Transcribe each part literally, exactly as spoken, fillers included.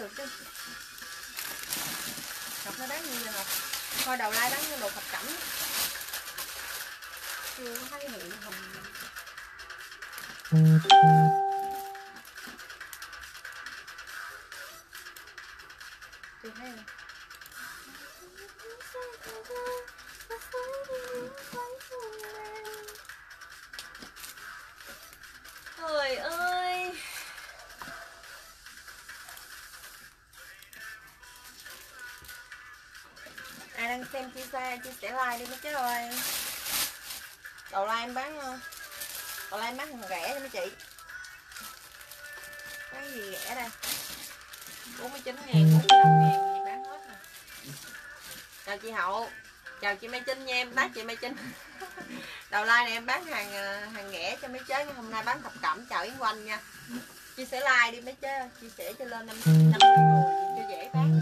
được chứ. Ngọc nó bán gì vậy Ngọc? Thôi đầu lai bán đồ thập cẩm. Chưa có thấy hiện hồng. Chưa thấy không? Trời ơi. Ai đang xem chia sẻ chia sẻ like đi mấy chứ ơi. Đầu like em bán đầu like em bán hàng rẻ cho mấy chị. Bán gì rẻ đây? bốn mươi chín ngàn, bốn mươi lăm ngàn gì bán hết nè. Chào chị Hậu. Chào chị Mai Trinh nha, em bán chị Mai Trinh. Đầu like này em bán hàng hàng rẻ cho mấy chế, hôm nay bán thập cẩm. Chào Yến Quanh nha. Chia sẻ like đi mấy chế, chia sẻ cho lên năm mươi người cho dễ bán.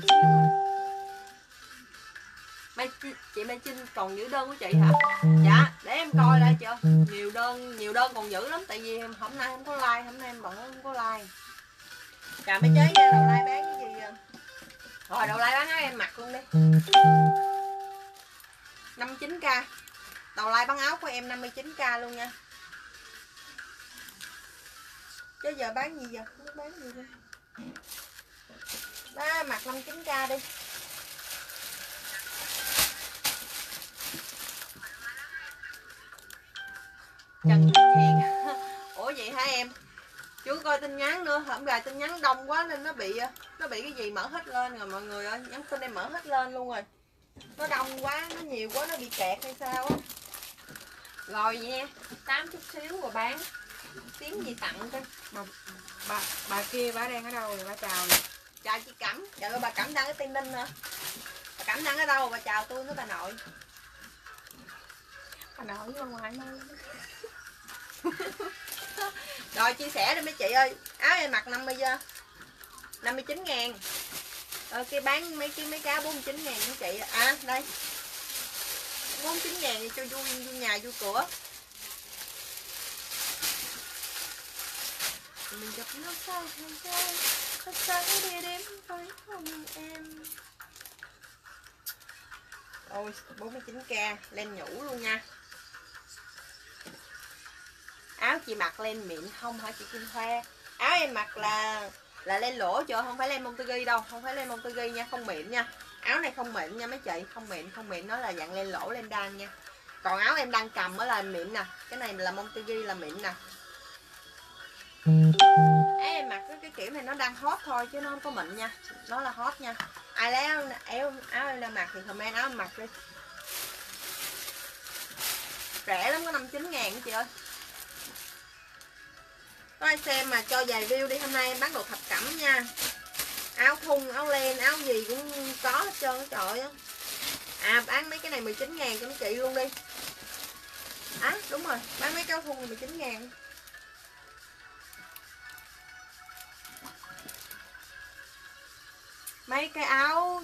Mai, chị Mai Trinh còn giữ đơn của chị hả? Dạ, để em coi lại chưa. Nhiều đơn, nhiều đơn còn giữ lắm. Tại vì hôm nay không có like, hôm nay em bận không có like. Chào mấy chế nha, đầu like bán cái gì vậy? Rồi đầu like bán áo em mặc luôn đi. năm mươi chín k. Đầu like bán áo của em năm mươi chín k luôn nha. Chứ giờ bán gì giờ? Không biết bán gì đây. Đó, mặc năm mươi chín k đi. Trần Hiền. Ủa vậy hả em? Chú coi tin nhắn nữa, hôm nay tin nhắn đông quá nên nó bị nó bị cái gì mở hết lên rồi mọi người ơi, nhắn tin em mở hết lên luôn rồi. Nó đông quá, nó nhiều quá, nó bị kẹt hay sao á. Rồi vậy nha, tám chút xíu rồi bán. Tiếng gì tặng coi. Bà, bà, bà kia bà đang ở đâu rồi, bà chào nè. Chào chị Cẩm, trời ơi bà Cẩm đang ở Tây Ninh hả? Bà Cẩm đang ở đâu? Bà chào tôi nữa bà nội. Bà nội với bà ngoại thôi. Rồi chia sẻ đi mấy chị ơi. Áo em mặc năm mươi giờ năm mươi chín ngàn. Rồi kia bán mấy cái mấy cái bốn mươi chín ngàn mấy chị. À đây bốn mươi chín ngàn cho vui, vui nhà vui cửa. Mình gặp nó sao hay sao? Nó sáng đi đêm với không em. Ôi bốn mươi chín k lên nhũ luôn nha. Áo chị mặc len mịn không hả chị Kim Thoa? Áo em mặc là là len lỗ chưa, không phải len Montegui đâu, không phải len Montegui nha, không mịn nha. Áo này không mịn nha mấy chị, không mịn, không mịn, nó là dạng len lỗ, len đan nha. Còn áo em đang cầm mới là mịn nè, cái này là Montegui là mịn nè. Áo em mặc cái, cái kiểu này nó đang hot thôi chứ nó không có mịn nha, nó là hot nha. Ai lấy áo, áo, áo em đang mặc thì comment áo em mặc đi. Rẻ lắm, có năm mươi chín ngàn chị ơi. Có ai xem mà cho vài view đi, hôm nay em bán đồ thập cẩm nha. Áo thun, áo len, áo gì cũng có hết trơn á trời á. À bán mấy cái này mười chín ngàn cho mấy chị luôn đi. À đúng rồi, bán mấy cái áo thun mười chín ngàn. Mấy cái áo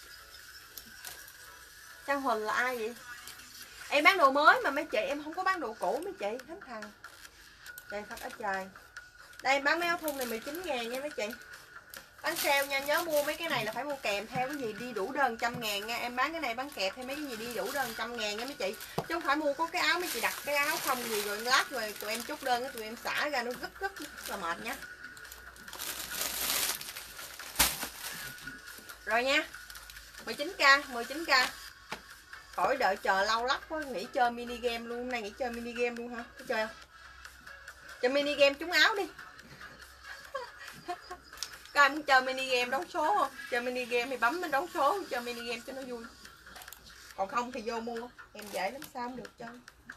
Trang Huỳnh là ai vậy? Em bán đồ mới mà mấy chị, em không có bán đồ cũ mấy chị, hết thằng. Trời thật ở trời. Đây em bán mấy áo thun này mười chín ngàn nha mấy chị. Bán sale nha, nhớ mua mấy cái này là phải mua kèm theo cái gì đi đủ đơn trăm ngàn nha. Em bán cái này bán kẹp thêm mấy cái gì đi đủ đơn trăm ngàn nha mấy chị. Chứ không phải mua có cái áo mấy chị đặt cái áo không gì rồi lát rồi tụi em chốt đơn, tụi em xả ra nó rất rất là mệt nha. Rồi nha, mười chín k, mười chín k. Khỏi đợi chờ lâu lắm quá, nghỉ chơi mini game luôn, hôm nay nghỉ chơi mini game luôn hả? Có chơi không? Chơi mini game trúng áo đi. Các ai muốn chơi mini game đấu số không? Chơi mini game thì bấm lên đấu số, chơi mini game cho nó vui. Còn không thì vô mua, em dễ lắm sao không được chân.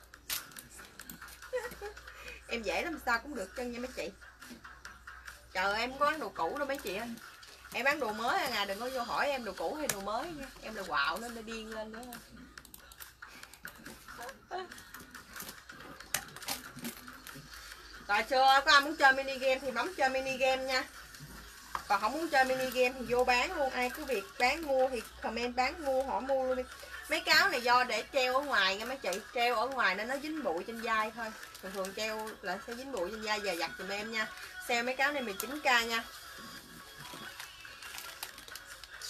Em dễ lắm sao cũng được chân nha mấy chị. Trời em không có bán đồ cũ đâu mấy chị ơi. Em bán đồ mới à, đừng có vô hỏi em đồ cũ hay đồ mới nha. Em là quạo nên nó điên lên nữa. Rồi chưa, có ai muốn chơi mini game thì bấm chơi mini game nha. Còn không muốn chơi mini game thì vô bán luôn. Ai cứ việc bán mua thì comment bán mua, hỏi mua luôn đi. Mấy cái áo này do để treo ở ngoài nha mấy chị. Treo ở ngoài nên nó dính bụi trên vai thôi. Thường thường treo là sẽ dính bụi trên vai, giờ giặt giùm em nha. Sale mấy cái áo này mười chín k nha.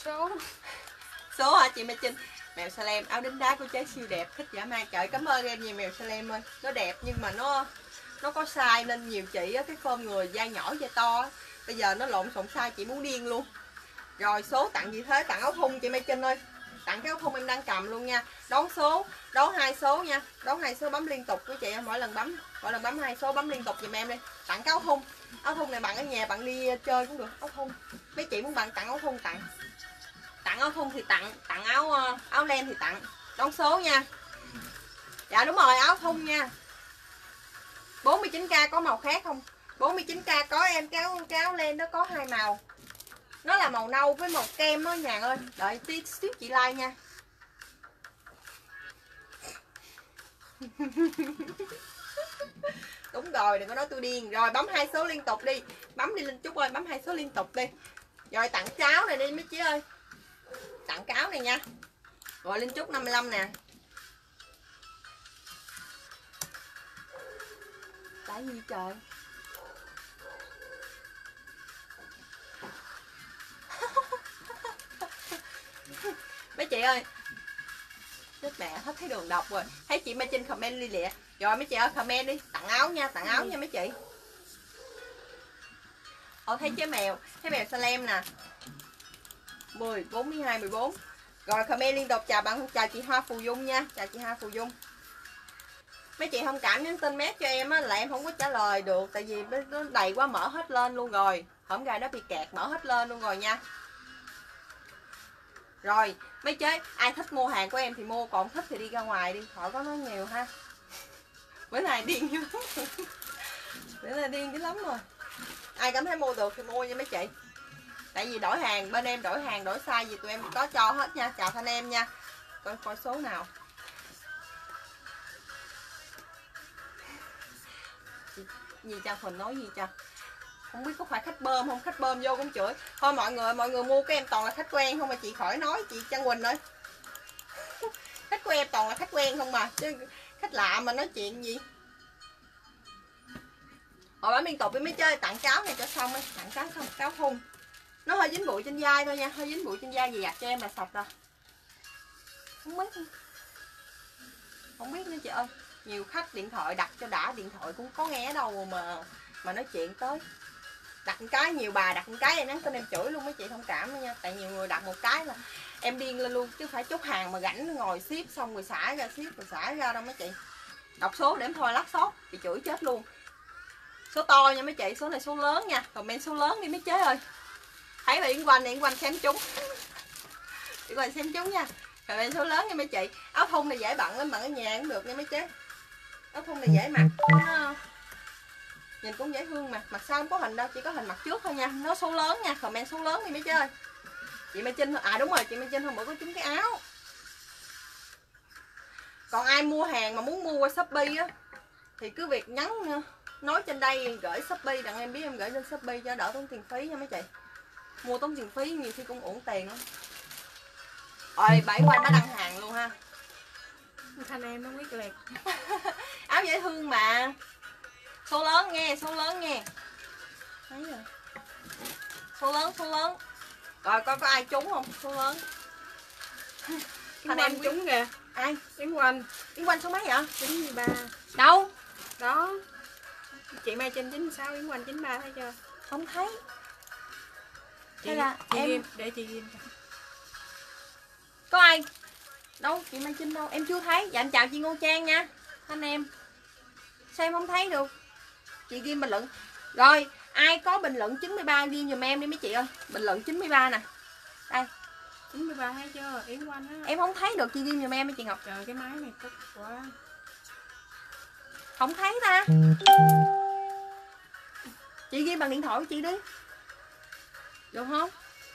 Số. Số hả chị Mai Trinh? Mèo Salem áo đính đá của chế siêu đẹp, thích dã man. Trời cảm ơn em nhiều mèo Salem ơi. Nó đẹp nhưng mà nó nó có size nên nhiều chị á, cái form người da nhỏ da to á, bây giờ nó lộn xộn size chị muốn điên luôn. Rồi số tặng gì thế? Tặng áo thun chị Mai Trinh ơi. Tặng cái áo thun em đang cầm luôn nha. Đón số, đón hai số nha. Đón hai số bấm liên tục của chị, mỗi lần bấm, mỗi lần bấm hai số bấm liên tục giùm em đi. Tặng cái áo thun. Áo thun này bạn ở nhà bạn đi chơi cũng được, áo thun. Mấy chị muốn bạn tặng áo thun tặng. Tặng áo thun thì tặng, tặng áo áo len thì tặng. Đón số nha. Dạ đúng rồi, áo thun nha. bốn mươi chín k có màu khác không? bốn mươi chín k có em, cái áo, cái áo len nó có hai màu. Nó là màu nâu với màu kem đó Nhàn ơi. Đợi tí xíu chị like nha. Đúng rồi, đừng có nói tôi điên. Rồi bấm hai số liên tục đi. Bấm đi Linh Trúc ơi, bấm hai số liên tục đi. Rồi tặng cháo này đi mấy chị ơi. Tặng cáo này nha. Rồi Linh Trúc năm mươi lăm nè. Tại gì trời? Mấy chị ơi, chết mẹ, hết thấy đường đọc rồi. Thấy chị Mai Trinh comment li lịa. Rồi mấy chị ơi comment đi, tặng áo nha, tặng áo nha mấy chị. Ồ thấy chế mèo, thấy mèo Salem nè. mười, bốn mươi hai, mười bốn. Rồi comment liên tục chào bạn, chào chị Hoa Phù Dung nha, chào chị Hoa Phù Dung. Mấy chị thông cảm nhắn tin mét cho em á là em không có trả lời được, tại vì nó đầy quá mở hết lên luôn rồi. Hổm gà nó bị kẹt mở hết lên luôn rồi nha. Rồi mấy chế ai thích mua hàng của em thì mua, còn thích thì đi ra ngoài đi, khỏi có nói nhiều ha. Bữa này điên dữ lắm. Bữa này điên dữ lắm rồi. Ai cảm thấy mua được thì mua nha mấy chị. Tại vì đổi hàng, bên em đổi hàng đổi size gì tụi em có cho hết nha. Chào thanh em nha. Coi coi số nào. Gì cho Huỳnh nói gì cho. Không biết có phải khách bơm không, khách bơm vô cũng chửi. Thôi mọi người, mọi người mua của em toàn là khách quen không mà chị khỏi nói chị Trang Quỳnh ơi. Khách của em toàn là khách quen không mà, chứ khách lạ mà nói chuyện gì. Hồi bấm liên tục đi mới chơi, tặng cáo này cho xong ấy, tặng cáo xong cáo thun. Nó hơi dính bụi trên vai thôi nha, hơi dính bụi trên vai gì gạt cho em là sạch rồi. Không biết Không biết nữa chị ơi. Nhiều khách điện thoại đặt cho đã, điện thoại cũng có nghe đâu mà mà nói chuyện tới. Đặt một cái, nhiều bà đặt một cái em nhắn tin em chửi luôn mấy chị thông cảm đó nha. Tại nhiều người đặt một cái là em điên lên luôn, chứ phải chốt hàng mà rảnh ngồi ship xong rồi xả ra ship rồi xả ra đâu mấy chị. Đọc số để em thôi lát sót bị chửi chết luôn. Số to nha mấy chị, số này số lớn nha. Comment số lớn đi mấy chế ơi. Thấy bà Yến Quanh này, Yến Quanh xem chúng. Yến Quanh xem chúng nha. Comment số lớn nha mấy chị. Áo thun này dễ bận lắm, bận ở nhà cũng được nha mấy chế. Áo thun này dễ mặc. Nó... nhìn cũng dễ thương mà. Mặt sau không có hình đâu, chỉ có hình mặt trước thôi nha. Nó số lớn nha, comment số lớn đi mấy chế ơi. Chị Mai Trinh, à đúng rồi, chị Mai Trinh hôm bữa có trúng cái áo. Còn ai mua hàng mà muốn mua qua Shopee á thì cứ việc nhắn nói trên đây gửi Shopee, đặng em biết em gửi lên Shopee cho đỡ tốn tiền phí nha mấy chị. Mua tốn tiền phí nhiều khi cũng uổng tiền lắm. Rồi bảy quanh nó đăng hàng luôn ha. Thanh em nó quyết liệt. Áo dễ thương mà. Số lớn nghe, số lớn nghe. Thấy rồi. Số lớn, số lớn. Rồi coi có ai trúng không? Số lớn. Thanh em trúng kìa. Ai? Yến Quanh. Yến Quanh số mấy vậy? chín mươi ba. Đâu? Đó. Chị Mai Trinh chín mươi sáu, Yến Quanh chín mươi ba thấy chưa? Không thấy. Chị, Hay là chị em ghim, để chị ghim. có ai? Đâu, chị Mai Trinh đâu? Em chưa thấy. Dạ em chào chị Ngô Trang nha. Anh em. Sao em không thấy được? Chị ghim bình luận. Rồi, ai có bình luận chín mươi ba ghi giùm em đi mấy chị ơi. Bình luận chín mươi ba nè. Đây. chín mươi ba thấy chưa? Yến Quanh á. Em không thấy được, chị ghim giùm em mấy chị Ngọc. Trời cái máy này tức quá. Không thấy ta. Chị ghi bằng điện thoại của chị đi. Được không?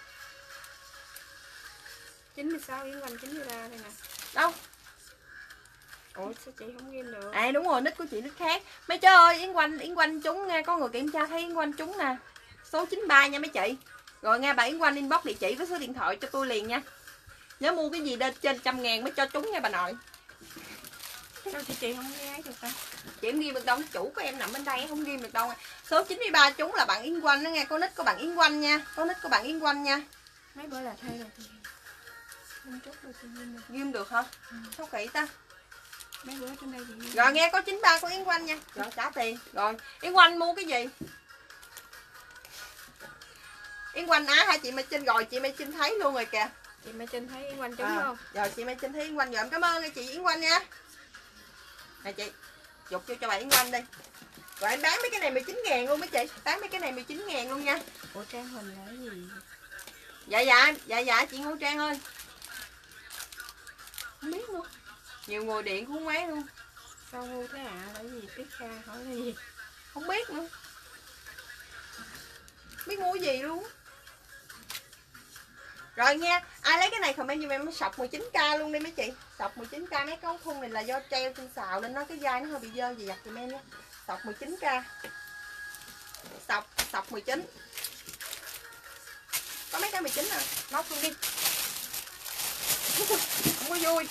chín mươi sáu Yến Quanh chín mươi ba đây nè. Đâu? Ủa sao chị không ghim được? À đúng rồi, nick của chị nick khác. Mấy trời ơi, Yến Quanh, Yến Quanh trúng nha. Có người kiểm tra thấy Yến Quanh trúng nè. Số chín mươi ba nha mấy chị. Rồi nghe bà Yến Quanh inbox địa chỉ với số điện thoại cho tôi liền nha. Nhớ mua cái gì lên trên trăm ngàn mới cho trúng nha bà nội. Sao chị chị không nghe được ta? Chị em ghi được đâu, chủ của em nằm bên đây không ghi được đâu. Số chín mươi ba trúng là bạn Yến Quanh đó nghe, có nick của bạn Yến Quanh nha, có nick của bạn Yến Quanh nha. mấy bữa là thay rồi thì không chút được thì ghim được. Ghim được hả? Ừ. Sao kỹ ta? Mấy bữa trên đây thì rồi nghe có chín ba của Yến Quanh nha. Rồi trả tiền. Rồi Yến Quanh mua cái gì? Yến Quanh á hả chị Mai Trinh? Rồi chị Mai Trinh thấy luôn rồi kìa. Chị Mai Trinh thấy Yến Quanh trúng à, không? Rồi chị Mai Trinh thấy Yến Quanh. Rồi em cảm ơn chị Yến Quanh nha. Nè chị, dục vô cho bà Yến Quanh đi. Rồi em bán mấy cái này mười chín ngàn luôn mấy chị. Bán mấy cái này mười chín ngàn luôn nha. Ủa Trang Huỳnh là cái gì? Dạ dạ, dạ dạ chị Ngô Trang ơi. Không biết luôn. Nhiều người điện cũng không mấy luôn. Sao ngu thế ạ? À? Là cái gì? Tiết Kha hỏi cái gì? Không biết nữa. Biết mua cái gì luôn. Rồi nha, ai lấy cái này comment giùm em sọc mười chín k luôn đi mấy chị. Sọc mười chín k mấy cái ống thun này là do treo trên xào nên nó cái dây nó hơi bị dơ gì giặt giùm em nha. Sọc mười chín k. Sọc, sọc mười chín. Có mấy cái mười chín à, móc luôn đi. Không có vui.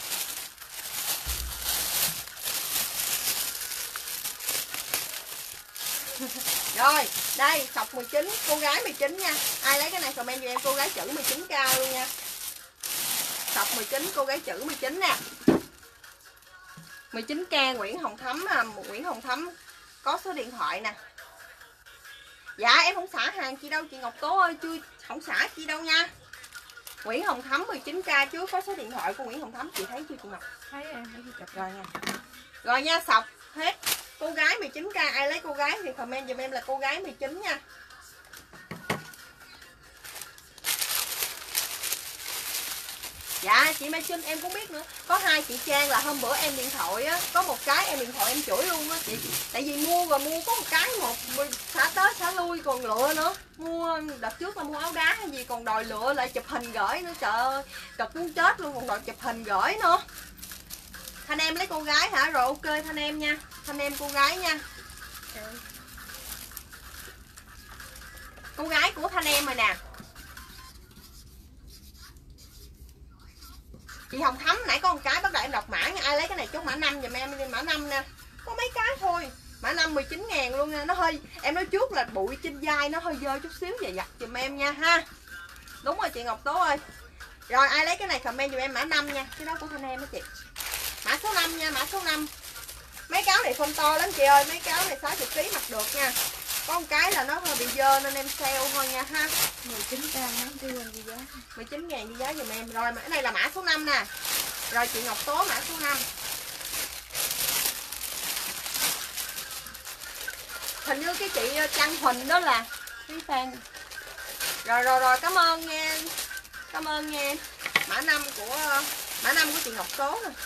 Rồi, đây sọc mười chín, cô gái mười chín nha. Ai lấy cái này comment cho em cô gái chữ mười chín k luôn nha. Sọc mười chín, cô gái chữ mười chín nè. mười chín k Nguyễn Hồng Thắm à, Nguyễn Hồng Thắm có số điện thoại nè. Dạ em không xả hàng chị đâu chị Ngọc Tố ơi, chưa không xả chị đâu nha. Nguyễn Hồng Thắm mười chín k trước có số điện thoại của Nguyễn Hồng Thắm chị thấy chưa chị Ngọc? Thấy em thấy chụp rồi nha. Rồi nha, sọc hết. Cô gái mười chín k, ai lấy cô gái thì comment giùm em là cô gái mười chín nha. Dạ chị Mai Trinh em cũng biết nữa. Có hai chị Trang là hôm bữa em điện thoại á, có một cái em điện thoại em chửi luôn á chị. Tại vì mua rồi mua có một cái một xả tới xả lui còn lựa nữa. Mua đợt trước là mua áo đá hay gì còn đòi lựa lại chụp hình gửi nữa, trời ơi cực muốn chết luôn, còn đòi chụp hình gửi nữa. Thanh em lấy cô gái hả? Rồi ok Thanh em nha. Thanh em cô gái nha. Cô gái của Thanh em rồi nè. Chị Hồng Thắm nãy có một cái bắt đầu em đọc mã nha. Ai lấy cái này chốt mã năm giùm em đi, mã năm nè. Có mấy cái thôi. Mã năm mười chín ngàn luôn nha. Nó hơi, em nói trước là bụi trên vai nó hơi dơ chút xíu, về giặt giùm em nha ha. Đúng rồi chị Ngọc Tố ơi. Rồi ai lấy cái này comment giùm em mã năm nha. Cái đó của Thanh em đó chị. Mã số năm nha, mã số năm. Mấy cáo này không to lắm chị ơi. Mấy cáo này sáu mươi ký mặc được nha. Có một cái là nó hơi bị dơ nên em sale thôi nha ha. mười chín k nó kêu gì giá? mười chín ngàn đi giá giùm em. Rồi cái này là mã số năm nè. Rồi chị Ngọc Tố mã số năm. Hình như cái chị Trang Huỳnh đó là cái fan. Rồi rồi rồi cảm ơn nha. Cảm ơn nha. Mã năm của mã năm của chị Ngọc Tố nè.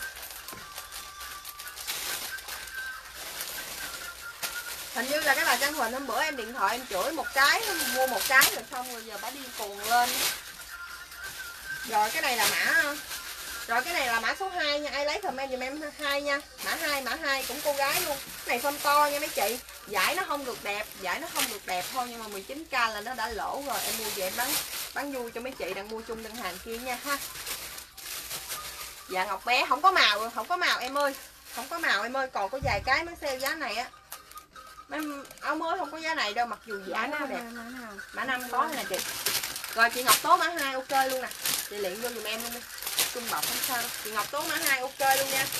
Hình như là cái bà Trang Huỳnh hôm bữa em điện thoại em chửi một cái, mua một cái rồi xong rồi giờ bà đi cuồng lên. Rồi cái này là mã. Rồi cái này là mã số hai nha. Ai lấy comment giùm em hai nha. Mã hai, mã hai cũng cô gái luôn. Cái này form to nha mấy chị. Giải nó không được đẹp, giải nó không được đẹp thôi nhưng mà mười chín k là nó đã lỗ rồi. Em mua về em bán bán vui cho mấy chị đang mua chung đơn hàng kia nha ha. Dạ Ngọc bé không có màu, không có màu em ơi. Không có màu em ơi, còn có vài cái mới sale giá này á. Mấy áo mới không có giá này đâu, mặc dù giá nó đẹp. Mã nào? Mã năm có nè chị. Rồi chị Ngọc Tố mã hai ok luôn nè. Chị liền vô giùm em luôn đi. Trung bọc không sao đâu. Chị Ngọc Tố mã hai ok luôn nha.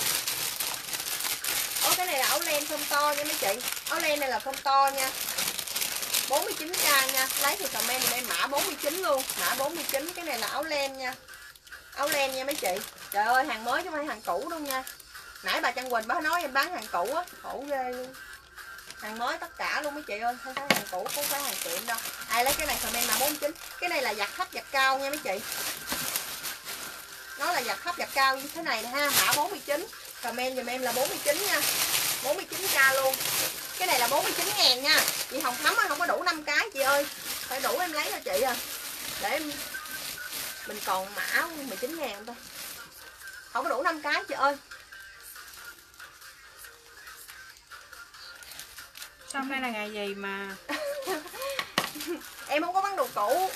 Ố cái này là áo len phông to nha mấy chị. Áo len này là phông to nha. bốn mươi chín k nha. Lấy thì comment giùm em mã bốn mươi chín luôn. Mã bốn mươi chín, cái này là áo len nha. Áo len nha mấy chị. Trời ơi hàng mới chứ không phải hàng cũ đâu nha. Nãy bà Trang Quỳnh bà nói em bán hàng cũ á, khổ ghê luôn. Hàng mới tất cả luôn mấy chị ơi, không phải hàng cũ, không phải hàng tiệm đâu. Ai lấy cái này comment mã bốn mươi chín. Cái này là giặt thấp giặt cao nha mấy chị. Nó là giặt thấp giặt cao như thế này nè ha, mã bốn mươi chín. Comment giùm em là bốn mươi chín nha. bốn mươi chín k luôn. Cái này là bốn mươi chín ngàn nha. Chị Hồng Thắm không có đủ năm cái chị ơi. Phải đủ em lấy cho chị à. Để em mình còn mã mười chín ngàn thôi. Không có đủ năm cái chị ơi. Sao hôm nay là ngày gì mà em không có bán đồ cũ.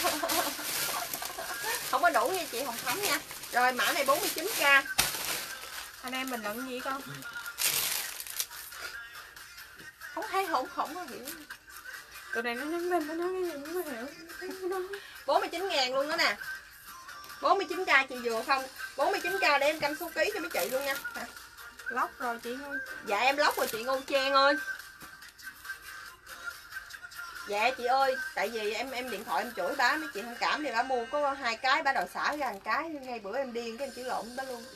Không có đủ nha chị Hồng Thắm nha. Rồi mã này bốn mươi chín k. anh em mình luận gì con? Không thấy không không có hiểu. Tụi này nó nhắn tin nó nói cái gì cũng có hiểu. bốn mươi chín ngàn luôn đó nè. bốn mươi chín k chị vừa không? bốn mươi chín k để em canh số ký cho mấy chị luôn nha. Hả? Lóc rồi chị ơi. Dạ em lóc rồi chị Ngô Trang ơi. Dạ chị ơi, tại vì em em điện thoại em chửi bá mấy chị thông cảm thì bả mua có hai cái, bả đòi xả ra một cái, ngay bữa em điên cái em chỉ lộn bả luôn.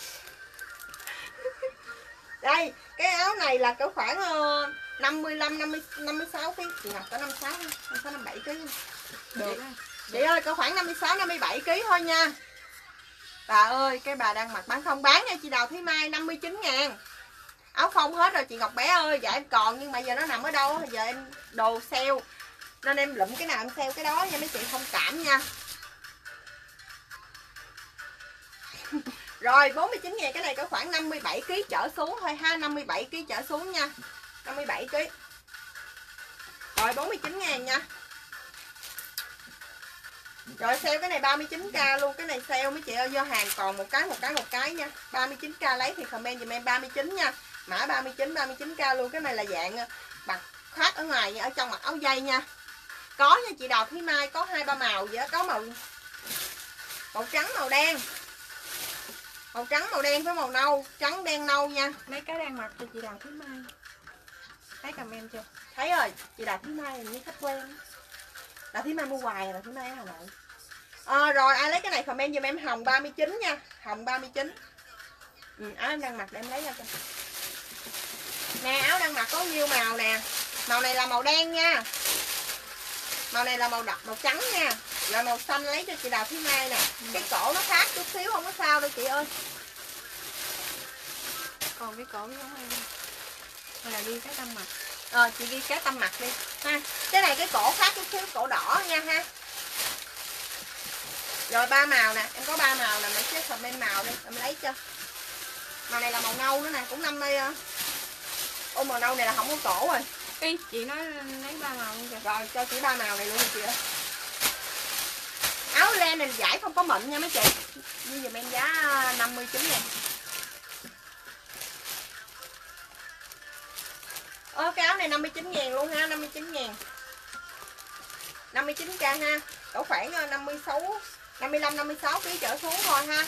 Đây, cái áo này là cỡ khoảng uh, năm mươi lăm năm mươi năm mươi sáu ký, chị Ngọc có năm mươi sáu năm mươi sáu năm mươi bảy ký. Được. Chị, chị ơi cỡ khoảng năm mươi sáu năm mươi bảy ký thôi nha. Bà ơi, cái bà đang mặc bán không bán nha chị Đào Thúy Mai năm mươi chín ngàn. Áo phông hết rồi chị Ngọc bé ơi. Dạ em còn nhưng mà giờ nó nằm ở đâu? Giờ em đồ sale nên em lụm cái nào em sale cái đó nha mấy chị thông cảm nha. Rồi bốn mươi chín ngàn cái này có khoảng năm mươi bảy ký trở xuống thôi ha. năm mươi bảy ký trở xuống nha. năm mươi bảy ký. Rồi bốn mươi chín ngàn nha. Rồi sale cái này ba mươi chín k luôn. Cái này sale mấy chị ơi, do hàng còn một cái một cái một cái nha. ba mươi chín k lấy thì comment dùm em ba mươi chín nha. Mã ba mươi chín ba mươi chín k luôn. Cái này là dạng bằng khoác ở ngoài ở trong mặc áo dây nha. Có nha chị Đào Thúy Mai, có hai ba màu vậy đó, có màu màu trắng màu đen. Màu trắng màu đen với màu nâu, trắng đen nâu nha. Mấy cái đang mặc cho chị Đào Thúy Mai. Thấy comment chưa? Thấy rồi, chị Đào Thúy Mai là như khách quen. Đào Thúy Mai mua hoài rồi, Đào Thúy Mai ở Hà Nội. À, rồi ai lấy cái này comment giùm em hồng ba mươi chín nha, hồng ba mươi chín. Ừ, áo em đang mặc để em lấy ra cho. Nè áo đang mặc có nhiêu màu nè. Màu này là màu đen nha. Màu này là màu đậm, màu trắng nha. Rồi màu xanh lấy cho chị Đào Thúy Mai nè. Cái cổ nó khác chút xíu không có sao đâu chị ơi. Còn cái cổ giống em. Hay là ghi cái tâm mặt. Ờ chị ghi cái tâm mặt đi ha. Cái này cái cổ khác chút xíu, cổ đỏ nha ha. Rồi ba màu nè, em có ba màu nè, mấy cái comment màu đi, em lấy cho. Màu này là màu nâu nữa nè, cũng năm mươi. Ô màu nâu này là không có cổ rồi. Ý, chị nói lấy ba màu luôn kìa. Rồi cho chị ba màu này luôn chị ơi. Áo len này giải không có mịn nha mấy chị. Như dùm em giá năm mươi chín ngàn. Ơ cái áo này năm mươi chín ngàn luôn ha, năm mươi chín ngàn. năm mươi chín k ha. Cỡ khoảng năm mươi sáu, năm mươi lăm, năm mươi sáu ký trở xuống thôi ha.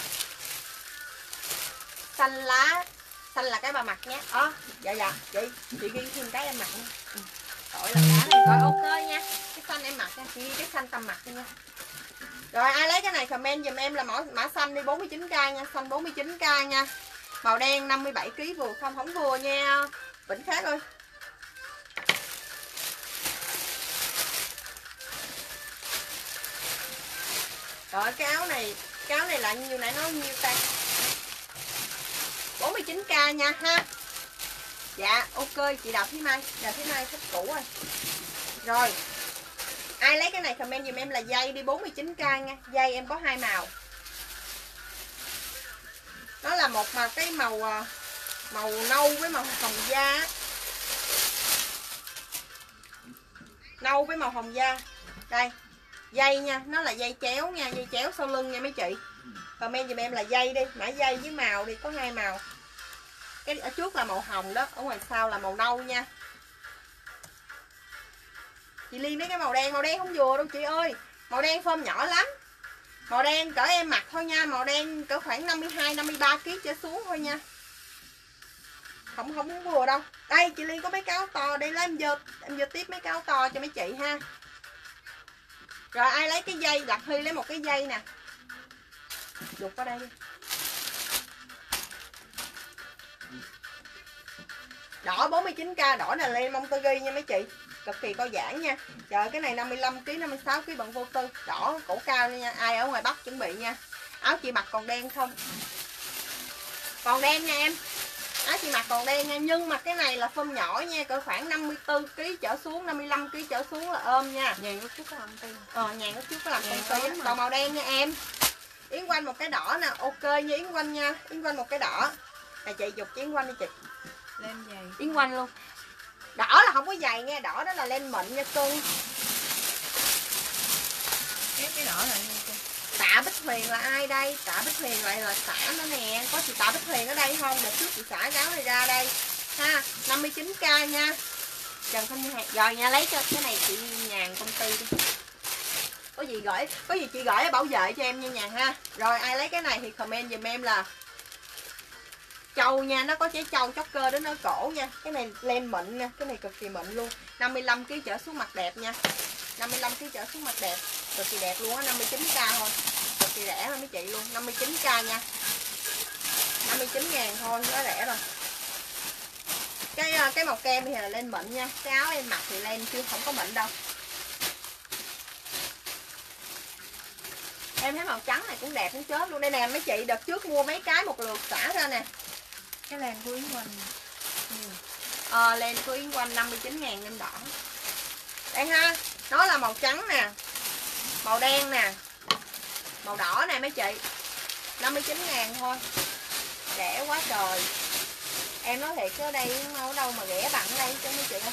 Xanh lá. Xanh là cái bà mặc nhé. Ờ, dạ dạ, chị, chị ghi thêm cái em mặc nha. Ừ. Tội là đã này. Rồi ok nha. Cái xanh em mặc nha, chị ghi cái xanh tầm mặc đi nha. Rồi ai lấy cái này comment giùm em là mã, mã xanh đi bốn mươi chín k nha, xanh bốn mươi chín k nha. Màu đen năm mươi bảy ký vừa không, không vừa nha. Vĩnh Khác ơi. Rồi cái áo này, cái áo này là như nãy nói nhiêu ta? bốn mươi chín k nha ha. Dạ ok chị Đào Thúy Mai, Đào Thúy Mai thích cũ rồi. Rồi ai lấy cái này comment giùm em là dây đi bốn mươi chín k nha. Dây em có hai màu. Nó là một màu cái màu màu nâu với màu hồng da. Nâu với màu hồng da. Đây. Dây nha, nó là dây chéo nha, dây chéo sau lưng nha mấy chị. Comment giùm em là dây đi, mã dây với màu đi, có hai màu. Cái ở trước là màu hồng đó, ở ngoài sau là màu nâu nha. Chị Liên lấy cái màu đen, màu đen không vừa đâu chị ơi. Màu đen phơm nhỏ lắm. Màu đen cỡ em mặc thôi nha, màu đen cỡ khoảng năm mươi hai, năm mươi ba ký trở xuống thôi nha. Không không vừa đâu. Đây chị Liên có mấy cái áo to, đây lấy em dơ, em dơ tiếp mấy cái áo to cho mấy chị ha. Rồi ai lấy cái dây, Lạc Huy lấy một cái dây nè. Dục qua đây đi. Đỏ bốn mươi chín k, đỏ này lên mông tơ ghi nha mấy chị. Cực kỳ co giãn nha. Trời cái này năm mươi lăm ký, năm mươi sáu ký bằng vô tư. Đỏ cổ cao nha. Ai ở ngoài Bắc chuẩn bị nha. Áo chị mặc còn đen không? Còn đen nha em. Áo chị mặc còn đen nha. Nhưng mà cái này là phơm nhỏ nha. Cỡ khoảng năm mươi tư ký trở xuống, năm mươi lăm ký trở xuống là ôm nha. Nhàn lúc trước có làm tiền. Ờ nhàn lúc trước có làm tiền. Còn màu đen nha em. Yến quanh một cái đỏ nè. Ok nha Yến quanh nha. Yến quanh một cái đỏ. Này chị dục cho Yến quanh đi chị. Lên giày. Yến quanh luôn. Đỏ là không có giày nha, đỏ đó là len mịn nha cưng. Cái cái đỏ là như kia. Tạ Bích Huyền là ai đây? Tạ Bích Huyền lại là xã nó nè. Có chị Tạ Bích Huyền ở đây không? Đợt trước chị xã cái áo này ra đây ha. năm mươi chín k nha. Trần Thanh Nhàn. Rồi nha, lấy cho cái này chị Nhàn công ty đi. Có gì gửi, có gì chị gửi bảo vệ cho em nha Nhàn ha. Rồi ai lấy cái này thì comment giùm em là trâu nha, nó có trái trâu chóc cơ đến nó cổ nha. Cái này len mịn nha, cái này cực kỳ mịn luôn. năm mươi lăm ki lô gam trở xuống mặt đẹp nha. năm mươi lăm ki lô gam trở xuống mặt đẹp, cực kỳ đẹp luôn á, năm mươi chín k thôi. Cực kỳ rẻ thôi mấy chị luôn, năm mươi chín k nha. năm mươi chín ngàn thôi, quá rẻ rồi. Cái cái màu kem thì là len mịn nha, cái áo em mặc thì len chứ không có mịn đâu. Em thấy màu trắng này cũng đẹp cũng chết luôn. Đây nè mấy chị, đợt trước mua mấy cái một lượt xả ra nè. Cái len của Yến Quỳnh. Ừ. Ờ, len của Yến Quỳnh năm mươi chín ngàn lên đỏ. Đây ha, nó là màu trắng nè, màu đen nè, màu đỏ nè mấy chị. năm mươi chín ngàn thôi. Rẻ quá trời. Em nói thiệt chứ ở đây ở đâu mà rẻ bằng ở đây cho mấy chị không.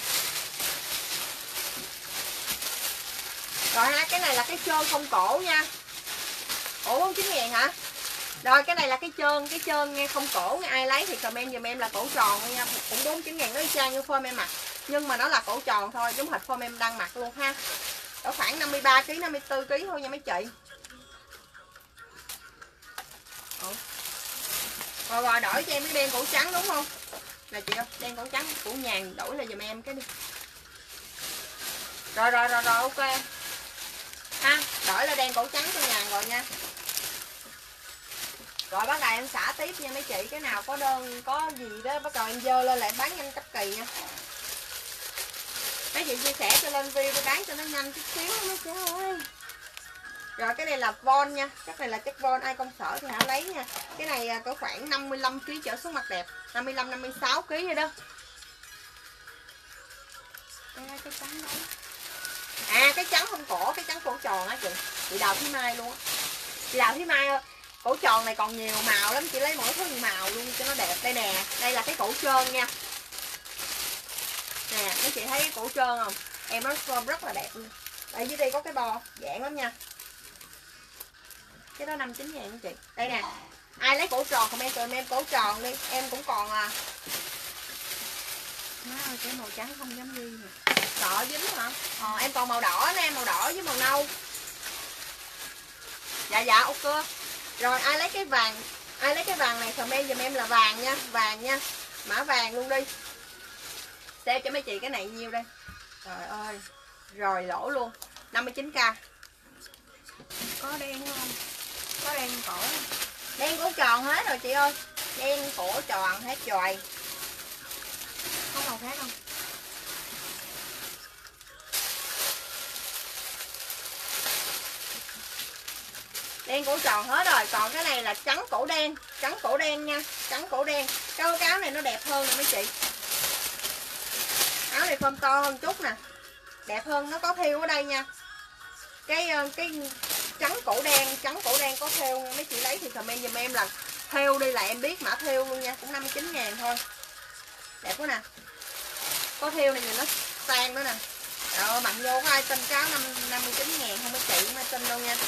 Rồi ha, cái này là cái trơn không cổ nha. Ủa bốn mươi chín ngàn hả? Rồi cái này là cái trơn, cái trơn nghe không cổ nghe, ai lấy thì comment giùm em là cổ tròn nha, cũng bốn mươi chín ngàn, nó y chang như form em mặc. Nhưng mà nó là cổ tròn thôi, giống hệt form em đang mặc luôn ha. Có khoảng năm mươi ba ki lô gam, năm mươi tư ki lô gam thôi nha mấy chị. Ủa. Rồi rồi đổi cho em cái đen cổ trắng đúng không? Là chị ơi, đen cổ trắng của Nhàn đổi lại giùm em cái đi. Rồi rồi rồi rồi ok. Ha, đổi là đen cổ trắng cho Nhàn rồi nha. Rồi bắt đầu em xả tiếp nha mấy chị, cái nào có đơn có gì đó bắt đầu em dơ lên lại bán nhanh cấp kỳ nha. Mấy chị chia sẻ cho lên video để bán cho nó nhanh chút xíu mấy chị ơi. Rồi cái này là von nha, chắc này là chất von, ai công sở thì hãy lấy nha. Cái này có khoảng năm mươi lăm ki lô gam trở xuống mặt đẹp, năm mươi lăm năm mươi sáu ki lô gam vậy đó. Đây cái trắng đấy. À cái trắng không cổ, cái trắng cổ tròn á chị. Chị Đào Thúy Mai luôn á. Chị Đào Thúy Mai ơi, cổ tròn này còn nhiều màu lắm, chị lấy mỗi thứ màu luôn cho nó đẹp. Đây nè, đây là cái cổ trơn nha. Nè, mấy chị thấy cái cổ trơn không? Em nó form rất là đẹp luôn. Đây dưới đây có cái bo, dạng lắm nha. Cái đó năm mươi chín ngàn chị. Đây nè. Ai lấy cổ tròn comment tụi em cổ tròn đi, em cũng còn à. Má ơi cái màu trắng không dám ghi nè. Sợ dính hả? Ờ, em còn màu đỏ nè, màu đỏ với màu nâu. Dạ dạ ok. Rồi ai lấy cái vàng, ai lấy cái vàng này comment giùm em là vàng nha, vàng nha. Mã vàng luôn đi. Sale cho mấy chị cái này nhiêu đây? Trời ơi. Rồi lỗ luôn. năm mươi chín k. Có đen không? Có đen cổ không? Đen cổ tròn hết rồi chị ơi. Đen cổ tròn hết rồi. Có màu khác không? Đen cổ tròn hết rồi. Còn cái này là trắng cổ đen. Trắng cổ đen nha. Trắng cổ đen. Cái áo này nó đẹp hơn nè mấy chị. Áo này form to hơn chút nè. Đẹp hơn, nó có thêu ở đây nha. Cái cái trắng cổ đen, trắng cổ đen có thêu nha. Mấy chị lấy thì comment giùm em là thêu đi là em biết mã thêu luôn nha. Cũng năm mươi chín ngàn thôi. Đẹp quá nè. Có thêu này nhìn nó sang nữa nè. Rồi mặc vô có ai tin cáo năm mươi chín ngàn không mấy chị cũng ai tin đâu nha.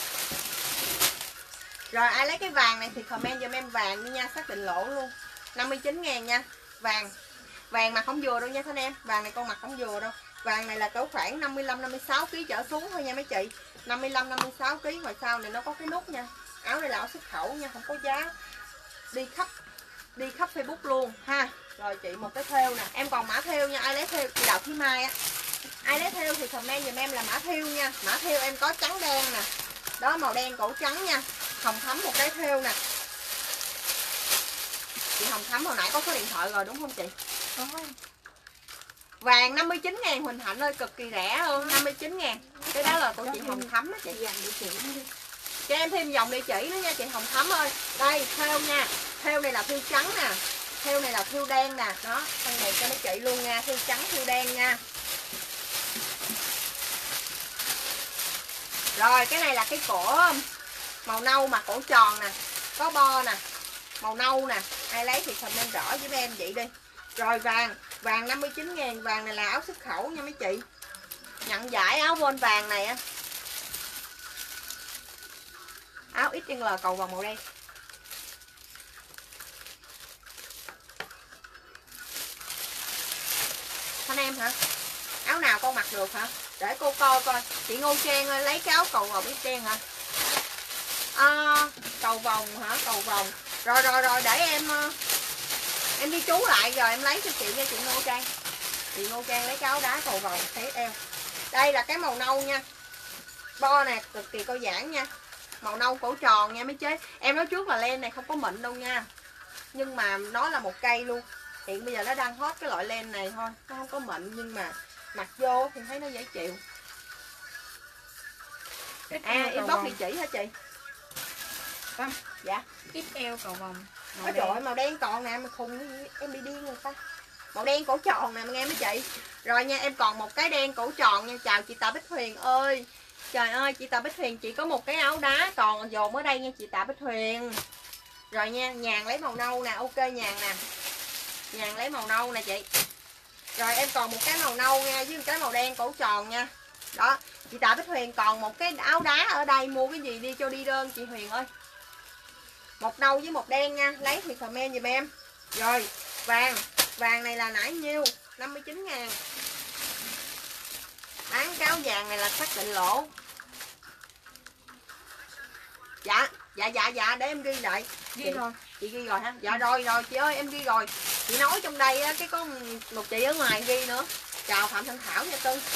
Rồi ai lấy cái vàng này thì comment giùm em vàng đi nha, xác định lỗ luôn. năm mươi chín ngàn nha. Vàng. Vàng mặt không vừa đâu nha thanh em. Vàng này con mặt không vừa đâu. Vàng này là cỡ khoảng năm mươi lăm năm mươi sáu ki lô gam trở xuống thôi nha mấy chị. năm mươi lăm năm mươi sáu ki lô gam, ngoài sau này nó có cái nút nha. Áo này là áo xuất khẩu nha, không có giá. Đi khắp đi khắp Facebook luôn ha. Rồi chị một cái thêu nè, em còn mã thêu nha, ai lấy thêu chị Đào Thúy Mai á. Ai lấy thêu thì comment giùm em là mã thêu nha. Mã thêu em có trắng đen nè. Đó màu đen cổ trắng nha. Hồng Thắm một cái thêu nè. Chị Hồng Thắm hồi nãy có số điện thoại rồi đúng không chị? Có. Vàng năm mươi chín ngàn Huỳnh Hạnh ơi, cực kỳ rẻ luôn, năm mươi chín ngàn. Cái đó là của chị Hồng Thắm á chị. Dành địa chỉ đi. Cho em thêm dòng địa chỉ nữa nha chị Hồng Thắm ơi. Đây, thêu nha. Thêu này là thêu trắng nè. Thêu này là thêu đen nè. Đó, con này cho mấy chị luôn nha, thêu trắng thêu đen nha. Rồi, cái này là cái cổ màu nâu mà cổ tròn nè. Có bo nè. Màu nâu nè. Ai lấy thì comment rõ với em vậy đi. Rồi vàng, vàng năm mươi chín ngàn, vàng này là áo xuất khẩu nha mấy chị. Nhận giải áo von vàng này á. Áo ích en lờ cầu vòng màu đen. Thanh em hả? Áo nào con mặc được hả? Để cô coi coi. Chị Ngô Trang ơi, lấy cái áo cầu vồng ít đen hả? À, cầu vồng hả? Cầu vồng. Rồi rồi rồi, để em em đi chú lại rồi em lấy cho chị nha chị Ngô Trang. Chị Ngô Trang lấy cái áo đá cầu vồng thấy eo. Đây là cái màu nâu nha. Bo nè, cực kỳ co giãn nha. Màu nâu cổ tròn nha mấy chế. Em nói trước là len này không có mịn đâu nha. Nhưng mà nó là một cây luôn. Hiện bây giờ nó đang hot cái loại len này thôi. Nó không có mịn nhưng mà mặc vô thì thấy nó dễ chịu. À, inbox địa chỉ hả chị? Vâng. Dạ. Ít eo cầu vồng. Ôi trời ơi, màu đen còn nè, mà khùng cái gì? Em bị điên rồi ta. Màu đen cổ tròn nè, mà nghe mấy chị. Rồi nha, em còn một cái đen cổ tròn nha. Chào chị Tạ Bích Huyền ơi. Trời ơi, chị Tạ Bích Huyền chỉ có một cái áo đá còn dồn ở đây nha chị Tạ Bích Huyền. Rồi nha, Nhàn lấy màu nâu nè, ok Nhàn nè. Nhàn lấy màu nâu nè chị. Rồi em còn một cái màu nâu nha, với một cái màu đen cổ tròn nha. Đó, chị Tạ Bích Huyền còn một cái áo đá ở đây, mua cái gì đi cho đi đơn chị Huyền ơi. Một nâu với một đen nha, lấy thì comment giùm em. Rồi, vàng, vàng này là nãy nhiêu? năm mươi chín ngàn. Bán cái áo vàng này là xác định lỗ. Dạ, dạ dạ dạ để em ghi lại. Ghi rồi. Chị ghi rồi ha. Dạ rồi rồi chị ơi em ghi rồi. Chị nói trong đây á, cái có một chị ở ngoài ghi nữa. Chào Phạm Thanh Thảo nha Tư.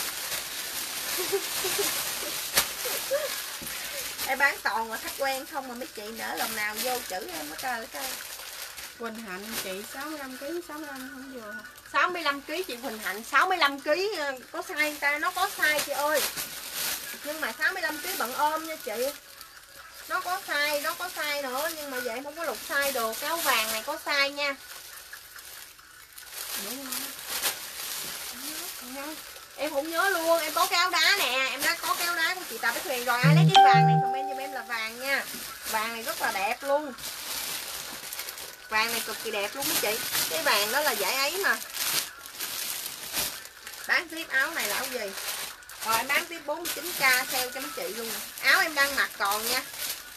Em bán toàn mà khách quen không mà mấy chị nỡ lòng nào vô chữ em hết trời coi. Quỳnh Hạnh chị sáu mươi lăm ký, sáu mươi lăm không vừa. sáu mươi lăm ký chị Quỳnh Hạnh, sáu mươi lăm ký có size ta, nó có size chị ơi. Nhưng mà sáu mươi lăm ký bận ôm nha chị. Nó có size, nó có size nữa nhưng mà vậy không có lục size được. Cái áo vàng này có size nha. Đúng không? Em không nhớ luôn, em có cái áo đá nè, em đã có cái áo đá của chị Tạ Bích Huyền rồi. Ai lấy cái vàng này comment giùm em là vàng nha. Vàng này rất là đẹp luôn. Vàng này cực kỳ đẹp luôn mấy chị. Cái vàng đó là giải ấy mà. Bán tiếp áo này là áo gì? Rồi em bán tiếp bốn mươi chín k sale cho mấy chị luôn. Áo em đang mặc còn nha.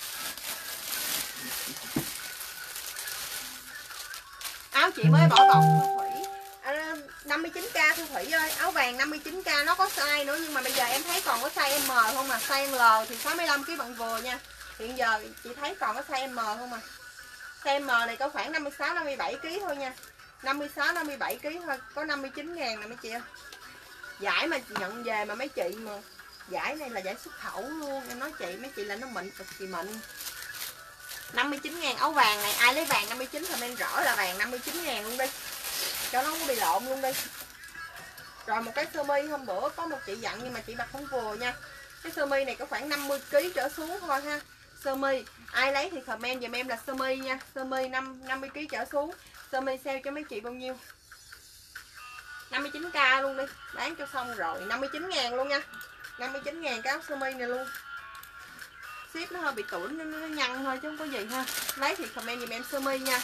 Áo chị mới bỏ bọc Thu Thủy à, năm mươi chín k Thu Thủy ơi. Áo vàng năm mươi chín k nó có size nữa. Nhưng mà bây giờ em thấy còn có size M không mà. Size L thì sáu mươi lăm ký bận vừa nha. Hiện giờ chị thấy còn có size M không mà. Size M này có khoảng năm mươi sáu năm mươi bảy ký thôi nha. Năm mươi sáu năm mươi bảy ký thôi. Có năm mươi chín ngàn nè mấy chị ơi. Giải mà nhận về mà mấy chị mà. Giải này là giải xuất khẩu luôn. Em nói chị mấy chị là nó mịn cực kỳ mịn. năm mươi chín ngàn áo vàng này. Ai lấy vàng năm mươi chín thì em rõ là vàng năm mươi chín ngàn luôn đi. Cho nó không có bị lộn luôn đi. Rồi một cái sơ mi hôm bữa có một chị dặn nhưng mà chị mặc không vừa nha. Cái sơ mi này có khoảng năm mươi ký trở xuống thôi ha. Sơ mi ai lấy thì comment giùm em là sơ mi nha. Sơ mi năm mươi ký trở xuống. Sơ mi sale cho mấy chị bao nhiêu? năm mươi chín k luôn đi. Bán cho xong rồi. năm mươi chín ngàn luôn nha. năm mươi chín ngàn cái áo sơ mi này luôn. Ship nó hơi bị tủi nên nó nhăn thôi chứ không có gì ha. Lấy thì comment giùm em sơ mi nha.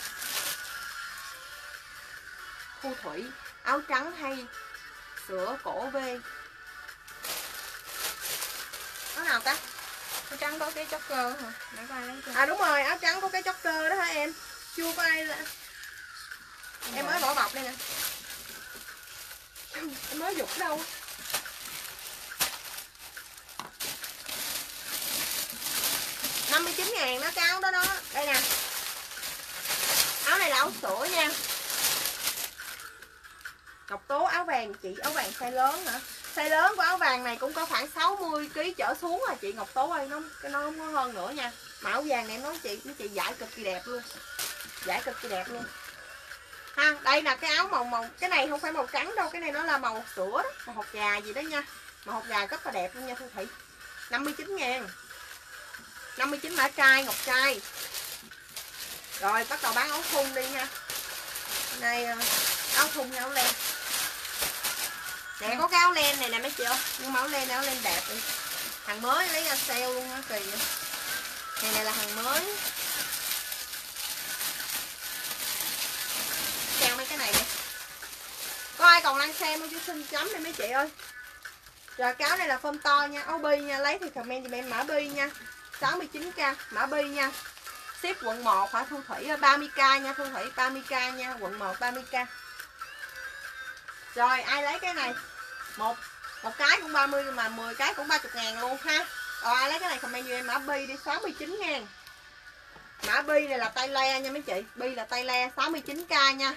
Thu Thủy áo trắng hay sữa cổ V. Áo nào ta? Áo trắng có cái chóc cơ hả? À đúng rồi, áo trắng có cái chóc cơ đó hả em? Chưa có ai là... Em mới bỏ bọc đây nè. Em mới dục đâu. năm mươi chín ngàn đó cái áo đó đó. Đây nè. Áo này là áo sữa nha. Ngọc Tố áo vàng chị, áo vàng size lớn hả? Size lớn của áo vàng này cũng có khoảng sáu mươi ký trở xuống à chị Ngọc Tố ơi, nó cái nó không có hơn nữa nha. Mà áo vàng này em nói chị, mấy chị giải cực kỳ đẹp luôn. Giải cực kỳ đẹp luôn. Ha, đây là cái áo màu màu, cái này không phải màu trắng đâu, cái này nó là màu sữa đó, màu hột gà gì đó nha. Màu hột gà rất là đẹp luôn nha Thu Thủy. năm mươi chín ngàn. năm mươi chín mã trai, ngọc trai. Rồi bắt đầu bán áo thun đi nha. Này áo thun hay áo len. Nè có cái áo len này nè mấy chị ơi. Nhưng mà áo len này áo len đẹp đi. Hàng mới lấy ra sale luôn á, kỳ vậy. Này này là hàng mới. Xem mấy cái này đi. Có ai còn đang xem không chứ xin chấm đi mấy chị ơi. Rồi cái áo này là form to nha, áo bi nha. Lấy thì comment giùm em mã bi nha. sáu mươi chín k mã bi nha. Ship quận một hả Thu Thủy, ba mươi k nha Thu Thủy, ba mươi k nha, quận một ba mươi k. Rồi ai lấy cái này, một một cái cũng ba mươi mà mười cái cũng ba mươi ngàn luôn ha. Rồi ai lấy cái này comment cho em mã bi đi, sáu mươi chín ngàn. Mã bi này là tay le nha mấy chị, bi là tay le sáu mươi chín k nha.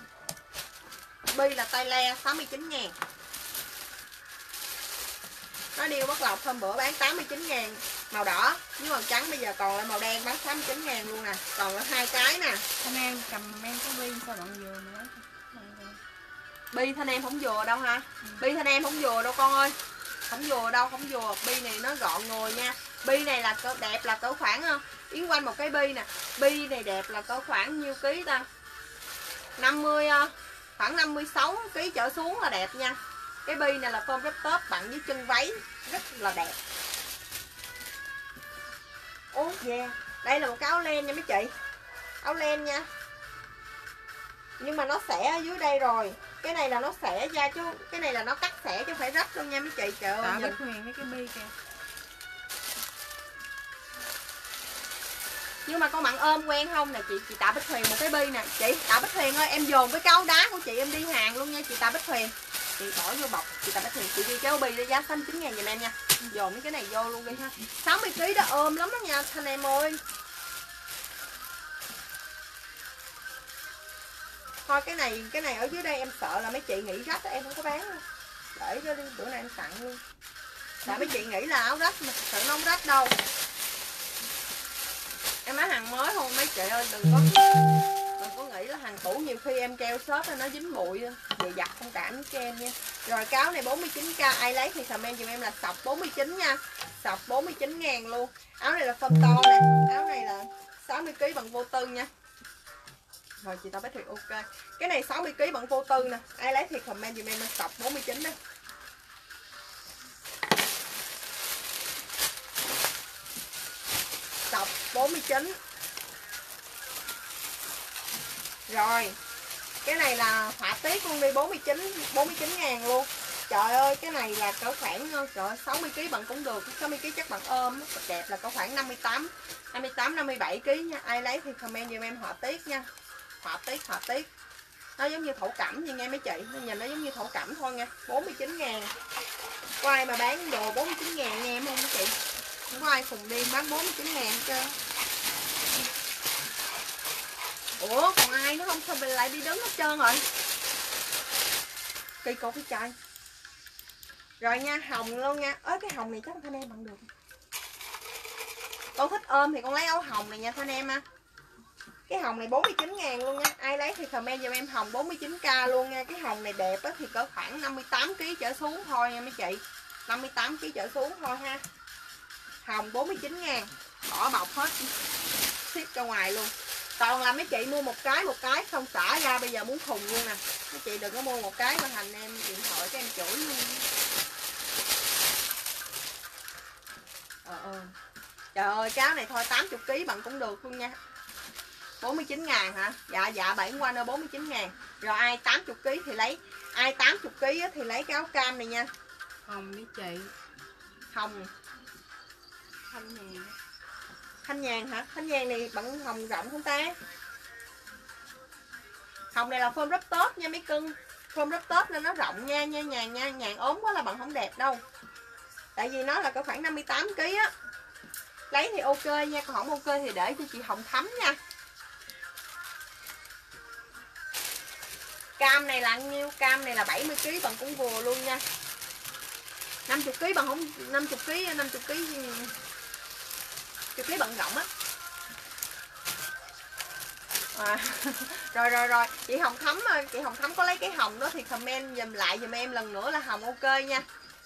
Bi là tay le sáu mươi chín ngàn. Nó điêu Bất Lộc hôm bữa bán tám mươi chín ngàn, màu đỏ với màu trắng, bây giờ còn lại màu đen bán sáu mươi chín ngàn luôn nè. Còn lại hai cái nè. Thanh An cầm em cái bi sao bạn vừa nữa. Bi Thanh Em không vừa đâu ha. Ừ. Bi Thanh Em không vừa đâu con ơi. Không vừa đâu, không vừa. Bi này nó gọn người nha. Bi này là cỡ đẹp là cỡ khoảng Yến quanh một cái bi nè. Bi này đẹp là cỡ khoảng nhiêu ký ta? năm mươi, khoảng năm mươi sáu ký trở xuống là đẹp nha. Cái bi này là form rất top bằng với chân váy, rất là đẹp. Ố yeah. Đây là một cái áo len nha mấy chị. Áo len nha. Nhưng mà nó xẻ ở dưới đây rồi. Cái này là nó xẻ ra chứ, cái này là nó cắt xẻ chứ không phải rách đâu nha mấy chị. Trời ơi. Bích Huyền với cái bi kìa. Nhưng mà con mặn ôm quen không nè chị, chị Tạ Bích Huyền một cái bi nè. Chị Tạ Bích Huyền ơi, em dồn cái cáo đá của chị em đi hàng luôn nha chị Tạ Bích Huyền. Chị bỏ vô bọc, chị Tạ Bích Huyền chị ghi cái bi đó giá sáu mươi chín ngàn giùm em nha. Dồn mấy cái này vô luôn đi ha. sáu mươi ký đó ôm lắm đó nha Thanh Em ơi. Thôi cái này cái này ở dưới đây em sợ là mấy chị nghĩ rách em không có bán đâu. Để cho đi, bữa nay em tặng luôn. Tại mấy chị nghĩ là áo rách mà thật sự nó không rách đâu. Em bán hàng mới không mấy chị ơi, đừng có đừng có nghĩ là hàng cũ, nhiều khi em treo shop nó dính bụi bị giặt không cảm cho em nha. Rồi cáo này bốn mươi chín k, ai lấy thì comment giùm em là sọc bốn mươi chín nha. Sọc bốn mươi chín ngàn luôn. Áo này là form to nè, áo này là sáu mươi ký bằng vô tư nha. Rồi chị tao biết thì ok. Cái này sáu mươi ký bằng vô tư nè, ai lấy thì comment giùm em là sọc bốn mươi chín đó. Sọc bốn mươi chín. Rồi cái này là họa tiết luôn đi, bốn mươi chín, bốn mươi chín ngàn luôn. Trời ơi cái này là cỡ khoảng cỡ sáu mươi ký bằng cũng được, sáu mươi ký chắc bằng ôm rất đẹp, là cỡ khoảng năm mươi tám, năm mươi tám, năm mươi bảy ký nha. Ai lấy thì comment giùm em họa tiết nha. Họa tiết, họa tiết. Nó giống như thổ cẩm như nghe mấy chị, nó nhìn nó giống như thổ cẩm thôi nha. bốn mươi chín ngàn. Có ai mà bán đồ bốn mươi chín ngàn nghe em không mấy chị? Không có ai cùng đi bán bốn mươi chín ngàn hết trơn. Ủa còn ai nữa không? Sao mình lại đi đứng hết trơn rồi? Kỳ cục cái trời. Rồi nha, hồng luôn nha. Ớ cái hồng này chắc Thanh Em bằng được. Con thích ôm thì con lấy áo hồng này nha Thanh Em ha. Cái hồng này bốn mươi chín ngàn luôn nha. Ai lấy thì comment giùm em hồng bốn mươi chín k luôn nha. Cái hồng này đẹp á thì cỡ khoảng năm mươi tám ký trở xuống thôi nha mấy chị. năm mươi tám ký trở xuống thôi ha. Hồng bốn mươi chín ngàn. Bỏ bọc hết. Ship ra ngoài luôn. Toàn là mấy chị mua một cái một cái không xả ra, bây giờ muốn khùng luôn nè. Mấy chị đừng có mua một cái mà thành em điện thoại cho em chửi luôn. Ờ ờ. Trời ơi cái áo này thôi tám mươi ký bằng cũng được luôn nha. bốn mươi chín ngàn hả? Dạ dạ bảy qua nơi bốn mươi chín ngàn. Rồi ai tám mươi ký thì lấy, ai tám mươi ký thì lấy cái áo cam này nha. Hồng với chị. Hồng. Thanh nhàn. Thanh nhàn hả? Thanh nhàn này bằng hồng rộng không ta? Hồng này là form rất tốt nha mấy cưng. Form rất tốt nên nó rộng nha nha nhàn nha. Nhàn ốm quá là bằng không đẹp đâu. Tại vì nó là có khoảng năm mươi tám ký á. Lấy thì ok nha, còn không ok thì để cho chị Hồng Thắm nha. Cam này là nhiêu? Cam này là bảy mươi ký bằng cũng vừa luôn nha. năm mươi ký bằng không, năm mươi ký, năm mươi ký chục ký bằng rộng á. À, rồi rồi rồi, chị Hồng Thắm, chị Hồng Thắm có lấy cái hồng đó thì comment dùm lại dùm em lần nữa là hồng ok nha.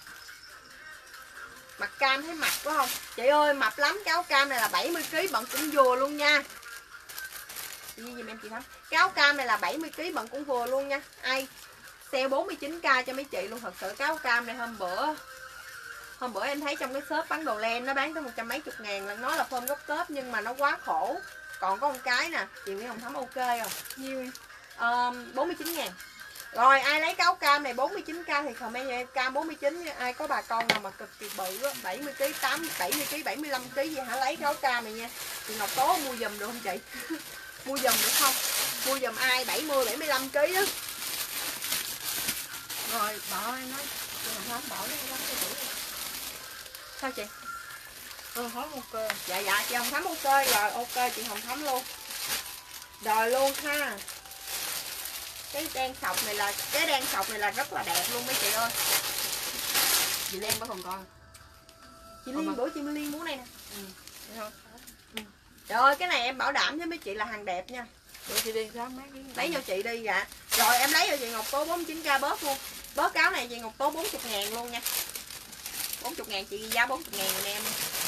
Mặt cam thấy mặt quá không? Chị ơi mập lắm, cái áo cam này là bảy mươi ký bận cũng vừa luôn nha. Gì dùm em chị Thắm. Cái áo cam này là bảy mươi ký bận cũng vừa luôn nha. Ai sale bốn mươi chín k cho mấy chị luôn. Thật sự cái áo cam này hôm bữa Hôm bữa em thấy trong cái shop bán đồ len nó bán tới một trăm mấy chục ngàn lần. Nó là form gốc tớp nhưng mà nó quá khổ. Còn có một cái nè, chị Nguyễn Hồng Thắm ok không? Nhiêu? Um, bốn mươi chín ngàn. Rồi ai lấy cái áo cam này bốn mươi chín k thì comment cho em cam bốn mươi chín. Ai có bà con nào mà cực kỳ bự á, bảy mươi ký, tám, bảy mươi ký, bảy mươi lăm ký gì hả lấy cái áo cam này nha. Chị Ngọc Tố mua giùm được không chị? Mua giùm được không? Mua giùm ai bảy mươi, bảy mươi lăm ký á. Rồi bỏ em nói chị Hồng Thắm bỏ nó lắm cho chị. Sao chị? Ừ, hết ok. Dạ dạ chị Hồng Thắm ok rồi, ok chị Hồng Thắm luôn. Rồi luôn ha. Cái đen sọc này là cái đen sọc này là rất là đẹp luôn mấy chị ơi. Chị Liên có còn con. Chị Liên bữa chị Liên muốn này nè. Ừ. Được không? Ừ. Trời ơi cái này em bảo đảm với mấy chị là hàng đẹp nha. Bữa chị Liên sáng mấy cái Lấy cho chị đi dạ. Rồi em lấy cho chị Ngọc Tố bốn mươi chín k bớt luôn. Bớt áo này chị Ngọc Tố bốn mươi ngàn luôn nha. bốn mươi ngàn chị giá bốn mươi ngàn em.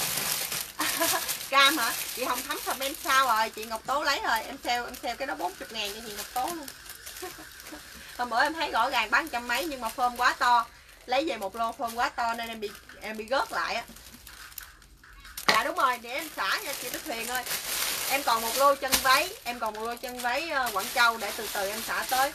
Cam hả? Chị Hồng Thắm comment sao rồi? Chị Ngọc Tố lấy rồi. Em sale em sale cái đó bốn mươi ngàn cho chị Ngọc Tố luôn. Hôm bữa em thấy rõ ràng bán trăm mấy nhưng mà phơm quá to. Lấy về một lô phơm quá to nên em bị em bị gớt lại á. Dạ đúng rồi, để em xả nha chị Đức Huyền ơi. Em còn một lô chân váy, em còn một lô chân váy Quảng Châu để từ từ em xả tới.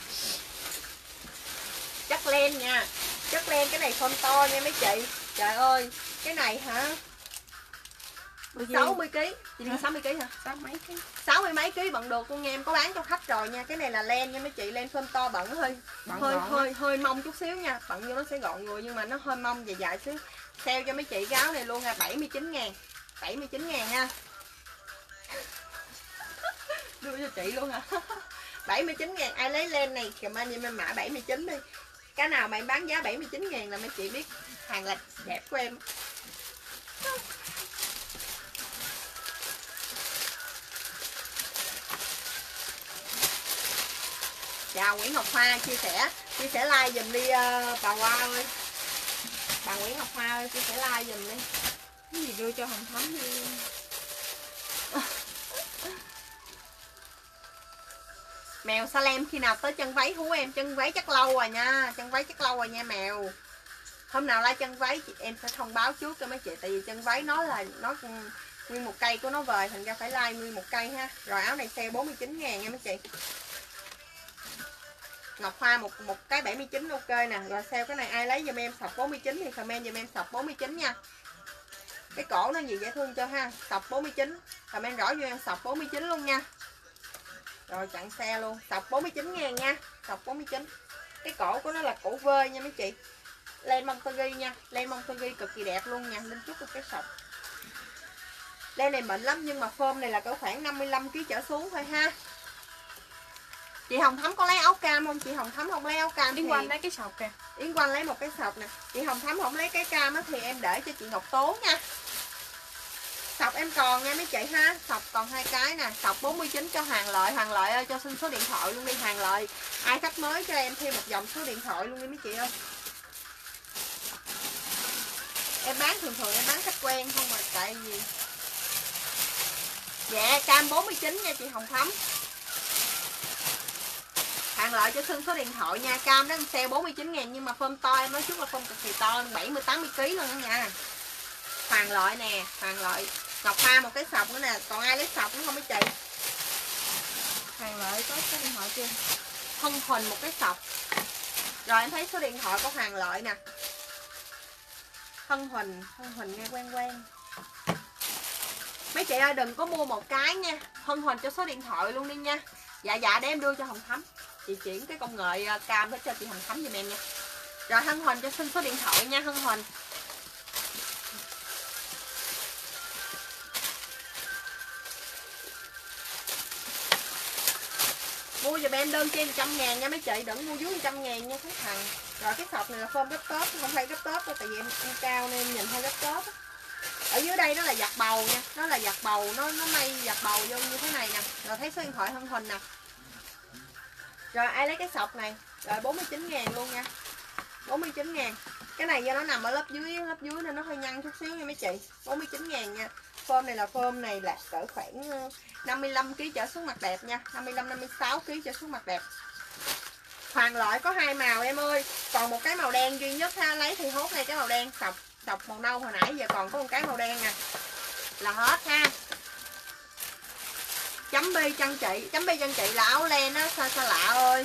Chất len nha. Chất len cái này phơm to nha mấy chị. Trời ơi, cái này hả? sáu mươi ki lô gam. Chị đi sáu mươi ki lô gam hả? sáu mấy ký. sáu mươi mấy ký bận được luôn nha, em có bán cho khách rồi nha. Cái này là len nha mấy chị, len phơm to bận hơi Bận hơi gọn hơi hơi mông chút xíu nha. Bận vô nó sẽ gọn người nhưng mà nó hơi mông dài dài xíu. Sale cho mấy chị cái áo này luôn nha, bảy mươi chín ngàn. bảy mươi chín ngàn nha. Đưa cho chị luôn hả? bảy mươi chín ngàn, ai lấy len này comment giùm em mã bảy mươi chín đi. Cái nào mà em bán giá bảy mươi chín ngàn là mấy chị biết hàng là đẹp của em. Chào Nguyễn Ngọc Hoa chia sẻ chia sẻ like dùm đi uh, bà Hoa ơi. Bà Nguyễn Ngọc Hoa ơi chia sẻ like dùm đi. Cái gì đưa cho Hồng Thắm đi. Mèo Salem khi nào tới chân váy hú em? Chân váy chắc lâu rồi nha, chân váy chắc lâu rồi nha mèo. Hôm nào like chân váy chị em sẽ thông báo trước cho mấy chị, tại vì chân váy nó là nó nguyên một cây của nó về, thành ra phải like nguyên một cây ha. Rồi áo này sale bốn mươi chín ngàn nha mấy chị. Ngọc Hoa một một cái bảy mươi chín ok nè. Rồi sale cái này ai lấy giùm em sọc bốn mươi chín thì comment giùm em sọc bốn mươi chín nha. Cái cổ nó gì dễ thương cho ha, sọc bốn mươi chín. Comment rõ cho em sọc bốn mươi chín luôn nha. Rồi chặn xe luôn, sọc bốn mươi chín ngàn nha, sọc bốn mươi chín. Cái cổ của nó là cổ vơi nha mấy chị. Len Monterey nha, len Monterey cực kỳ đẹp luôn nha, lên chút cái sọc. Len này mịn lắm nhưng mà phơm này là cỡ khoảng năm mươi lăm ki lô gam trở xuống thôi ha. Chị Hồng Thắm có lấy áo cam không? Chị Hồng Thắm không lấy áo cam Yến thì Quanh lấy cái sọc kìa. Yến Quanh lấy một cái sọc nè. Chị Hồng Thắm không lấy cái cam á thì em để cho chị Ngọc Tố nha. Sọc em còn nha mấy chị ha. Sọc còn hai cái nè. Sọc bốn mươi chín cho Hoàng Lợi. Hoàng Lợi ơi cho xin số điện thoại luôn đi Hoàng Lợi. Ai khách mới cho em thêm một dòng số điện thoại luôn đi mấy chị ơi. Em bán thường thường em bán khách quen không mà tại gì. Dạ cam bốn mươi chín nha chị Hồng Thắm. Hoàng Lợi cho xin số điện thoại nha. Cam đó sale bốn mươi chín ngàn nhưng mà phơm to em nói trước là phơm cực kỳ to, bảy mươi tám mươi ki lô gam luôn đó nha. Hoàng Lợi nè, Hoàng Lợi. Ngọc Hoa một cái sọc nữa nè, còn ai lấy sọc nữa không mấy chị? Hoàng Lợi có số điện thoại chưa? Hân Huỳnh một cái sọc. Rồi em thấy số điện thoại của Hoàng Lợi nè. Hân Huỳnh, Hân Huỳnh nghe quen quen. Mấy chị ơi đừng có mua một cái nha. Hân Huỳnh cho số điện thoại luôn đi nha. Dạ dạ để em đưa cho Hồng Thắm. Chị chuyển cái công nghệ cam đó cho chị Hồng Thắm giùm em nha. Rồi Hân Huỳnh cho xin số điện thoại nha Hân Huỳnh. Mua giùm em đơn trên một trăm ngàn nha mấy chị, đừng mua dưới một trăm ngàn nha khách hàng. Rồi cái sọc này là phơm gấp tớp, không phải gấp tớp đâu, tại vì em, em cao nên em nhìn hơi gấp tớp. Ở dưới đây nó là giặt bầu nha, nó là giặt bầu, nó nó may giặt bầu vô như thế này nè. Rồi thấy số điện thoại Hân Huỳnh nè. Rồi ai lấy cái sọc này, rồi bốn mươi chín ngàn luôn nha. bốn mươi chín ngàn. Cái này do nó nằm ở lớp dưới, lớp dưới nên nó hơi nhăn chút xíu nha mấy chị. bốn mươi chín ngàn nha. Phơm này là phơm này là cỡ khoảng năm mươi lăm ki lô gam trở xuống mặt đẹp nha, năm mươi lăm năm mươi sáu ki lô gam trở xuống mặt đẹp. Hoàng Lợi có hai màu em ơi, còn một cái màu đen duy nhất ha, lấy thì hốt này cái màu đen, sọc sọc màu nâu hồi nãy giờ còn có một cái màu đen nè. Là hết ha. Chấm bi chân chị, chấm bi chân chị là áo len á, sao sao lạ ơi.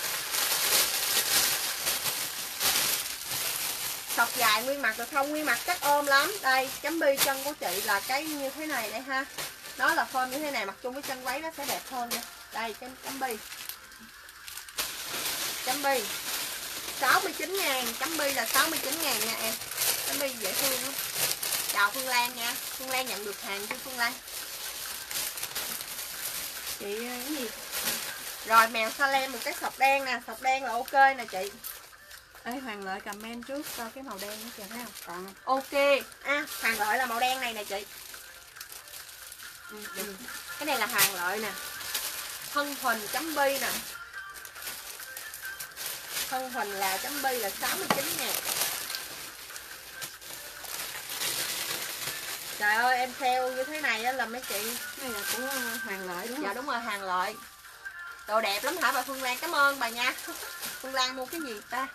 Sọc dài nguyên mặt được không? Nguyên mặt chắc ôm lắm. Đây, chấm bi chân của chị là cái như thế này đây ha. Nó là form như thế này, mặc chung với chân váy nó sẽ đẹp hơn nha. Đây, chấm, chấm bi. Chấm bi. sáu mươi chín ngàn, chấm bi là sáu mươi chín ngàn nha em. Chấm bi dễ thương lắm. Chào Phương Lan nha. Phương Lan nhận được hàng chứ Phương Lan. Chị cái gì? Rồi mèo Salem một cái sọc đen nè, sọc đen là ok nè chị. Ê Hoàng Lợi comment trước cho cái màu đen nó kìa thấy không? Còn ok. À, Hoàng Lợi là màu đen này nè chị. ừ, Ừ. Cái này là Hoàng Lợi nè. Thân Huỳnh chấm bi nè. Thân Huỳnh là chấm bi là sáu mươi chín ngàn. Trời ơi em sale như thế này á là mấy chị. này là của Hoàng Lợi đúng Dạ không? đúng rồi, Hoàng Lợi. Đồ đẹp lắm hả bà Phương Lan? Cảm ơn bà nha. Phương Lan mua cái gì ta?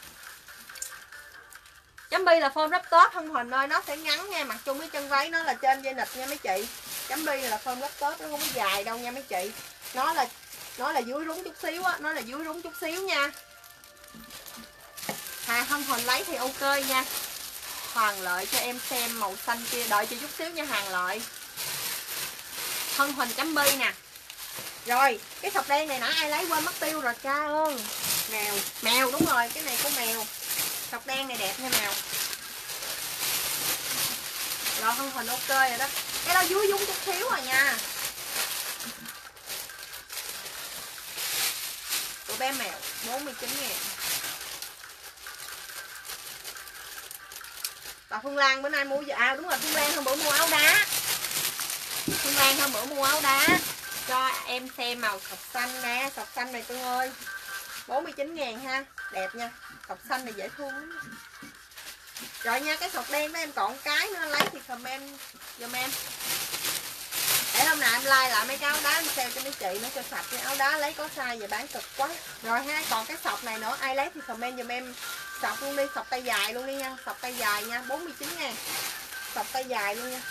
Chấm bi là form laptop Thân Huỳnh ơi, nó sẽ ngắn nha, mặc chung với chân váy nó là trên dây nịt nha mấy chị. Chấm bi là form laptop, nó không có dài đâu nha mấy chị. Nó là nó là dưới rúng chút xíu á, nó là dưới rúng chút xíu nha. Hà Thân Huỳnh lấy thì ok nha. Hoàng Lợi cho em xem màu xanh kia, đợi chị chút xíu nha Hoàng Lợi. Thân Huỳnh chấm bi nè. Rồi, cái sọc đen này nãy ai lấy quên mất tiêu rồi cha ơi. Mèo. Mèo đúng rồi, cái này của mèo. Sọc đen này đẹp nha mèo. Rồi Thân Huỳnh ok rồi đó. Cái đó dưới dúng chút xíu rồi nha. Của bé mèo bốn mươi chín ngàn. Bà Phương Lan bữa nay mua gì? À đúng rồi, Phương Lan hôm bữa mua áo đá. Phương Lan hôm bữa mua áo đá cho em xem màu sọc xanh nè. Sọc xanh này Tương ơi, bốn mươi chín ngàn ha. Đẹp nha, sọc xanh này dễ thương lắm. Rồi nha, cái sọc đen đó em còn cái nữa, lấy thì comment giùm em. Để hôm nào em like lại mấy cái áo đá em sale cho mấy chị nó cho sạch. Cái áo đá lấy có size và bán cực quá. Rồi ha, còn cái sọc này nữa, ai lấy thì comment giùm em. Sọc luôn đi, sọc tay dài luôn đi nha. Sọc tay dài nha, bốn mươi chín ngàn. Sọc tay dài luôn nha.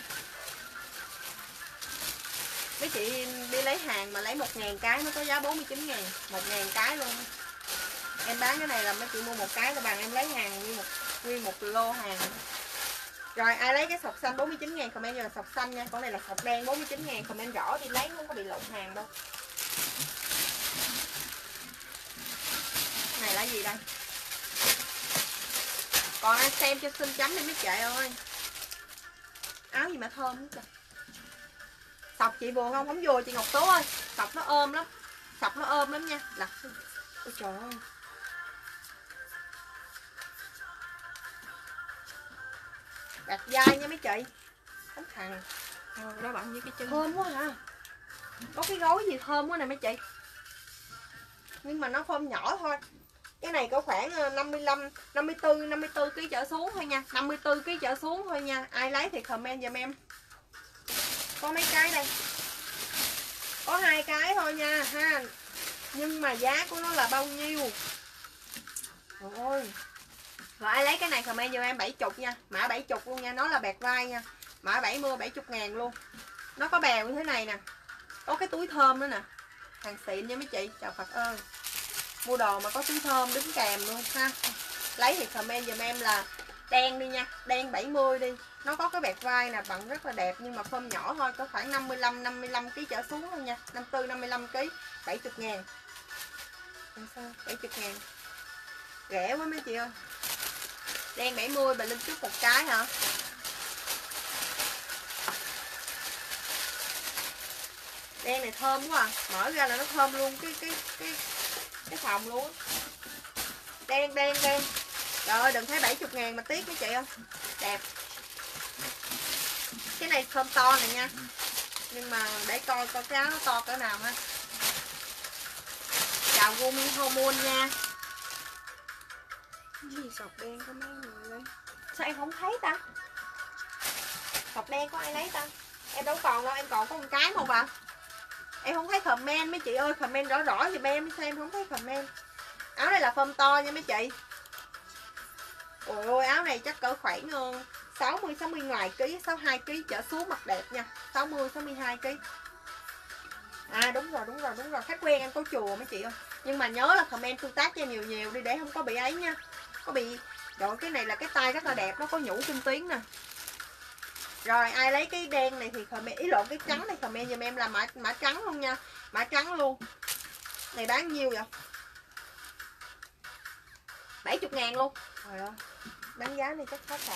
Mấy chị đi lấy hàng mà lấy một ngàn cái nó có giá bốn mươi chín ngàn. một ngàn cái luôn. Em bán cái này là mấy chị mua một cái là bằng em lấy hàng như một, nguyên một lô hàng. Rồi ai lấy cái sọc xanh bốn mươi chín ngàn comment là sọc xanh nha. Con này là sọc đen bốn mươi chín ngàn, comment rõ đi lấy, không có bị lộn hàng đâu. Này là gì đây? Còn ai xem cho xin chấm đi mấy chị ơi. Áo gì mà thơm quá trời. Sọc chị buồn không? Không vừa chị Ngọc Tố ơi. Sọc nó ôm lắm. Sọc nó ôm lắm nha. Lặt. Ôi trời ơi. Đặt dai nha mấy chị. Tấm thằng. Ờ, đó bạn với cái chân. Thơm quá hả? Có cái gối gì thơm quá nè mấy chị. Nhưng mà nó form nhỏ thôi. Cái này có khoảng năm mươi lăm, năm mươi tư, năm mươi tư ký trở xuống thôi nha. năm mươi tư ký trở xuống thôi nha. Ai lấy thì comment giùm em. Có mấy cái đây. Có hai cái thôi nha ha. Nhưng mà giá của nó là bao nhiêu? Ôi. Rồi ai lấy cái này comment giùm em bảy mươi nha. Mã bảy mươi luôn nha. Nó là bẹt vai nha. Mã bảy mươi, bảy mươi ngàn luôn. Nó có bèo như thế này nè. Có cái túi thơm nữa nè. Hàng xịn nha mấy chị. Chào Phật ơi. Mua đồ mà có túi thơm đính kèm luôn ha. Lấy thì comment giùm em là đen đi nha. Đen bảy mươi đi. Nó có cái bẹt vai nè, bằng rất là đẹp. Nhưng mà form nhỏ thôi. Có khoảng năm mươi lăm, năm mươi lăm ký trở xuống thôi nha. năm mươi tư, năm mươi lăm ký. bảy mươi ngàn. Sao? bảy mươi ngàn. Rẻ quá mấy chị ơi. Đen bảy mươi, bà Linh chút một cái hả? Đen này thơm quá à. Mở ra là nó thơm luôn cái cái cái cái phòng luôn. Đen đen đen. Trời ơi đừng thấy bảy mươi ngàn mà tiếc mấy chị ơi. Đẹp. Cái này thơm to này nha. Nhưng mà để coi coi cái áo nó to cỡ nào ha. Chào Gumi Hormone nha. Cái gì sọc đen có mấy người đây? Sao em không thấy ta? Sọc đen có ai lấy ta? Em đâu còn đâu, em còn có một cái một à. Em không thấy comment mấy chị ơi, comment rõ rõ giùm em sao em không thấy comment. Áo này là form to nha mấy chị. Ôi ôi áo này chắc cỡ khoảng sáu mươi, sáu mươi ngoài ký, sáu mươi hai ký trở xuống mặt đẹp nha. sáu mươi, sáu mươi hai ký. À đúng rồi, đúng rồi, đúng rồi. Khách quen em có chùa mấy chị ơi. Nhưng mà nhớ là comment tương tác cho nhiều nhiều đi để không có bị ấy nha. Có bị. Rồi cái này là cái tay rất là đẹp, nó có nhũ trên tuyến nè. Rồi ai lấy cái đen này thì comment, ý lộn cái trắng này comment giùm em là mã mã trắng luôn nha. Mã trắng luôn. Này bán nhiêu vậy? bảy mươi ngàn luôn. Trời ơi, bán giá này chắc phá sản.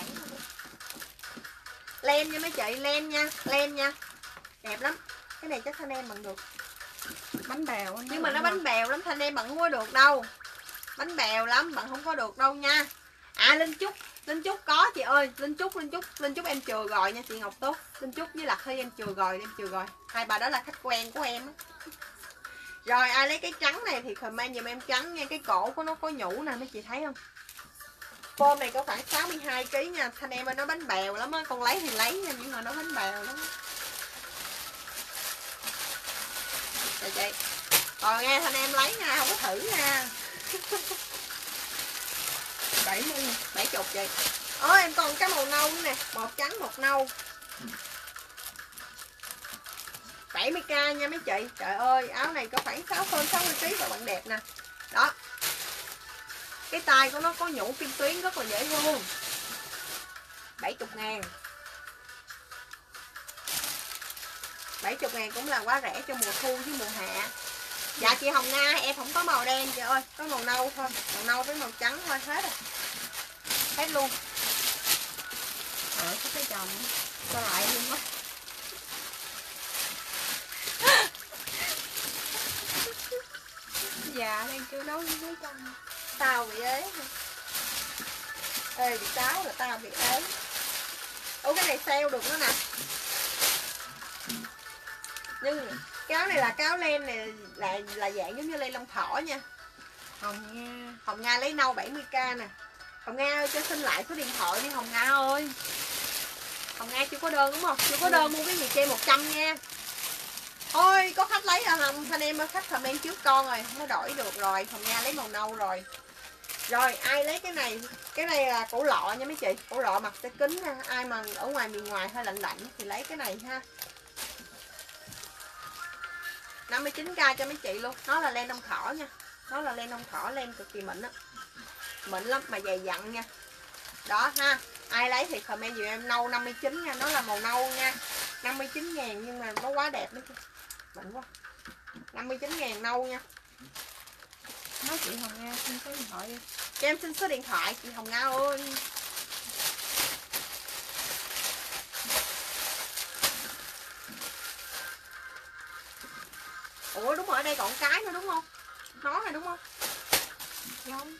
Len nha mấy chị, len nha, len nha, đẹp lắm. Cái này chắc Thanh Em bằng được. Bánh bèo. Nhưng mà nó bánh bèo lắm, Thanh Em bạn không có được đâu. Bánh bèo lắm, bạn không có được đâu nha. À Linh Trúc, Linh Trúc có chị ơi, Linh Trúc, Linh Trúc, Linh Trúc em chừa rồi nha chị Ngọc Tốt. Linh Trúc với Lạc Hy em chừa rồi, em chừa rồi. Hai bà đó là khách quen của em á. Rồi ai lấy cái trắng này thì comment giùm em trắng nha, cái cổ của nó có nhũ nè mấy chị thấy không? Form này có khoảng sáu mươi hai ki lô gam nha, Thanh Em ơi nó bánh bèo lắm á, con lấy thì lấy nha nhưng mà nó bánh bèo lắm. Rồi chị. Rồi nghe Thanh Em lấy nha, không có thử nha. bảy mươi, bảy mươi chị. Ơ em còn cái màu nâu nữa nè, một trắng một nâu. bảy mươi k nha mấy chị. Trời ơi, áo này có khoảng sáu hơn sáu mươi ki lô gam và bạn đẹp nè. Đó. Cái tay của nó có nhũ kim tuyến rất là dễ thương. bảy mươi ngàn. bảy mươi ngàn cũng là quá rẻ cho mùa thu với mùa hạ. Dạ chị Hồng Nga em không có màu đen chị ơi, có màu nâu thôi, màu nâu với màu trắng thôi, hết rồi. Hết luôn. Ờ có cái chồng co lại luôn á. Dạ đang kêu nấu với chồng. Tao bị ế hả? Ê bị táo là tao bị ế. Ủa cái này sale được nữa nè. Nhưng cái áo này là cái áo len này là là dạng giống như len lông thỏ nha. Hồng Nga. Hồng Nga lấy nâu bảy mươi k nè. Hồng Nga ơi cho xin lại số điện thoại đi Hồng Nga ơi. Hồng Nga chưa có đơn đúng không? Chưa có đơn mua cái gì cho em một trăm nha. Ôi có khách lấy rồi không? Thanh Em ơi khách comment trước con rồi, nó đổi được rồi. Hồng Nga lấy màu nâu rồi. Rồi ai lấy cái này? Cái này là cổ lọ nha mấy chị. Cổ lọ mặt sẽ kính ha. Ai mà ở ngoài miền ngoài hơi lạnh lạnh thì lấy cái này ha. năm mươi chín k cho mấy chị luôn. Nó là len lông thỏ nha. Nó là len lông thỏ, len cực kỳ mịn á. Mịn lắm mà dày dặn nha. Đó ha. Ai lấy thì comment dùm em nâu năm mươi chín nha. Nó là màu nâu nha. năm mươi chín ngàn nhưng mà nó quá đẹp đó chứ. Mịn quá. năm mươi chín ngàn nâu nha. Nói chị Hồng Nga xin số điện thoại đi. Cho em xin số điện thoại chị Hồng Nga ơi. Ủa đúng rồi, ở đây còn cái nữa đúng không? Nó này đúng không? Không.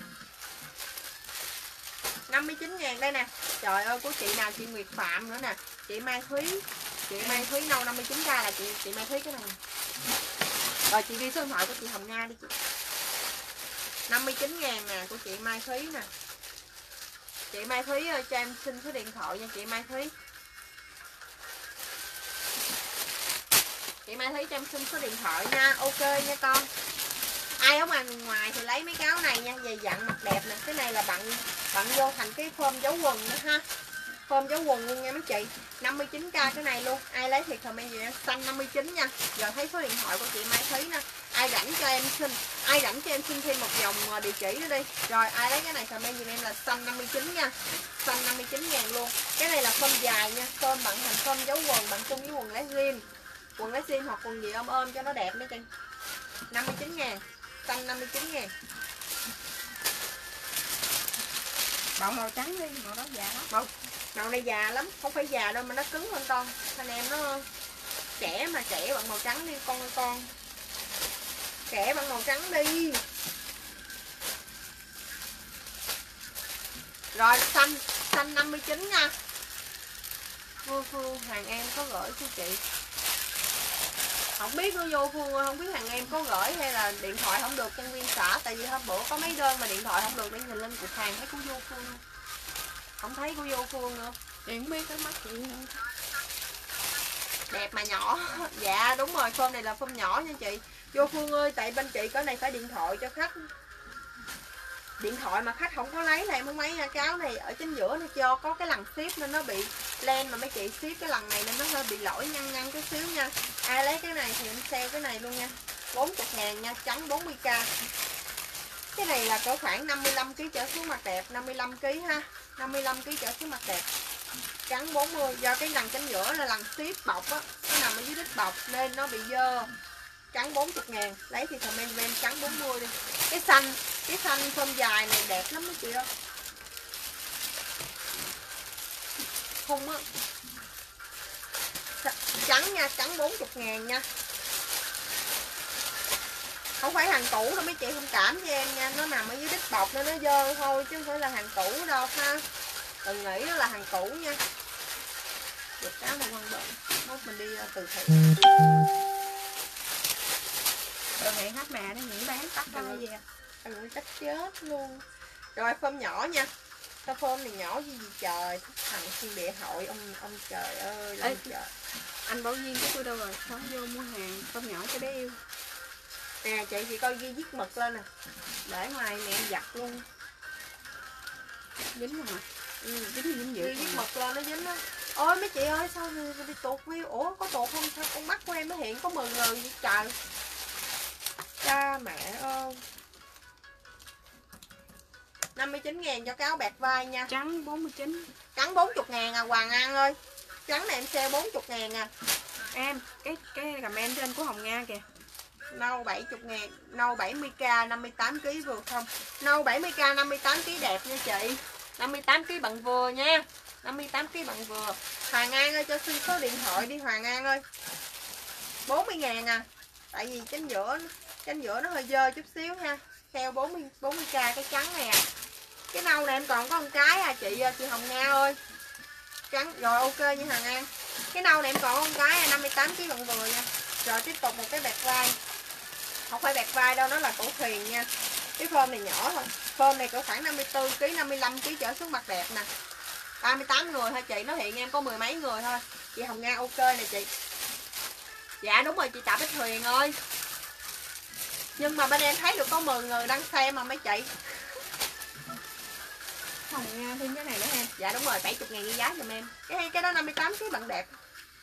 năm mươi chín ngàn đây nè. Trời ơi của chị nào chị Nguyệt Phạm nữa nè. Chị Mai Thúy. Chị Mai Thúy nâu năm mươi chín k là chị chị Mai Thúy cái này. Rồi chị ghi số điện thoại của chị Hồng Nga đi chị. năm mươi chín ngàn nè của chị Mai Thúy nè. Chị Mai Thúy ơi cho em xin số điện thoại nha chị Mai Thúy. Chị Mai Thúy cho em xin số điện thoại nha. Ok nha con. Ai ở ngoài ngoài thì lấy mấy cái áo này nha, dày dặn mặt đẹp nè. Cái này là bạn bạn vô thành cái form dấu quần nữa ha. Form dấu quần luôn nha mấy chị. năm mươi chín k cái này luôn. Ai lấy thì comment gì em xanh năm mươi chín nha. Giờ thấy số điện thoại của chị Mai Thúy nè. Ai rảnh cho em xin, ai rảnh cho em xin thêm một dòng địa chỉ nữa đi. Rồi ai lấy cái này comment gì em là xanh năm mươi chín nha. Xanh năm mươi chín ngàn luôn. Cái này là form dài nha. Form bạn thành form dấu quần, bạn chung với quần lá jean. Quần lá jean hoặc quần gì ôm ôm cho nó đẹp mấy chị. năm mươi chín ngàn. Xanh năm mươi chín ngàn. Bọng màu trắng đi, màu đó già lắm. Màu, màu này già lắm, không phải già đâu mà nó cứng hơn con. Anh em nó trẻ mà trẻ bằng màu trắng đi con ơi con. Trẻ bằng màu trắng đi. Rồi xanh, xanh năm mươi chín nha. Phương Phương hàng em có gửi cho chị. Không biết nó vô Phương ơi, không biết hàng em có gửi hay là điện thoại không được nhân viên xã. Tại vì hôm bữa có mấy đơn mà điện thoại không được để nhìn lên cục hàng thấy của vô Phương. Không thấy của vô Phương nữa. Chị không biết cái mắt chị nữa. Đẹp mà nhỏ. Dạ đúng rồi, phơm này là phơm nhỏ nha chị. Vô Phương ơi, tại bên chị cái này phải điện thoại cho khách. Điện thoại mà khách không có lấy là em không lấy nha. Cái áo này ở chính giữa nó cho có cái lần ship nên nó bị len mà mấy chị ship cái lần này nên nó hơi bị lỗi nhăn nhăn chút xíu nha. Ai lấy cái này thì em sale cái này luôn nha. bốn mươi ngàn nha, trắng bốn mươi k. Cái này là cỡ khoảng năm mươi lăm ki lô gam trở xuống mặt đẹp, năm mươi lăm ki lô gam ha. năm mươi lăm ki lô gam trở xuống mặt đẹp. Trắng bốn mươi, do cái lần chính giữa là lần ship bọc á, nó nằm ở dưới đít bọc nên nó bị dơ. trắng bốn mươi ngàn. Lấy thì comment em trắng bốn mươi đi. Cái xanh, cái xanh phơm dài này đẹp lắm mấy chị ơi. Không á. Trắng nha, trắng bốn mươi ngàn nha. Không phải hàng cũ đâu mấy chị, thông cảm với em nha. Nó nằm ở dưới đít bọc nên nó dơ thôi, chứ không phải là hàng cũ đâu ha. Đừng nghĩ nó là hàng cũ nha. Được cáo này quăng bệnh. Mốt mình đi từ thiện. Từ thiện hết mẹ nó nghỉ bán tắt ra về. Anh chắc chết luôn. Rồi phơm nhỏ nha. Cái phơm này nhỏ gì gì trời. Thằng xuyên địa hội ông ông trời ơi là trời. Anh Bảo Duyên của tôi đâu rồi? Sao vô mua hàng phơm nhỏ cho bé yêu. Nè chị chị coi ghi viết mực lên nè. Để ngoài mẹ giặt luôn. Dính không à? Ừ, dính thì dính dữ. Ghi viết mực lên nó dính á. Ôi mấy chị ơi sao bị, bị tụt view. Ủa có tụt không? Sao con mắt của em nó hiện có mười người vậy trời. Cha mẹ ơi. năm mươi chín ngàn cho cái áo bạc vai nha. Trắng bốn mươi chín. Trắng bốn mươi ngàn à Hoàng An ơi. Trắng này em sale bốn mươi ngàn à. Em, cái cái comment trên của Hồng Nga kìa. Nâu bảy mươi ngàn, nâu bảy mươi k năm mươi tám ki lô gam vừa không? Nâu bảy mươi k năm mươi tám ki lô gam đẹp nha chị. năm mươi tám ki lô gam bằng vừa nha. năm mươi tám ki lô gam bằng vừa. Hoàng An ơi cho xin số điện thoại đi Hoàng An ơi. bốn mươi ngàn à. Tại vì trên giữa trên giữa nó hơi dơ chút xíu ha. Theo bốn mươi bốn mươi k cái trắng này à. Cái nâu này em còn có một cái à chị chị Hồng Nga ơi. Trắng rồi ok nha Hoàng An. Cái nâu này em còn có một cái à, năm mươi tám ki lô gam bằng vừa nha. Rồi tiếp tục một cái bạc vai. Không phải bạc vai đâu, nó là cổ thuyền nha. Cái phơm này nhỏ thôi. Phơm này cỡ khoảng năm mươi tư ki lô gam, năm mươi lăm ki lô gam trở xuống mặt đẹp nè. ba mươi tám người thôi chị, nó hiện em có mười mấy người thôi. Chị Hồng Nga ok nè chị. Dạ đúng rồi chị Tạ Bích Huyền ơi. Nhưng mà bên em thấy được có mười người đăng xem mà mấy chị. Hồng Nga thêm cái này nữa em. Dạ đúng rồi, bảy mươi ngàn ghi giá giùm em. Cái cái đó năm mươi tám ki lô gam bằng đẹp.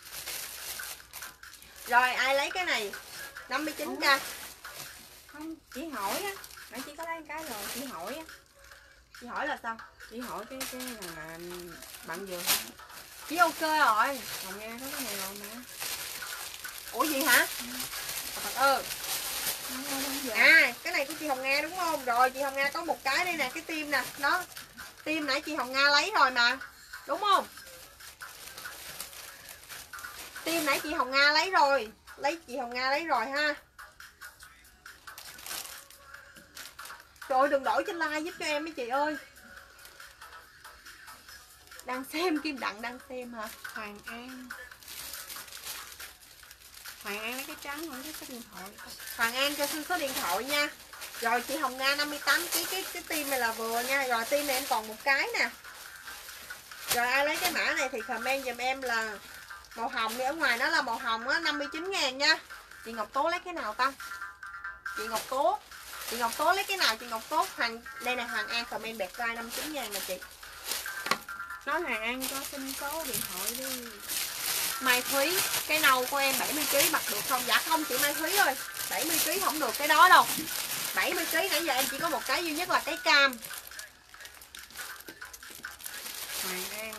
Rồi ai lấy cái này? năm mươi chín k. Không, chị hỏi á. Nãy chị có lấy cái rồi, chị hỏi á. Chị hỏi là sao? Chị hỏi cái cái là bạn vừa không? Chị ok rồi. Hồng Nga có cái này rồi mà. Ủa gì hả? Ừ. Thật ư. À, cái này của chị Hồng Nga đúng không? Rồi chị Hồng Nga có một cái đây nè, cái tim nè, đó. Tim nãy chị Hồng Nga lấy rồi mà. Đúng không? Tim nãy chị Hồng Nga lấy rồi. Lấy chị Hồng Nga lấy rồi ha. Trời ơi, đừng đổi trên like giúp cho em mấy chị ơi. Đang xem, Kim Đặng đang xem hả? Hoàng An. Hoàng An lấy cái trắng không, cái số điện thoại. Hoàng An cho xin số điện thoại nha. Rồi chị Hồng Nga năm mươi tám ký cái cái tim này là vừa nha. Rồi tim này em còn một cái nè. Rồi ai lấy cái mã này thì comment giùm em là màu hồng, đi ở ngoài nó là màu hồng á, năm mươi chín ngàn nha. Chị Ngọc Tố lấy cái nào ta? Chị Ngọc Tố. Chị Ngọc Tố lấy cái nào chị Ngọc Tố? Hoàng đây này Hoàng An comment bẹt vai năm mươi chín ngàn nè chị. Nói Hoàng An cho xin số điện thoại đi. Mai Thúy, cái nâu của em bảy mươi ki lô gam mặc được không? Dạ không chị Mai Thúy ơi. bảy mươi ki lô gam không được cái đó đâu. bảy mươi ki lô gam nãy giờ em chỉ có một cái duy nhất là cái cam. Hoàng An.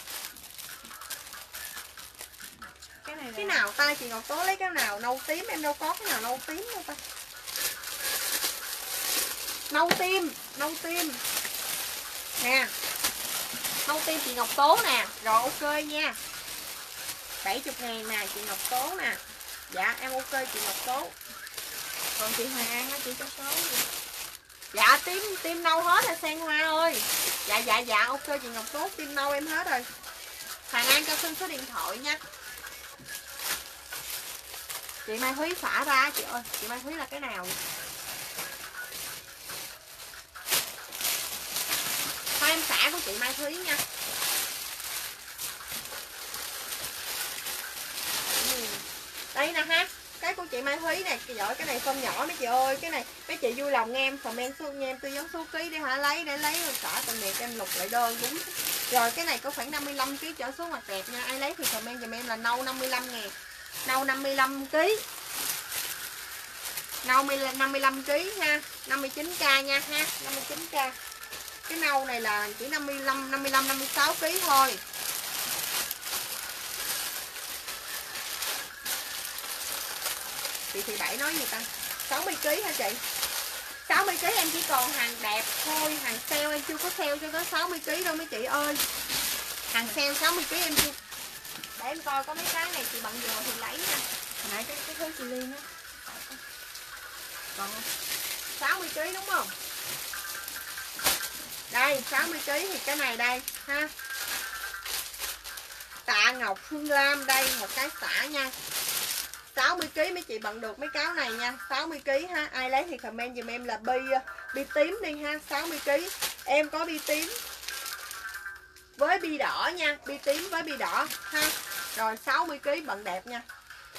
Cái này là... Cái nào ta? Chị Ngọc Tố lấy cái nào nâu tím, em đâu có cái nào nâu tím đâu ta. Nâu tim, nâu tim. Nè. Nâu tim chị Ngọc Tố nè. Rồi ok nha. bảy mươi ngàn nè chị Ngọc Tố nè. Dạ em ok chị Ngọc Tố. Còn chị Hoàng An á, chị cho số đi. Dạ tím tim nâu hết rồi Sen Hoa ơi. Dạ dạ dạ ok chị Ngọc Tố, tim nâu em hết rồi. Hoàng An cho xin số điện thoại nha. Chị Mai Thúy xả ra chị ơi. Chị Mai Thúy là cái nào? Thôi em xả của chị Mai Thúy nha. Đây nè ha. Cái của chị Mai Thúy này, giỏi cái này phân nhỏ mấy chị ơi. Cái này mấy chị vui lòng nghe em comment số nghe em tư vấn số ký để hả lấy để lấy rồi xả tình nghiệp em lục lại đơn đúng. Rồi cái này có khoảng năm mươi lăm ki lô gam trở xuống mặt đẹp nha. Ai lấy thì comment giùm em là nâu năm mươi lăm ngàn. Nâu năm mươi lăm ki lô gam. Nâu năm mươi lăm ki lô gam ha. năm mươi chín k nha ha. năm mươi chín k. Cái nâu này là chỉ năm mươi lăm, năm mươi lăm, năm mươi sáu ki lô gam thôi. Chị Thị Bảy nói gì ta? sáu mươi ký hả chị? sáu mươi ký em chỉ còn hàng đẹp thôi, hàng sale em chưa có sale cho tới sáu mươi ký đâu mấy chị ơi. Hàng sale sáu mươi ký em chưa. Để em coi có mấy cái này chị bận vừa thì lấy nha. Nãy cái cái thứ chị Liên á. Còn sáu mươi ký đúng không? Đây, sáu mươi ký thì cái này đây ha. Tạ Ngọc Phương Lam đây, một cái xả nha. sáu mươi ký mấy chị bận được mấy cáo này nha, sáu mươi ký ha. Ai lấy thì comment giùm em là bi bi tím đi ha, sáu mươi ký. Em có bi tím với bi đỏ nha, bi tím với bi đỏ ha. Rồi sáu mươi ký bận đẹp nha.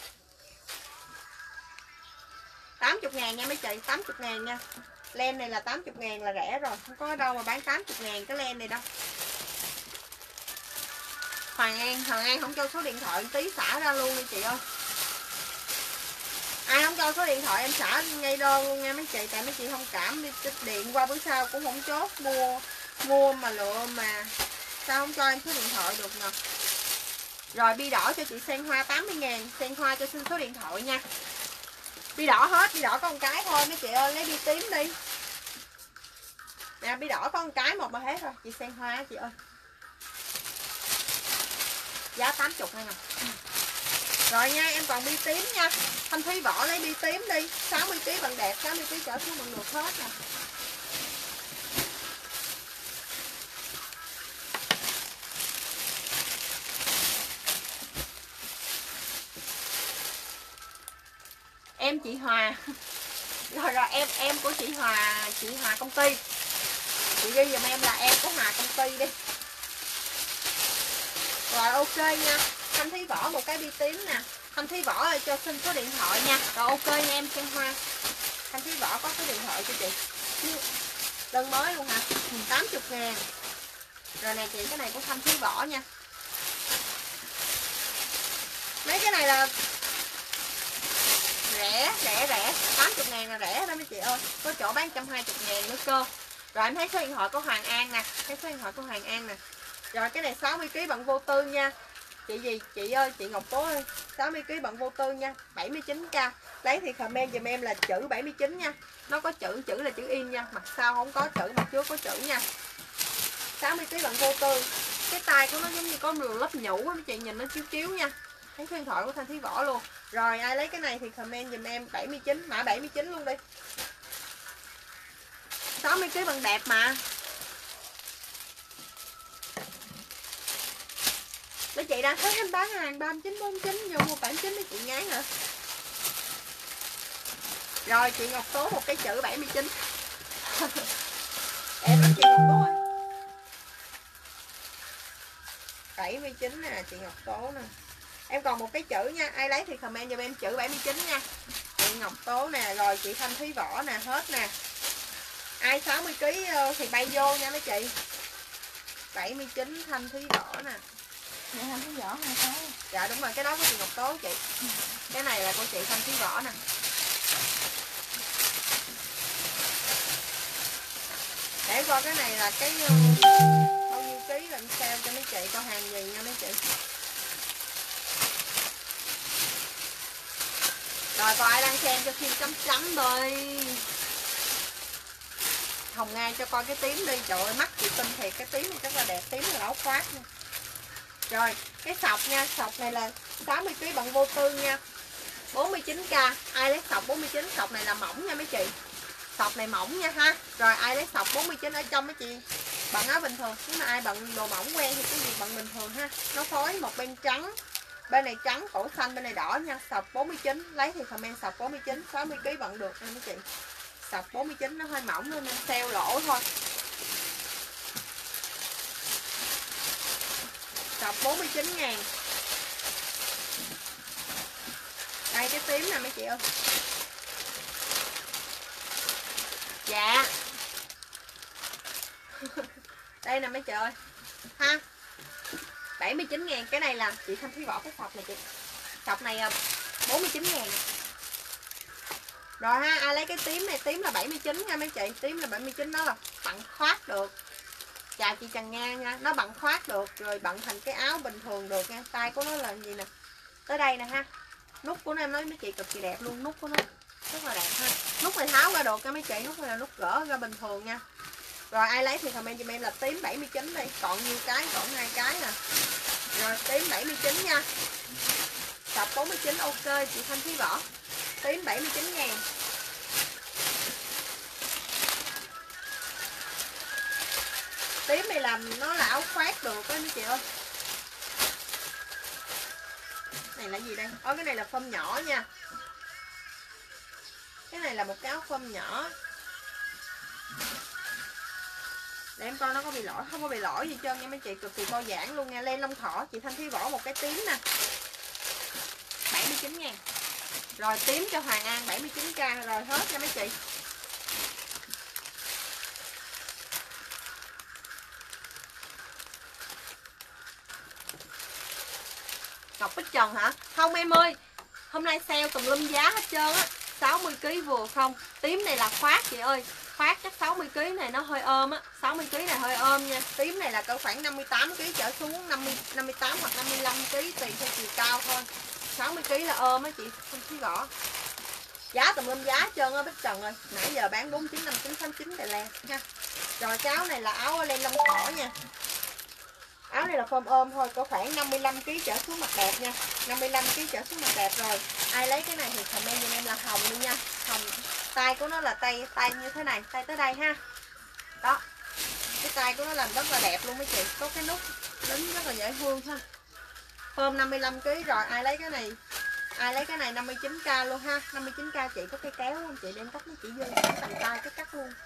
tám mươi ngàn nha mấy chị, tám mươi ngàn nha. Len này là tám mươi ngàn là rẻ rồi, không có đâu mà bán tám mươi ngàn cái len này đâu. Hoàng An, Hoàng An không cho số điện thoại tí xả ra luôn đi chị ơi. Ai không cho số điện thoại em xả ngay đơn luôn nha mấy chị. Tại mấy chị thông cảm đi, điện qua bữa sau cũng không chốt. Mua mua mà lựa mà sao không cho em số điện thoại được nè. Rồi bi đỏ cho chị sen hoa tám mươi ngàn. Sen hoa cho xin số điện thoại nha. Bi đỏ hết, bi đỏ có một cái thôi mấy chị ơi. Lấy bi tím đi. Nè bi đỏ có một cái một mà hết rồi. Chị sen hoa chị ơi. Giá tám mươi hay nè. Rồi nha, em còn bi tím nha. Thanh Thúy Võ lấy bi tím đi, sáu mươi ký bằng đẹp, sáu mươi ký trở xuống bằng được hết nè. Em chị Hòa. Rồi rồi em em của chị Hòa, chị Hòa công ty. Chị ghi giùm em là em của Hòa công ty đi. Rồi ok nha. Thanh Thúy Võ một cái bi tím nè. Thanh Thúy Võ cho xin số điện thoại nha. Rồi ok nha em sen hoa. Thanh Thúy Võ có số điện thoại cho chị. Đơn mới luôn hả? tám mươi ngàn. Rồi nè chị, cái này của Thanh Thúy Võ nha. Mấy cái này là rẻ, rẻ, rẻ. tám mươi ngàn là rẻ đó mấy chị ơi. Có chỗ bán một trăm hai mươi ngàn nữa cơ. Rồi em thấy số điện thoại của Hoàng An nè. Thấy số điện thoại của Hoàng An nè. Rồi cái này sáu mươi ký bằng vô tư nha. Chị gì? Chị ơi, chị Ngọc Tố ơi. sáu mươi ký bằng vô tư nha. bảy mươi chín k. Lấy thì comment giùm em là chữ bảy mươi chín nha. Nó có chữ, chữ là chữ in nha. Mặt sau không có chữ, mặt trước có chữ nha. sáu mươi ký bằng vô tư. Cái tay của nó giống như có một lớp nhũ á mấy chị, nhìn nó chiếu chiếu nha. Thấy số điện thoại của Thanh Thúy Võ luôn. Rồi ai lấy cái này thì comment giùm em bảy mươi chín, mã bảy mươi chín luôn đi. sáu mươi ký bằng đẹp mà. Mấy chị đang thấy em bán hàng ba mươi chín, bốn mươi chín, vô mua bảy mươi chín mấy chị ngán hả? Rồi chị Ngọc Tố một cái chữ bảy mươi chín. Em nói chị Ngọc Tố ơi. bảy mươi chín nè, chị Ngọc Tố nè. Em còn một cái chữ nha, ai lấy thì comment giùm em chữ bảy mươi chín nha. Chị Ngọc Tố nè, rồi chị Thanh Thúy Võ nè, hết nè. Ai sáu mươi ký thì bay vô nha mấy chị. bảy mươi chín Thanh Thúy Võ nè. Dạ Thanh Thúy Võ hai cái. Dạ đúng rồi, cái đó của chị Ngọc Tố chị. Cái này là của chị Thanh Thúy Võ nè. Để coi cái này là cái bao nhiêu ký làm sao cho mấy chị coi hàng gì nha mấy chị. Rồi coi ai đang xem cho phim chấm chấm đi. Hồng Nga cho coi cái tím đi. Trời ơi mắt chị tin thiệt, cái tím này rất là đẹp. Tím là áo khoác nha. Rồi cái sọc nha. Sọc này là sáu mươi ký bằng vô tư nha, bốn mươi chín k. Ai lấy sọc bốn mươi chín, sọc này là mỏng nha mấy chị. Sọc này mỏng nha ha. Rồi ai lấy sọc bốn mươi chín ở trong mấy chị bận áo bình thường. Nếu mà ai bận đồ mỏng quen thì cái gì bận bình thường ha. Nó phối một bên trắng, bên này trắng cổ xanh, bên này đỏ nha. Sọc bốn mươi chín, lấy thì comment sọc bốn mươi chín, sáu mươi ký bận được nha mấy chị. Sọc bốn mươi chín nó hơi mỏng nên sale lỗ thôi. Sọc bốn mươi chín ngàn. Đây cái tím nè mấy chị ơi. Dạ. Đây nè mấy chị ơi ha. bảy mươi chín ngàn. Cái này là chị Thanh Thúy Võ cái sọc này chị. Sọc này bốn mươi chín ngàn. Rồi ha, ai lấy cái tím này, tím là bảy mươi chín nha mấy chị. Tím là bảy mươi chín, nó là bận khoác được. Chào chị Trần Nga nha. Nó bận khoác được, rồi bận thành cái áo bình thường được nha. Tay của nó là gì nè, tới đây nè ha. Nút của nó em nói mấy chị cực kỳ đẹp luôn, nút của nó rất là đẹp ha. Nút này tháo ra được nha mấy chị, nút này là nút gỡ ra bình thường nha. Rồi ai lấy thì comment giùm em là tím bảy mươi chín đi, còn nhiêu cái, còn hai cái nè. Rồi tím bảy mươi chín nha. Sọc bốn mươi chín ok chị Thanh Thúy Võ. Tím bảy mươi chín ngàn. Tím này làm nó là áo khoác được á mấy chị ơi. Này là gì đây? Ôi cái này là phông nhỏ nha. Cái này là một cái áo phông nhỏ. Để em coi nó có bị lỗi, không có bị lỗi gì trơn nha mấy chị, cực kỳ co giãn luôn nha. Len lông thỏ chị Thanh Thúy Võ một cái tím nè. bảy mươi chín ngàn. Rồi tím cho Hoàng An bảy mươi chín k rồi hết nha mấy chị. Ngọc Bích Trần hả? Không em ơi. Hôm nay sale tùm lum giá hết trơn á. sáu mươi ki lô gam vừa không. Tím này là khoác chị ơi. Khoác chắc sáu mươi ki lô gam này nó hơi ôm á. sáu mươi ki lô gam này hơi ôm nha. Tím này là cỡ khoảng năm mươi tám ki lô gam trở xuống, năm mươi, năm mươi tám hoặc năm mươi lăm ki lô gam tùy theo chiều cao thôi. sáu mươi ki lô gam là ôm á chị, không thấy rõ. Giá tùm lum giá hết trơn á Bích Trần ơi. Nãy giờ bán bốn chín năm chín tám chín Đài Loan ha. Rồi cái áo này là áo len lông thỏ nha. Áo này là form ôm thôi, có khoảng năm mươi lăm ki lô gam trở xuống mặt đẹp nha. năm mươi lăm ki lô gam trở xuống mặt đẹp rồi. Ai lấy cái này thì comment giùm em là hồng luôn nha. Hồng. Tay của nó là tay tay như thế này, tay tới đây ha. Đó. Cái tay của nó làm rất là đẹp luôn mấy chị, có cái nút đính rất là dễ thương ha. Form năm mươi lăm ki lô gam rồi, ai lấy cái này? Ai lấy cái này năm mươi chín k luôn ha. năm mươi chín k chị có cái kéo không chị, đem cắt nó chỉ vô tầm tay cái cắt luôn.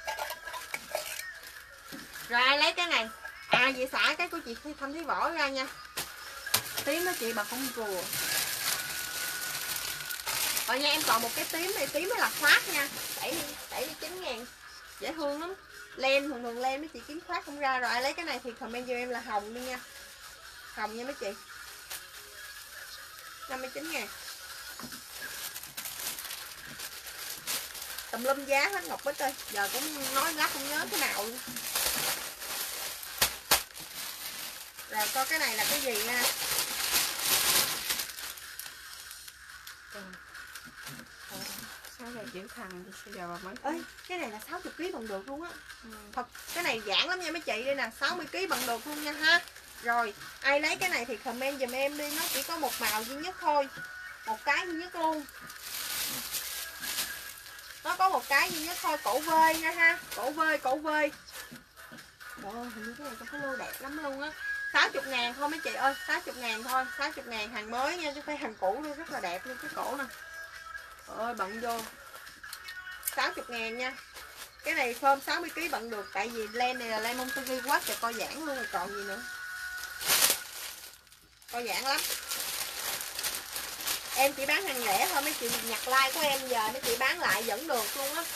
Rồi ai lấy cái này? À vậy xả cái của chị Thanh Thúy Võ ra nha. Tím đó chị bà không vừa. Rồi nha em còn một cái tím này, tím nó là khoác nha. bảy mươi chín ngàn. Dễ thương lắm. Len thường thường len mấy chị kiếm khoác không ra. Rồi ai lấy cái này thì comment cho em là hồng đi nha. Hồng nha mấy chị. năm mươi chín ngàn. Tùm lum giá hết Ngọc Bích ơi. Giờ cũng nói lát không nhớ cái nào luôn. Rồi coi cái này là cái gì nha. Sao lại chữ thằng bây giờ mới. Ơi, cái này là sáu mươi ki lô gam bằng được luôn á. Ừ. Thật cái này giãn lắm nha mấy chị, đây nè, sáu mươi ki lô gam bằng được luôn nha ha. Rồi, ai lấy cái này thì comment giùm em đi, nó chỉ có một màu duy nhất thôi. Một cái duy nhất luôn. Nó có một cái duy nhất thôi, cổ vơi nha ha. Cổ vơi, cổ vơi. Trời ơi, hình như cái này trong cái lô đẹp lắm luôn á. sáu mươi ngàn thôi mấy chị ơi, sáu mươi ngàn thôi, sáu mươi ngàn hàng mới nha, chứ không phải hàng cũ luôn, rất là đẹp luôn cái cổ nè. Trời ơi, bận vô. sáu mươi ngàn nha. Cái này form sáu mươi ki lô gam bận được, tại vì len này là len Montevideo quá trời co giãn luôn rồi còn gì nữa. Co giãn lắm. Em chỉ bán hàng lẻ thôi mấy chị, nhặt like của em giờ mấy chị bán lại vẫn được luôn á.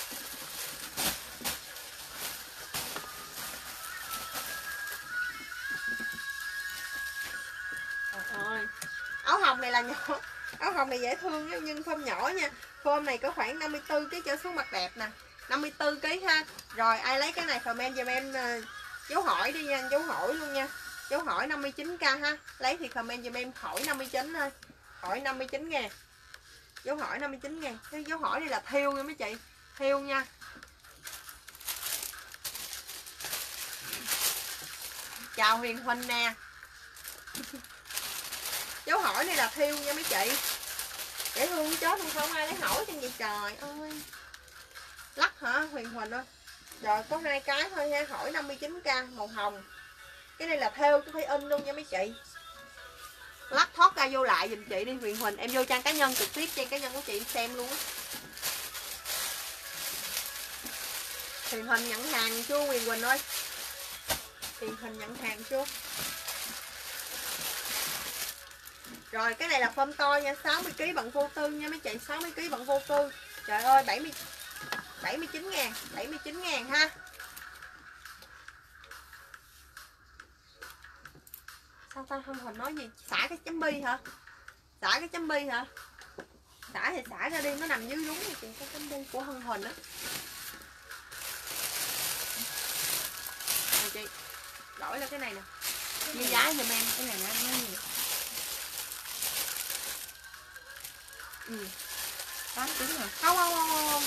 Ôi. Áo hồng này là nhỏ. Áo hồng này dễ thương nhưng form nhỏ nha. Form này có khoảng năm mươi tư ki lô gam trở xuống mặt đẹp nè. năm mươi tư ki lô gam ha. Rồi ai lấy cái này comment giùm em uh, dấu hỏi đi nha, dấu hỏi luôn nha. Dấu hỏi năm mươi chín k ha. Lấy thì comment giùm em hỏi năm mươi chín thôi. Hỏi năm mươi chín ngàn. Dấu hỏi năm mươi chín ngàn. Cái dấu hỏi này là thiêu nha mấy chị. Thiêu nha. Chào Huyền Huỳnh nè. Dấu hỏi này là thiêu nha mấy chị. Dễ thương chết không, không ai lấy hỏi trên vậy trời ơi. Lắc hả Huyền Huỳnh ơi. Rồi có hai cái thôi ha. Hỏi năm mươi chín k màu hồng. Cái này là thêu chứ phải in luôn nha mấy chị. Lắc thoát ra vô lại giùm chị đi Huyền Huỳnh. Em vô trang cá nhân trực tiếp trang cá nhân của chị xem luôn á. Huyền Huỳnh nhận hàng chưa Huyền Huỳnh ơi. Huyền Huỳnh nhận hàng chưa. Rồi cái này là form to nha, sáu mươi ki lô gam bằng vô tư nha mấy chị, sáu mươi ki lô gam bằng vô tư. Trời ơi, bảy mươi bảy mươi chín ngàn, bảy mươi chín ngàn ha. Sao ta không Huỳnh nói gì? Xả cái chấm bi hả? Xả cái chấm bi hả? Xả thì xả ra đi, nó nằm dưới đúng rồi chị, cái chấm bi của Hân Huỳnh á. Rồi chị, đổi là cái này nè. Như giá giùm em, cái này nó nhiều. Ừ. tám chín hả? Không không không không.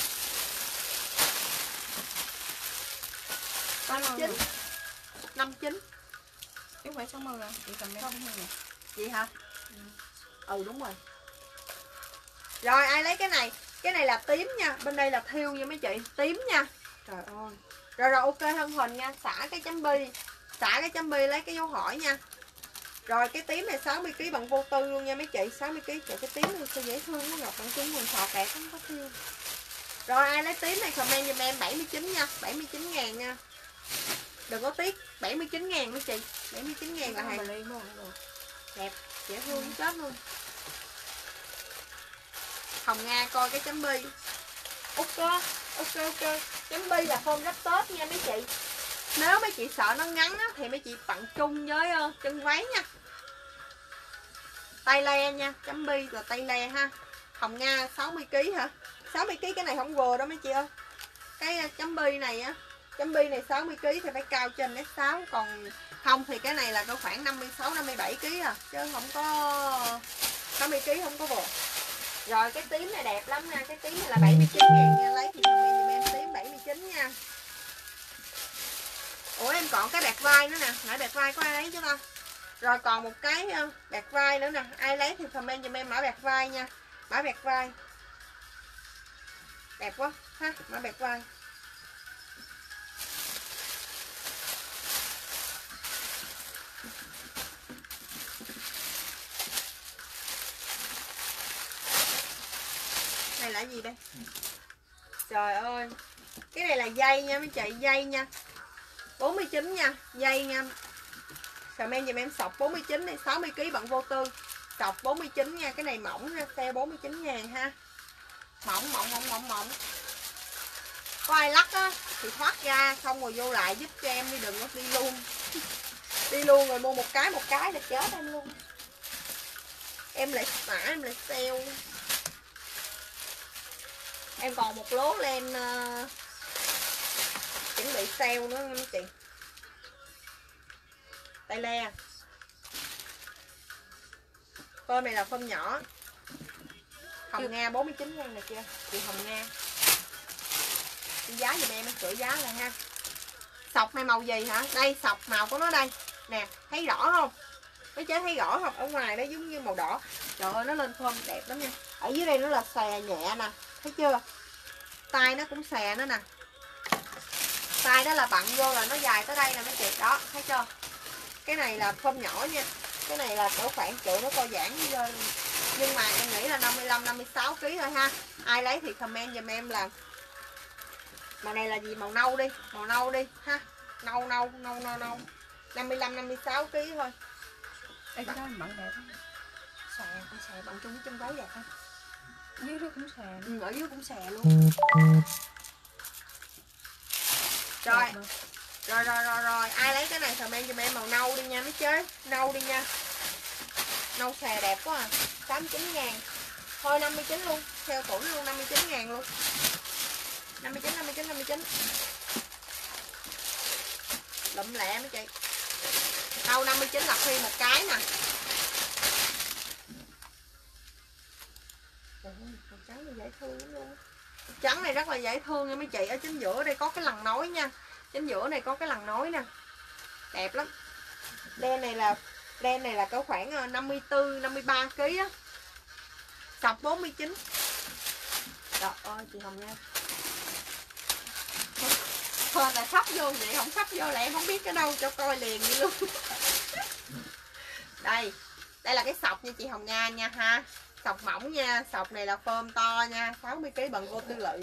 Tám năm chín. năm chín. Chứ không phải sáu mươi à? Chị cầm đây không nè. Chị hả? Ừ. Ừ đúng rồi. Rồi ai lấy cái này? Cái này là tím nha, bên đây là thiêu nha mấy chị, tím nha. Trời ơi. Rồi rồi ok Hân Huỳnh nha, xả cái chấm bi. Xả cái chấm bi lấy cái dấu hỏi nha. Rồi cái tím này sáu mươi ki lô gam bằng vô tư luôn nha mấy chị, sáu mươi ki lô gam. Trời cái tím này sao dễ thương, nó ngọc bằng trúng quần sọt đẹp không có thiêu. Rồi ai lấy tím này comment giùm em bảy mươi chín nha, bảy mươi chín ngàn nha. Đừng có tiếc, bảy mươi chín ngàn mấy chị, bảy mươi chín ngàn là hàng đẹp, dễ thương ừ. Chết luôn. Hồng Nga coi cái chấm bi. Ok, ok ok. Chấm bi là form gấp Tết nha mấy chị. Nếu mấy chị sợ nó ngắn á, thì mấy chị tặng chung với uh, chân váy nha. Tay le nha, chấm bi là tay le ha. Hồng Nga sáu mươi ki lô gam hả? sáu mươi ki lô gam cái này không vừa đâu mấy chị ơi. Cái uh, chấm bi này á, chấm bi này sáu mươi ki lô gam thì phải cao trên ét sáu, còn không thì cái này là có khoảng năm mươi sáu năm mươi bảy ki lô gam à, chứ không có sáu mươi ki lô gam không có vừa. Rồi cái tím này đẹp lắm nha, cái tím này là bảy mươi chín ngàn nha, lấy thì comment giùm em tím bảy mươi chín nha. Ủa em còn cái bạc vai nữa nè, nãy bạc vai có ai lấy chứ ta? Rồi còn một cái bạc vai nữa nè, ai lấy thì comment giùm em mã bạc vai nha. Mã bạc vai. Đẹp quá ha, mã bạc vai. Này là gì đây? Trời ơi. Cái này là dây nha mấy chị, dây nha. bốn mươi chín nha, dây nha. Comment giùm em sọc bốn mươi chín này, sáu mươi ki lô gam bằng vô tư. Sọc bốn mươi chín nha, cái này mỏng ha, xe bốn mươi chín ngàn ha. Mỏng mỏng mỏng mỏng mỏng. Có ai lắc á thì thoát ra xong rồi vô lại giúp cho em đi, đừng có đi luôn. Đi luôn rồi mua một cái một cái là chết em luôn. Em lại xả, em lại sale. Em còn một lố len uh, chuẩn bị sale nữa mấy chị. Tay le. Phơm này là phơm nhỏ. Hồng Chưa. Nga bốn mươi chín ngàn nè kia. Chị Hồng Nga. Cái giá giùm em, em sửa giá lại ha. Sọc này màu gì hả? Đây sọc màu của nó đây. Nè, thấy rõ không? Mấy chế thấy rõ không? Ở ngoài nó giống như màu đỏ. Trời ơi nó lên phơm đẹp lắm nha. Ở dưới đây nó là xè nhẹ nè. Thấy chưa? Tay nó cũng xè nữa nè. Tay đó là bận vô là nó dài tới đây nè mấy chị. Đó, thấy chưa? Cái này là phơm nhỏ nha. Cái này là cỡ khoảng triệu nó co giãn với. Nhưng mà em nghĩ là năm mươi lăm năm mươi sáu ki lô gam thôi ha. Ai lấy thì comment giùm em là màu này là gì? Màu nâu đi, màu nâu đi ha. Nâu nâu nâu nâu nâu. năm mươi lăm năm mươi sáu ki lô gam thôi. Ê, cái đó bận đẹp không? Xè, con xè bằng chung với chân váy đẹp không? Dưới đó cũng xè. Ừ, ở dưới cũng xè luôn. Rồi. Rồi rồi rồi rồi, ai lấy cái này comment giùm em màu nâu đi nha mấy chế. Nâu đi nha. Nâu xè đẹp quá à. tám mươi chín ngàn. Thôi năm mươi chín luôn, theo tuổi luôn, năm mươi chín ngàn luôn. năm mươi chín năm mươi chín năm mươi chín. Lụm lẹ mấy chị. Đâu năm mươi chín là khi một cái nè. Trời ơi, màu trắng này dễ thương lắm luôn. Trắng này rất là dễ thương nha mấy chị. Ở chính giữa đây có cái lằn nối nha. Chính giữa này có cái lằn nối nè. Đẹp lắm. Đen này là đen này là có khoảng năm mươi tư năm mươi ba ki lô gam á. Sọc bốn mươi chín. Trời ơi chị Hồng nha. Thôi là sắp vô vậy, không sắp vô là em không biết cái đâu, cho coi liền vậy luôn. Đây, đây là cái sọc nha chị Hồng Nga nha ha. Sọc mỏng nha, sọc này là phơm to nha, sáu mươi ki lô gam bằng vô tư lự.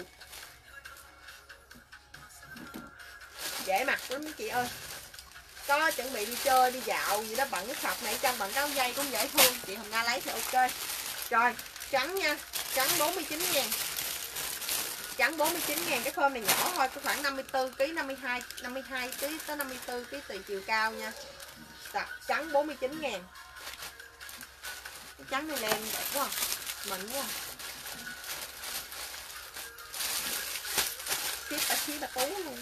Dễ mặc lắm mấy chị ơi. Có chuẩn bị đi chơi, đi dạo gì đó bận cái sọc này trong bận cái áo dây cũng dễ thương. Chị Hồng Nga lấy thì ok. Rồi, trắng nha, trắng bốn mươi chín ngàn. Trắng bốn mươi chín ngàn, cái phơm này nhỏ thôi, có khoảng năm mươi tư ki lô gam, năm mươi hai, năm mươi hai ki lô gam tới năm mươi tư ki lô gam tùy chiều cao nha. Đó, trắng bốn mươi chín ngàn. Cái trắng này len đẹp quá, mịn quá. Xếp bà xí bà tú luôn.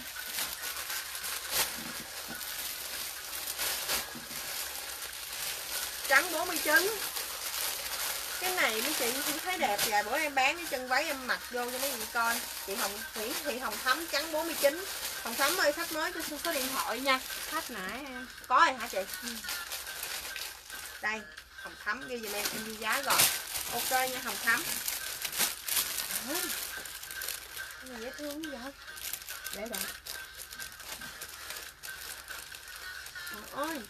Trắng bốn mươi chín. Cái này mấy chị cũng thấy đẹp, vài bữa em bán cái chân váy em mặc vô cho mấy chị coi. Chị Hồng Thủy Thị Hồng Thắm trắng bốn mươi chín. Hồng Thắm ơi, khách mới cho số điện thoại nha. Khách nãy em. Có rồi hả chị? Ừ. Đây, Hồng Thắm ghi giùm em, em ghi giá rồi. Ok nha Hồng Thắm. Ôi, cái này dễ thương như vậy. Để đâu? Trời ơi.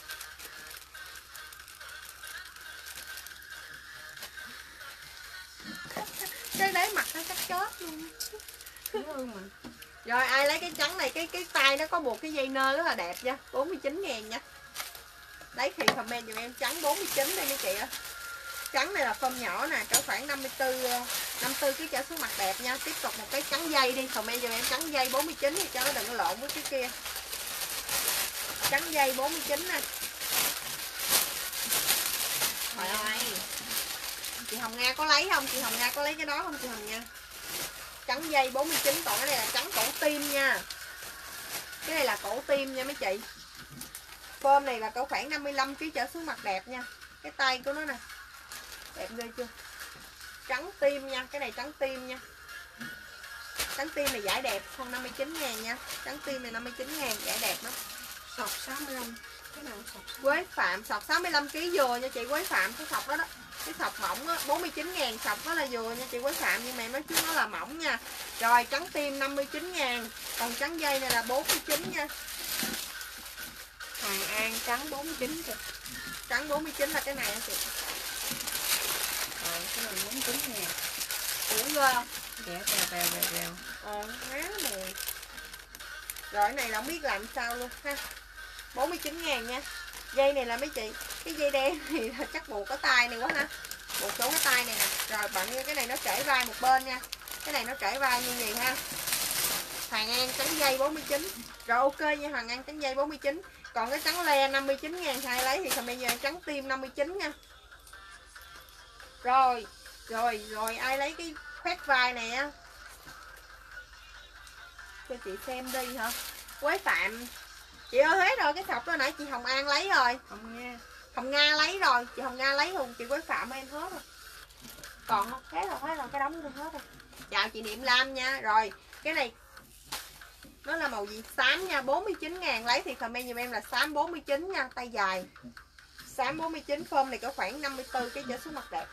Cái đấy mặt nó chắc chết luôn. Thương mà. Rồi ai lấy cái trắng này, cái cái tay nó có buộc cái dây nơ rất là đẹp nha, bốn mươi chín ngàn nha. Lấy thì comment giùm em trắng bốn mươi chín đây mấy chị ạ. Trắng này là form nhỏ nè, cỡ khoảng năm mươi tư năm mươi tư ký trở xuống mặt đẹp nha. Tiếp tục một cái trắng dây đi, comment giùm em trắng dây bốn mươi chín thì cho nó đừng có lộn với cái kia. Trắng dây bốn mươi chín nè. Trời ơi. Chị Hồng Nga có lấy không? Chị Hồng Nga có lấy cái đó không chị Hồng Nga? Trắng dây bốn mươi chín, còn cái này là trắng cổ tim nha. Cái này là cổ tim nha mấy chị. Form này là cỡ khoảng năm mươi lăm ký trở xuống mặt đẹp nha. Cái tay của nó nè. Đẹp ghê chưa? Trắng tim nha, cái này trắng tim nha. Trắng tim này giải đẹp, còn năm mươi chín ngàn nha. Trắng tim này năm mươi chín ngàn, giải đẹp lắm. Sọc sáu mươi lăm. Cái nào sọc? Quế Phạm sọc sáu mươi lăm ký vừa nha chị Quế Phạm, cái sọc đó đó. Cái sọc mỏng á, bốn mươi chín ngàn, sọc đó là vừa nha chị Quế Phạm, nhưng mà em nói chứ nó là mỏng nha. Rồi trắng tim năm mươi chín ngàn, còn trắng dây này là bốn mươi chín nha. Hoàng An trắng bốn mươi chín kìa. Trắng bốn mươi chín là cái này hả chị? Rồi cái này bốn mươi chín ngàn. Uống ghê không? Dạ bèo bèo bèo bèo. Ờ, má mùi. Rồi cái này là không biết làm sao luôn ha. bốn mươi chín ngàn nha. Dây này là mấy chị, cái dây đen thì là chắc buộc có tay này quá ha. Buộc chỗ cái tay này nè. Rồi bạn như cái này nó trễ vai một bên nha. Cái này nó trễ vai như vậy ha. Hoàng An trắng dây bốn mươi chín. Rồi ok nha, Hoàng An trắng dây bốn mươi chín. Còn cái trắng le năm mươi chín ngàn hai lấy thì comment giờ trắng tim năm mươi chín nha. Rồi, rồi, rồi ai lấy cái khoét vai này á. Cho chị xem đi hả? Quế Phạm. Chị ơi hết rồi, cái sọc đó nãy chị Hồng An lấy rồi. Hồng Nga. Hồng Nga lấy rồi, chị Hồng Nga lấy luôn, chị Quế Phạm em hết rồi. Còn không? Hết rồi, hết rồi, cái đống luôn hết rồi. Chào chị Niệm Lam nha. Rồi, cái này nó là màu gì? Xám nha, bốn mươi chín ngàn lấy thì comment giùm em là xám bốn mươi chín nha, tay dài. Xám bốn mươi chín, form này có khoảng năm mươi tư cái trở xuống mặt đẹp.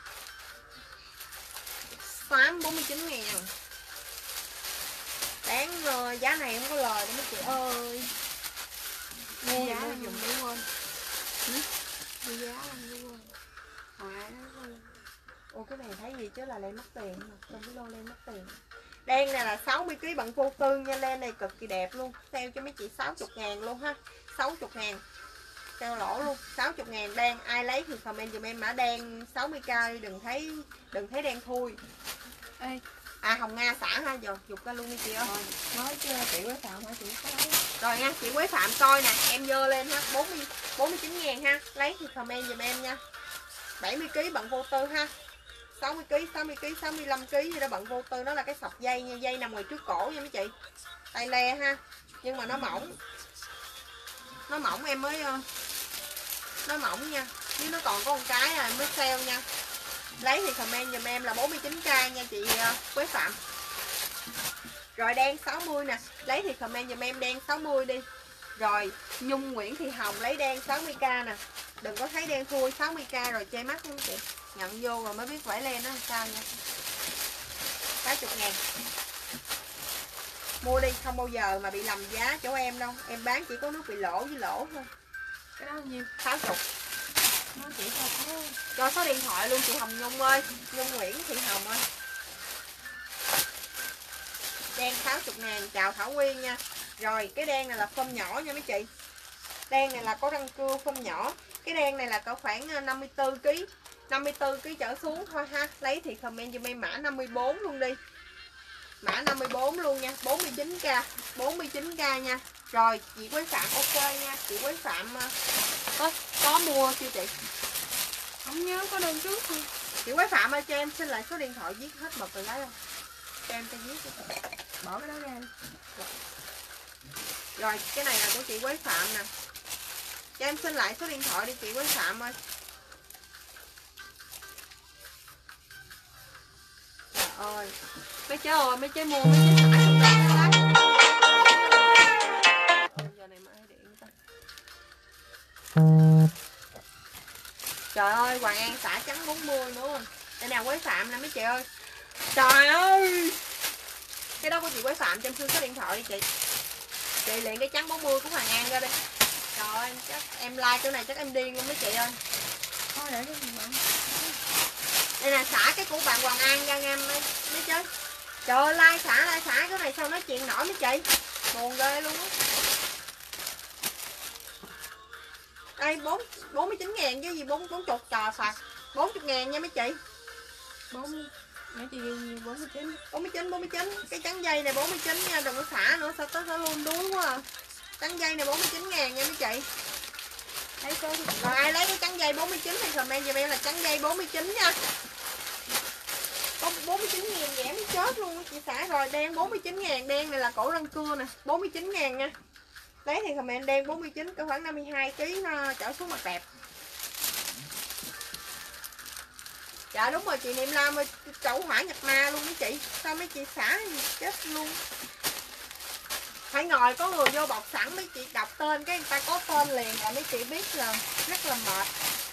Xám bốn mươi chín ngàn. Đáng rồi, giá này không có lời đâu mấy chị ơi. Mua giá mua dùng đi quên. Mua giá làm đi quên. Hồi ai đó quên. Ủa cái này thấy gì chứ là lên mất tiền mà. Không biết lô lên mất tiền. Đen này là sáu mươi ký bằng vô tư nha. Len này cực kỳ đẹp luôn. Sale cho mấy chị sáu mươi ngàn luôn ha. sáu mươi ngàn. Sale lỗ luôn. sáu mươi ngàn đen. Ai lấy thì comment dùm em mã đen sáu mươi k đi. Đừng thấy đừng thấy đen thui. Ê. À Hồng Nga xả ha. Giờ dục ra luôn đi chị ơi. Nói chứ chị Quế Phạm hả chị có lấy. Rồi nha chị Quế Phạm coi nè. Em dơ lên ha. bốn mươi, bốn mươi chín ngàn ha. Lấy thì comment dùm em nha. bảy mươi ký bằng vô tư ha. sáu mươi ký, sáu mươi ký, sáu mươi lăm ký gì đó bận vô tư. Nó là cái sọc dây nha, dây nằm ngoài trước cổ nha mấy chị. Tay le ha. Nhưng mà nó mỏng. Nó mỏng em mới nó mỏng nha. Chứ nó còn có một cái à, mới sale nha. Lấy thì comment giùm em là bốn mươi chín k nha chị Quế Phạm. Rồi đen sáu mươi nè. Lấy thì comment giùm em đen sáu mươi đi. Rồi Nhung Nguyễn Thị Hồng lấy đen sáu mươi k nè. Đừng có thấy đen thui, sáu mươi k rồi che mắt không chị. Nhận vô rồi mới biết vải len nó làm sao nha. sáu mươi ngàn. Mua đi, không bao giờ mà bị lầm giá chỗ em đâu. Em bán chỉ có nước bị lỗ với lỗ thôi. Cái đó bao nhiêu? sáu mươi. Nó chỉ cho số. Cho số điện thoại luôn chị Hồng Nhung ơi. Nhung Nguyễn Thị Hồng ơi. Đen sáu mươi ngàn, chào Thảo Nguyên nha. Rồi cái đen này là form nhỏ nha mấy chị. Đen này là có răng cưa form nhỏ. Cái đen này là có khoảng năm mươi tư ký. năm mươi tư ký trở xuống thôi ha. Lấy thì comment giùm em mã năm mươi bốn luôn đi. Mã năm mươi bốn luôn nha. bốn mươi chín k. bốn mươi chín k nha. Rồi chị Quế Phạm ok nha. Chị Quế Phạm có, có mua chưa chị? Không nhớ có đơn trước không? Chị Quế Phạm ơi cho em xin lại số điện thoại viết hết mật rồi lấy không? Cho em cho viết. Bỏ cái đó ra đi. Rồi cái này là của chị Quế Phạm nè. Cho em xin lại số điện thoại đi chị Quế Phạm ơi. ơi. Mấy chế ơi, mấy chế mua mấy chế xả trong đây nó lát. Giờ này mà ai điện ta. Trời ơi, Hoàng An xả trắng bốn mươi nữa. Đây nào Quế Phạm nè mấy chị ơi. Trời ơi. Cái đó của chị Quế Phạm cho em xin số điện thoại đi chị. Chị liền cái trắng bốn mươi của Hoàng An ra đi. Trời ơi, chắc em like chỗ này chắc em điên luôn mấy chị ơi. Thôi để cái gì vậy? Đây là xả cái của bạn Hoàng An ra nha mấy, mấy chứ. Trời ơi, like xả like xả cái này sao nói chuyện nổi mấy chị. Buồn ghê luôn á. Đây bốn bốn mươi chín ngàn chứ gì bốn bốn chục trò phạt bốn mươi ngàn nha mấy chị. bốn mấy chị ghi nhiều bốn mươi chín. bốn mươi chín bốn mươi chín. Cái trắng dây này bốn mươi chín nha, đừng có xả nữa sao tới sẽ luôn đuối quá à. Trắng dây này bốn mươi chín ngàn nha mấy chị. Thấy số thì Còn ai lấy cái trắng dây bốn mươi chín thì comment giùm em là trắng dây bốn mươi chín nha. Có bốn mươi chín ngàn rẻ mới chết luôn chị xả rồi. Đen bốn mươi chín ngàn, đen này là cổ răng cưa nè, bốn mươi chín ngàn nha. Lấy thì comment đen bốn mươi chín, có khoảng năm mươi hai ký nó trở xuống mặt đẹp. Dạ đúng rồi chị Niệm Lam ơi, chậu hỏa nhập ma luôn mấy chị. Sao mấy chị xả gì chết luôn. Phải ngồi có người vô bọc sẵn mấy chị đọc tên cái người ta có tên liền là mấy chị biết là rất là mệt.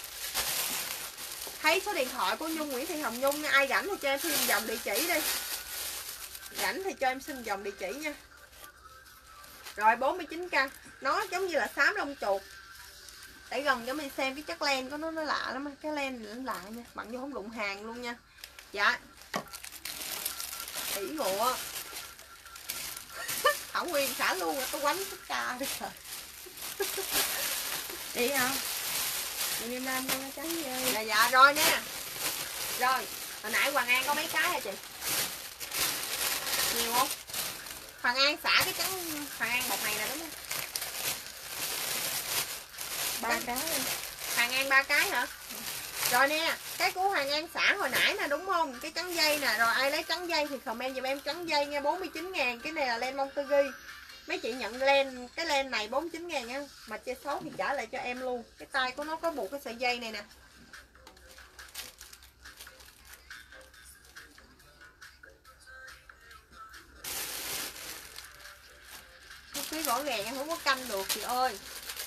Thấy số điện thoại của Nhung Nguyễn Thị Hồng Nhung nha, ai rảnh thì cho em xin dòng địa chỉ đi. Rảnh thì cho em xin dòng địa chỉ nha. Rồi bốn mươi chín k, nó giống như là xám lông chuột. Để gần cho mình xem cái chất len của nó nó lạ lắm, cái len này nó lạ nha, bạn vô không đụng hàng luôn nha. Dạ. ỉ ngộ. Thảo Nguyên xả luôn rồi, tôi quánh tất cả đi rồi. đi không? Chị Niệm Lam con trắng dây. Dạ dạ rồi nha. Rồi, hồi nãy Hoàng An có mấy cái hả chị? Nhiều không? Hoàng An xả cái trắng Hoàng An bọc này nè đúng không? Ba cái. Hoàng An ba cái hả? Rồi nè, cái của Hoàng An xả hồi nãy nè đúng không? Cái trắng dây nè, rồi ai lấy trắng dây thì comment giùm em trắng dây nha, bốn mươi chín ngàn. Cái này là len Montegui. Mấy chị nhận len, cái len này bốn mươi chín ngàn nha. Mà chơi xấu thì trả lại cho em luôn. Cái tay của nó có buộc cái sợi dây này nè. Cái rõ ràng em không có canh được chị ơi.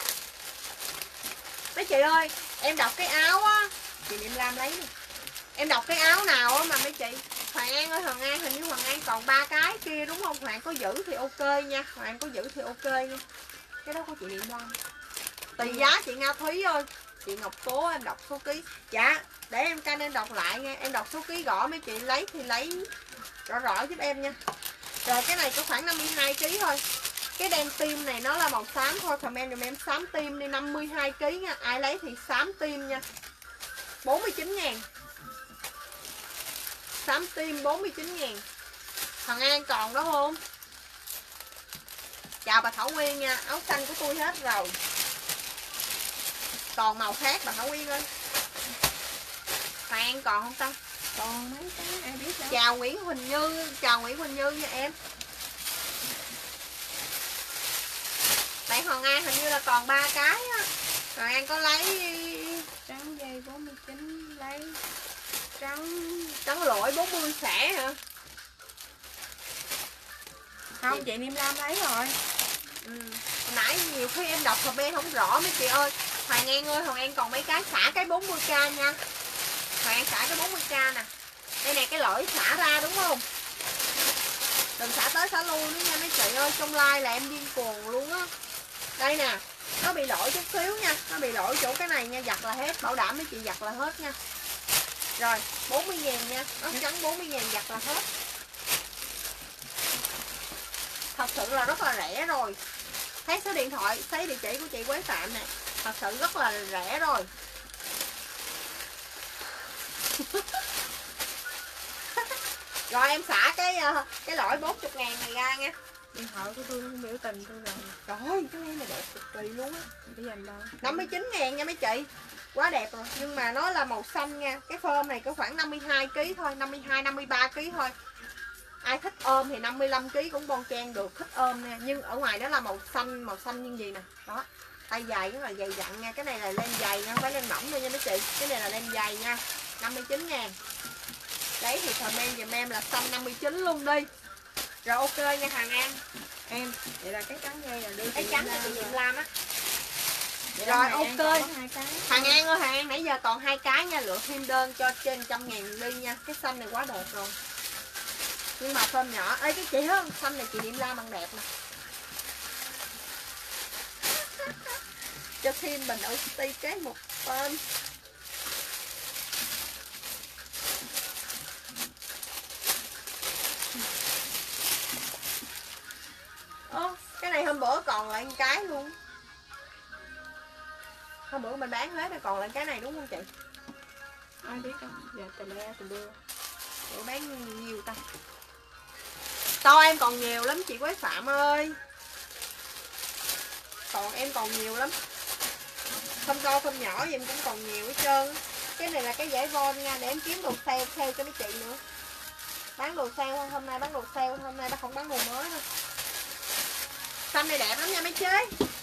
Mấy chị ơi, em đọc cái áo á, chị Niệm Lam lấy đi. Em đọc cái áo nào á mà mấy chị. Hoàng An ơi, Hoàng An hình như Hoàng An còn ba cái kia đúng không? Hoàng có giữ thì ok nha, Hoàng có giữ thì ok nha. Cái đó của chị Niệm Lam. Tùy giá chị Nga Thúy ơi. Chị Ngọc Tố em đọc số ký. Dạ, để em canh em đọc lại nha. Em đọc số ký gõ mấy chị lấy thì lấy rõ rõ giúp em nha. Rồi cái này có khoảng năm mươi hai ký thôi. Cái đen tim này nó là màu xám thôi. Comment dùm em xám tim đi, năm mươi hai ký nha. Ai lấy thì xám tim nha, bốn mươi chín ngàn. Xám tim bốn mươi chín ngàn. Hoàng An còn đó không? Chào bà Thảo Nguyên nha. Áo xanh của tôi hết rồi. Còn màu khác bà Thảo Nguyên ơi. Hoàng An còn không ta? Còn mấy cái ai biết đâu. Chào Nguyễn Huỳnh Như. Chào Nguyễn Huỳnh Như nha em. Tại Hoàng An hình như là còn ba cái á. Hoàng An có lấy Trắng dây bốn mươi chín, lấy trắng trắng lỗi bốn mươi xẻ hả? không, chị Niệm Lam lấy rồi. Ừ. Hồi nãy nhiều khi em đọc comment không rõ mấy chị ơi. Hoàng An ơi, Hoàng An còn mấy cái xả cái bốn mươi k nha. Hoàng An xả cái bốn mươi k nè. Đây nè, cái lỗi xả ra đúng không? Đừng xả tới xả lui nữa nha mấy chị ơi. Trong like là em điên cuồng luôn á. Đây nè, nó bị lỗi chút xíu nha. Nó bị lỗi chỗ cái này nha, giặt là hết. Bảo đảm mấy chị giặt là hết nha. Rồi, bốn mươi ngàn nha. Nó trắng bốn mươi ngàn giặt là hết. Thật sự là rất là rẻ rồi. Thấy số điện thoại, thấy địa chỉ của chị Quế Phạm nè. Thật sự rất là rẻ rồi. Rồi em xả cái cái lỗi bốn mươi ngàn này ra nha. Điện thoại của tôi biểu tình tôi rồi. Trời ơi, cái này đẹp cực kỳ luôn á. Để dành đâu. năm mươi chín ngàn nha mấy chị. Quá đẹp rồi. Nhưng mà nó là màu xanh nha. Cái phơm này có khoảng năm mươi hai ký thôi. năm mươi hai, năm mươi ba ký thôi. Ai thích ôm thì năm mươi lăm ký cũng bon chen được. Thích ôm nha. Nhưng ở ngoài đó là màu xanh. Màu xanh như gì nè. Đó. Tay dài rất là dày dặn nha. Cái này là len dày nha. Không phải len mỏng đâu nha mấy chị. Cái này là len dày nha. năm mươi chín ngàn. Đấy thì comment giùm em là xanh năm mươi chín luôn đi. Rồi ok nha Hoàng An. Em, vậy là cái trắng dây là đưa Cái chị trắng Lam là chị rồi. Diệm Lam á. Vậy Rồi, là Hoàng An ok. còn có hai cái. Hoàng An ơi, Hoàng An nãy giờ còn hai cái nha, lựa thêm đơn cho trên trăm ngàn đi nha. Cái xanh này quá đẹp rồi. Nhưng mà phơm nhỏ. Ê cái chị hơn, xanh này chị Diệm Lam bằng đẹp nè. Cho thêm bình oxy cái một phơm. Ô, cái này hôm bữa còn lại một cái luôn. Hôm bữa mình bán hết rồi còn lại cái này đúng không chị? Ai biết đâu, giờ tờ le tờ đưa. Để bán nhiều ta. To em còn nhiều lắm chị Quế Phạm ơi. Còn em còn nhiều lắm. Không to không nhỏ gì em cũng còn nhiều hết trơn. Cái này là cái giải von nha, để em kiếm đồ sale theo cho mấy chị nữa. Bán đồ sale thôi, hôm nay bán đồ sale, hôm nay nó không bán đồ mới đâu. Xanh này đẹp lắm nha mấy chế.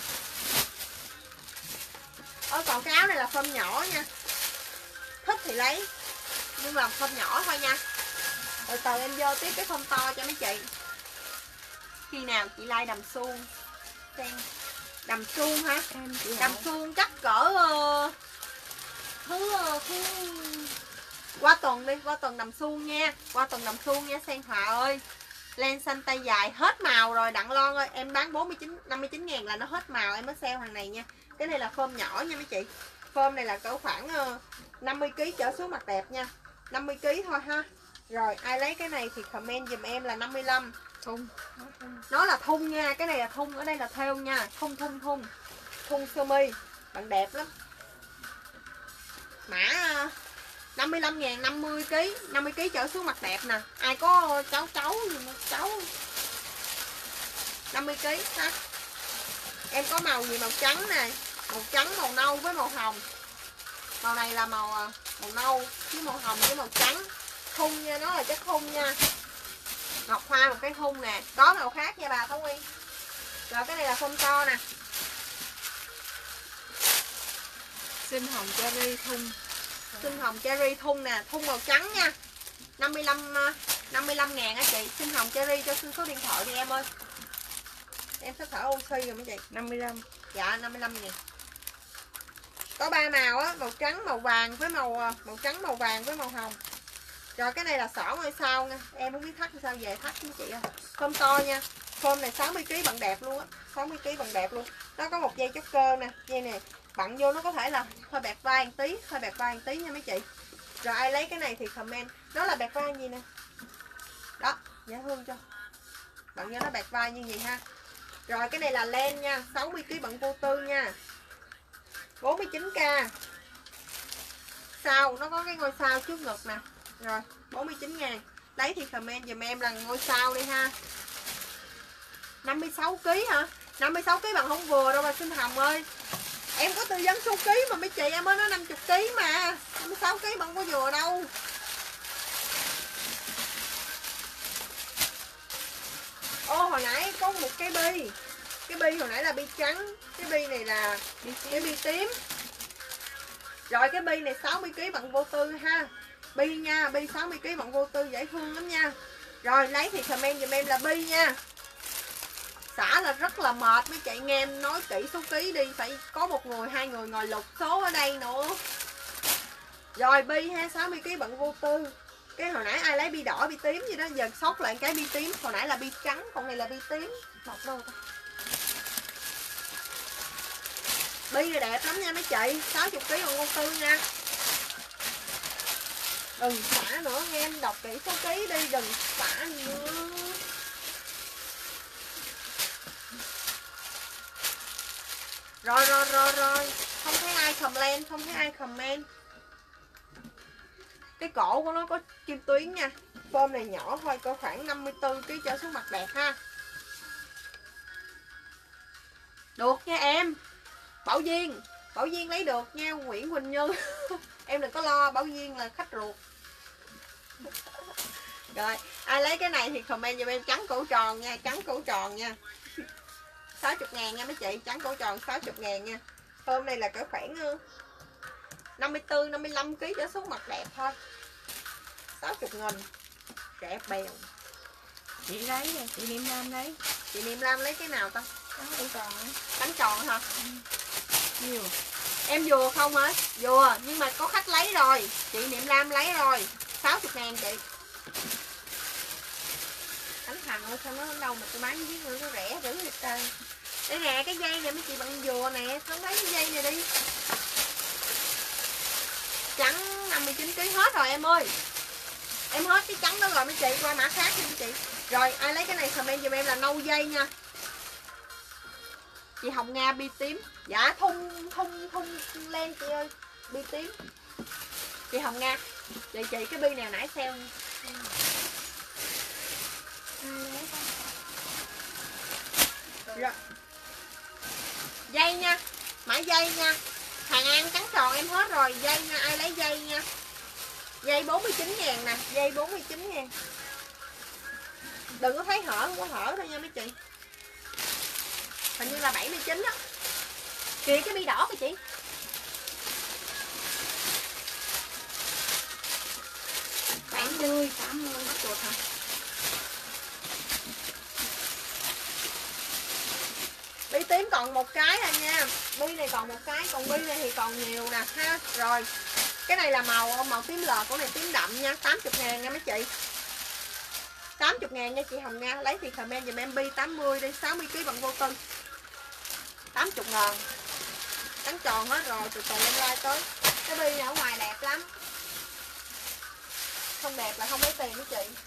Ơ còn cái áo này là phơm nhỏ nha. Thích thì lấy. Nhưng mà phơm nhỏ thôi nha. Rồi từ em vô tiếp cái phơm to cho mấy chị. Khi nào chị like đầm suông xem. Đầm suông hả? Em chị Đầm hỏi. suông chắc cỡ uh, thứ uh, thứ qua tuần đi, qua tuần đầm suông nha. Qua tuần đầm suông nha Sen Hòa ơi. Len xanh tay dài hết màu rồi Đặng Loan ơi. Em bán bốn mươi chín, năm mươi chín ngàn là nó hết màu. Em mới sale hàng này nha. Cái này là phơm nhỏ nha mấy chị. Phơm này là cỡ khoảng uh, năm mươi ki lô gam trở xuống mặt đẹp nha. năm mươi ki lô gam thôi ha. Rồi ai lấy cái này thì comment dùm em là năm mươi lăm. Thun. Nó là thun nha. Cái này là thun, ở đây là thêu nha. Thun thun thun. Thun sơ mi. Bạn đẹp lắm. Mã uh, năm mươi lăm ngàn, năm mươi ki lô gam, năm mươi ki lô gam trở xuống mặt đẹp nè. Ai có cháu cháu gì mà cháu năm mươi ki lô gam ha. Em có màu gì? Màu trắng nè, màu trắng, màu nâu với màu hồng. Màu này là màu màu nâu với màu hồng với màu trắng. Thun nha, nó là chất thun nha. Ngọc hoa một cái thun nè, có màu khác nha bà Thảo Nguyên. Rồi cái này là phông to nè. Xin hồng cherry thun. Xin hồng cherry thun nè, thun màu trắng nha. năm mươi lăm năm mươi lăm ngàn á chị. Xin hồng cherry cho xin số điện thoại đi em ơi. Em sẽ thở oxy rồi mấy chị. năm mươi lăm. Dạ năm mươi lăm ngàn. Có ba màu á, màu trắng, màu vàng với màu màu trắng, màu vàng với màu hồng. Rồi cái này là xỏ ngôi sao nha. Em không biết thắt sao về thắt với chị ơi. Phơm to nha. Phơm này sáu mươi ki lô gam bằng đẹp luôn á. sáu mươi ki lô gam bằng đẹp luôn. Nó có một dây chốt cơ nè. Dây này bận vô nó có thể là hơi bẹt vai một tí, hơi bẹt vai một tí nha mấy chị. Rồi ai lấy cái này thì comment. Nó là bẹt vai gì nè. Đó, dễ thương cho. Bận vô nó bẹt vai như gì ha. Rồi cái này là len nha, sáu mươi ki lô gam bận vô tư nha. bốn mươi chín k. Sao, nó có cái ngôi sao trước ngực nè. Rồi, bốn mươi chín ngàn. Lấy thì comment dùm em là ngôi sao đi ha. năm mươi sáu ki lô gam hả? năm mươi sáu ki lô gam bằng không vừa đâu bà Sinh Hồng ơi. Em có tư vấn số ký mà mấy chị, em mới nói năm mươi ki lô gam mà. năm mươi sáu ki lô gam bằng có vừa đâu. Ô hồi nãy có một cái bi. Cái bi hồi nãy là bi trắng. Cái bi này là bi cái bi tím. Rồi cái bi này sáu mươi ki lô gam bằng vô tư ha. Bi nha, bi sáu mươi ki lô gam bằng vô tư dễ thương lắm nha. Rồi lấy thì comment giùm em là bi nha. Xả là rất là mệt mấy chị, nghe em nói kỹ số ký đi, phải có một người hai người ngồi lục số ở đây nữa. Rồi bi ha, sáu mươi ki lô gam bận vô tư. Cái hồi nãy ai lấy bi đỏ bi tím gì đó, giờ sót lại cái bi tím, hồi nãy là bi trắng, còn này là bi tím. Một đâu ta. Bi này đẹp lắm nha mấy chị, sáu mươi ki lô gam bận vô tư nha. Đừng xả nữa, nghe em đọc kỹ số ký đi, đừng xả nữa. Rồi rồi rồi rồi. Không thấy ai comment, không thấy ai comment. Cái cổ của nó có kim tuyến nha. Phơm này nhỏ thôi, có khoảng năm mươi tư ki lô gam trở xuống mặt đẹp ha. Được nha em. Bảo Duyên, Bảo Duyên lấy được nha Nguyễn Quỳnh Như. Em đừng có lo, Bảo Duyên là khách ruột. Rồi, ai lấy cái này thì comment giùm em trắng cổ tròn nha, trắng cổ tròn nha. sáu mươi ngàn nha mấy chị, trắng cổ tròn sáu mươi ngàn nha. Hôm nay là cỡ khoảng năm mươi tư, năm mươi lăm ki lô gam trở xuống mặt đẹp thôi. sáu mươi nghìn. Rẻ bèo. Chị lấy rồi, chị Niệm Lam lấy. Chị Niệm Lam lấy cái nào ta? Trắng đủ tròn á. Trắng tròn hả? Ừ. Nhiều. Em vừa không hả? Vừa, nhưng mà có khách lấy rồi. Chị Niệm Lam lấy rồi. sáu mươi ngàn chị. Đánh thằng ơi, sao nó đâu mà tôi bán với người nó rẻ dữ vậy trời. Đây nè, cái dây này mấy chị bằng dừa nè, không lấy cái dây này đi. Trắng năm mươi chín ký hết rồi em ơi. Em hết cái trắng đó rồi mấy chị, qua mã khác đi mấy chị. Rồi, ai lấy cái này comment giùm em là nâu dây nha. Chị Hồng Nga bi tím. Dạ thun thun thun len chị ơi, bi tím. Chị Hồng Nga, chị chị cái bi nào nãy sale. Rồi. Dây nha, mã dây nha. Hàng An trắng tròn em hết rồi, dây nha, ai lấy dây nha. Dây bốn mươi chín ngàn nè, dây bốn mươi chín ngàn. Đừng có thấy hở, không có hở thôi nha mấy chị. Hình như là bảy mươi chín á. Kìa cái bi đỏ kìa chị. tám mươi, tám mươi bắt chuột hả? Bi tím còn một cái à nha. Bi này còn một cái, còn bi này thì còn nhiều nè ha. Rồi. Cái này là màu màu tím lợt, của này tím đậm nha, tám mươi ngàn nha mấy chị. tám mươi ngàn nha chị Hồng Nga, lấy thì comment dùm em bi tám mươi đi, sáu mươi ký bằng vô tư. tám mươi ngàn. Trắng tròn hết rồi, từ từ em like tới. Cái bi này ở ngoài đẹp lắm. Không đẹp là không lấy tiền mấy chị.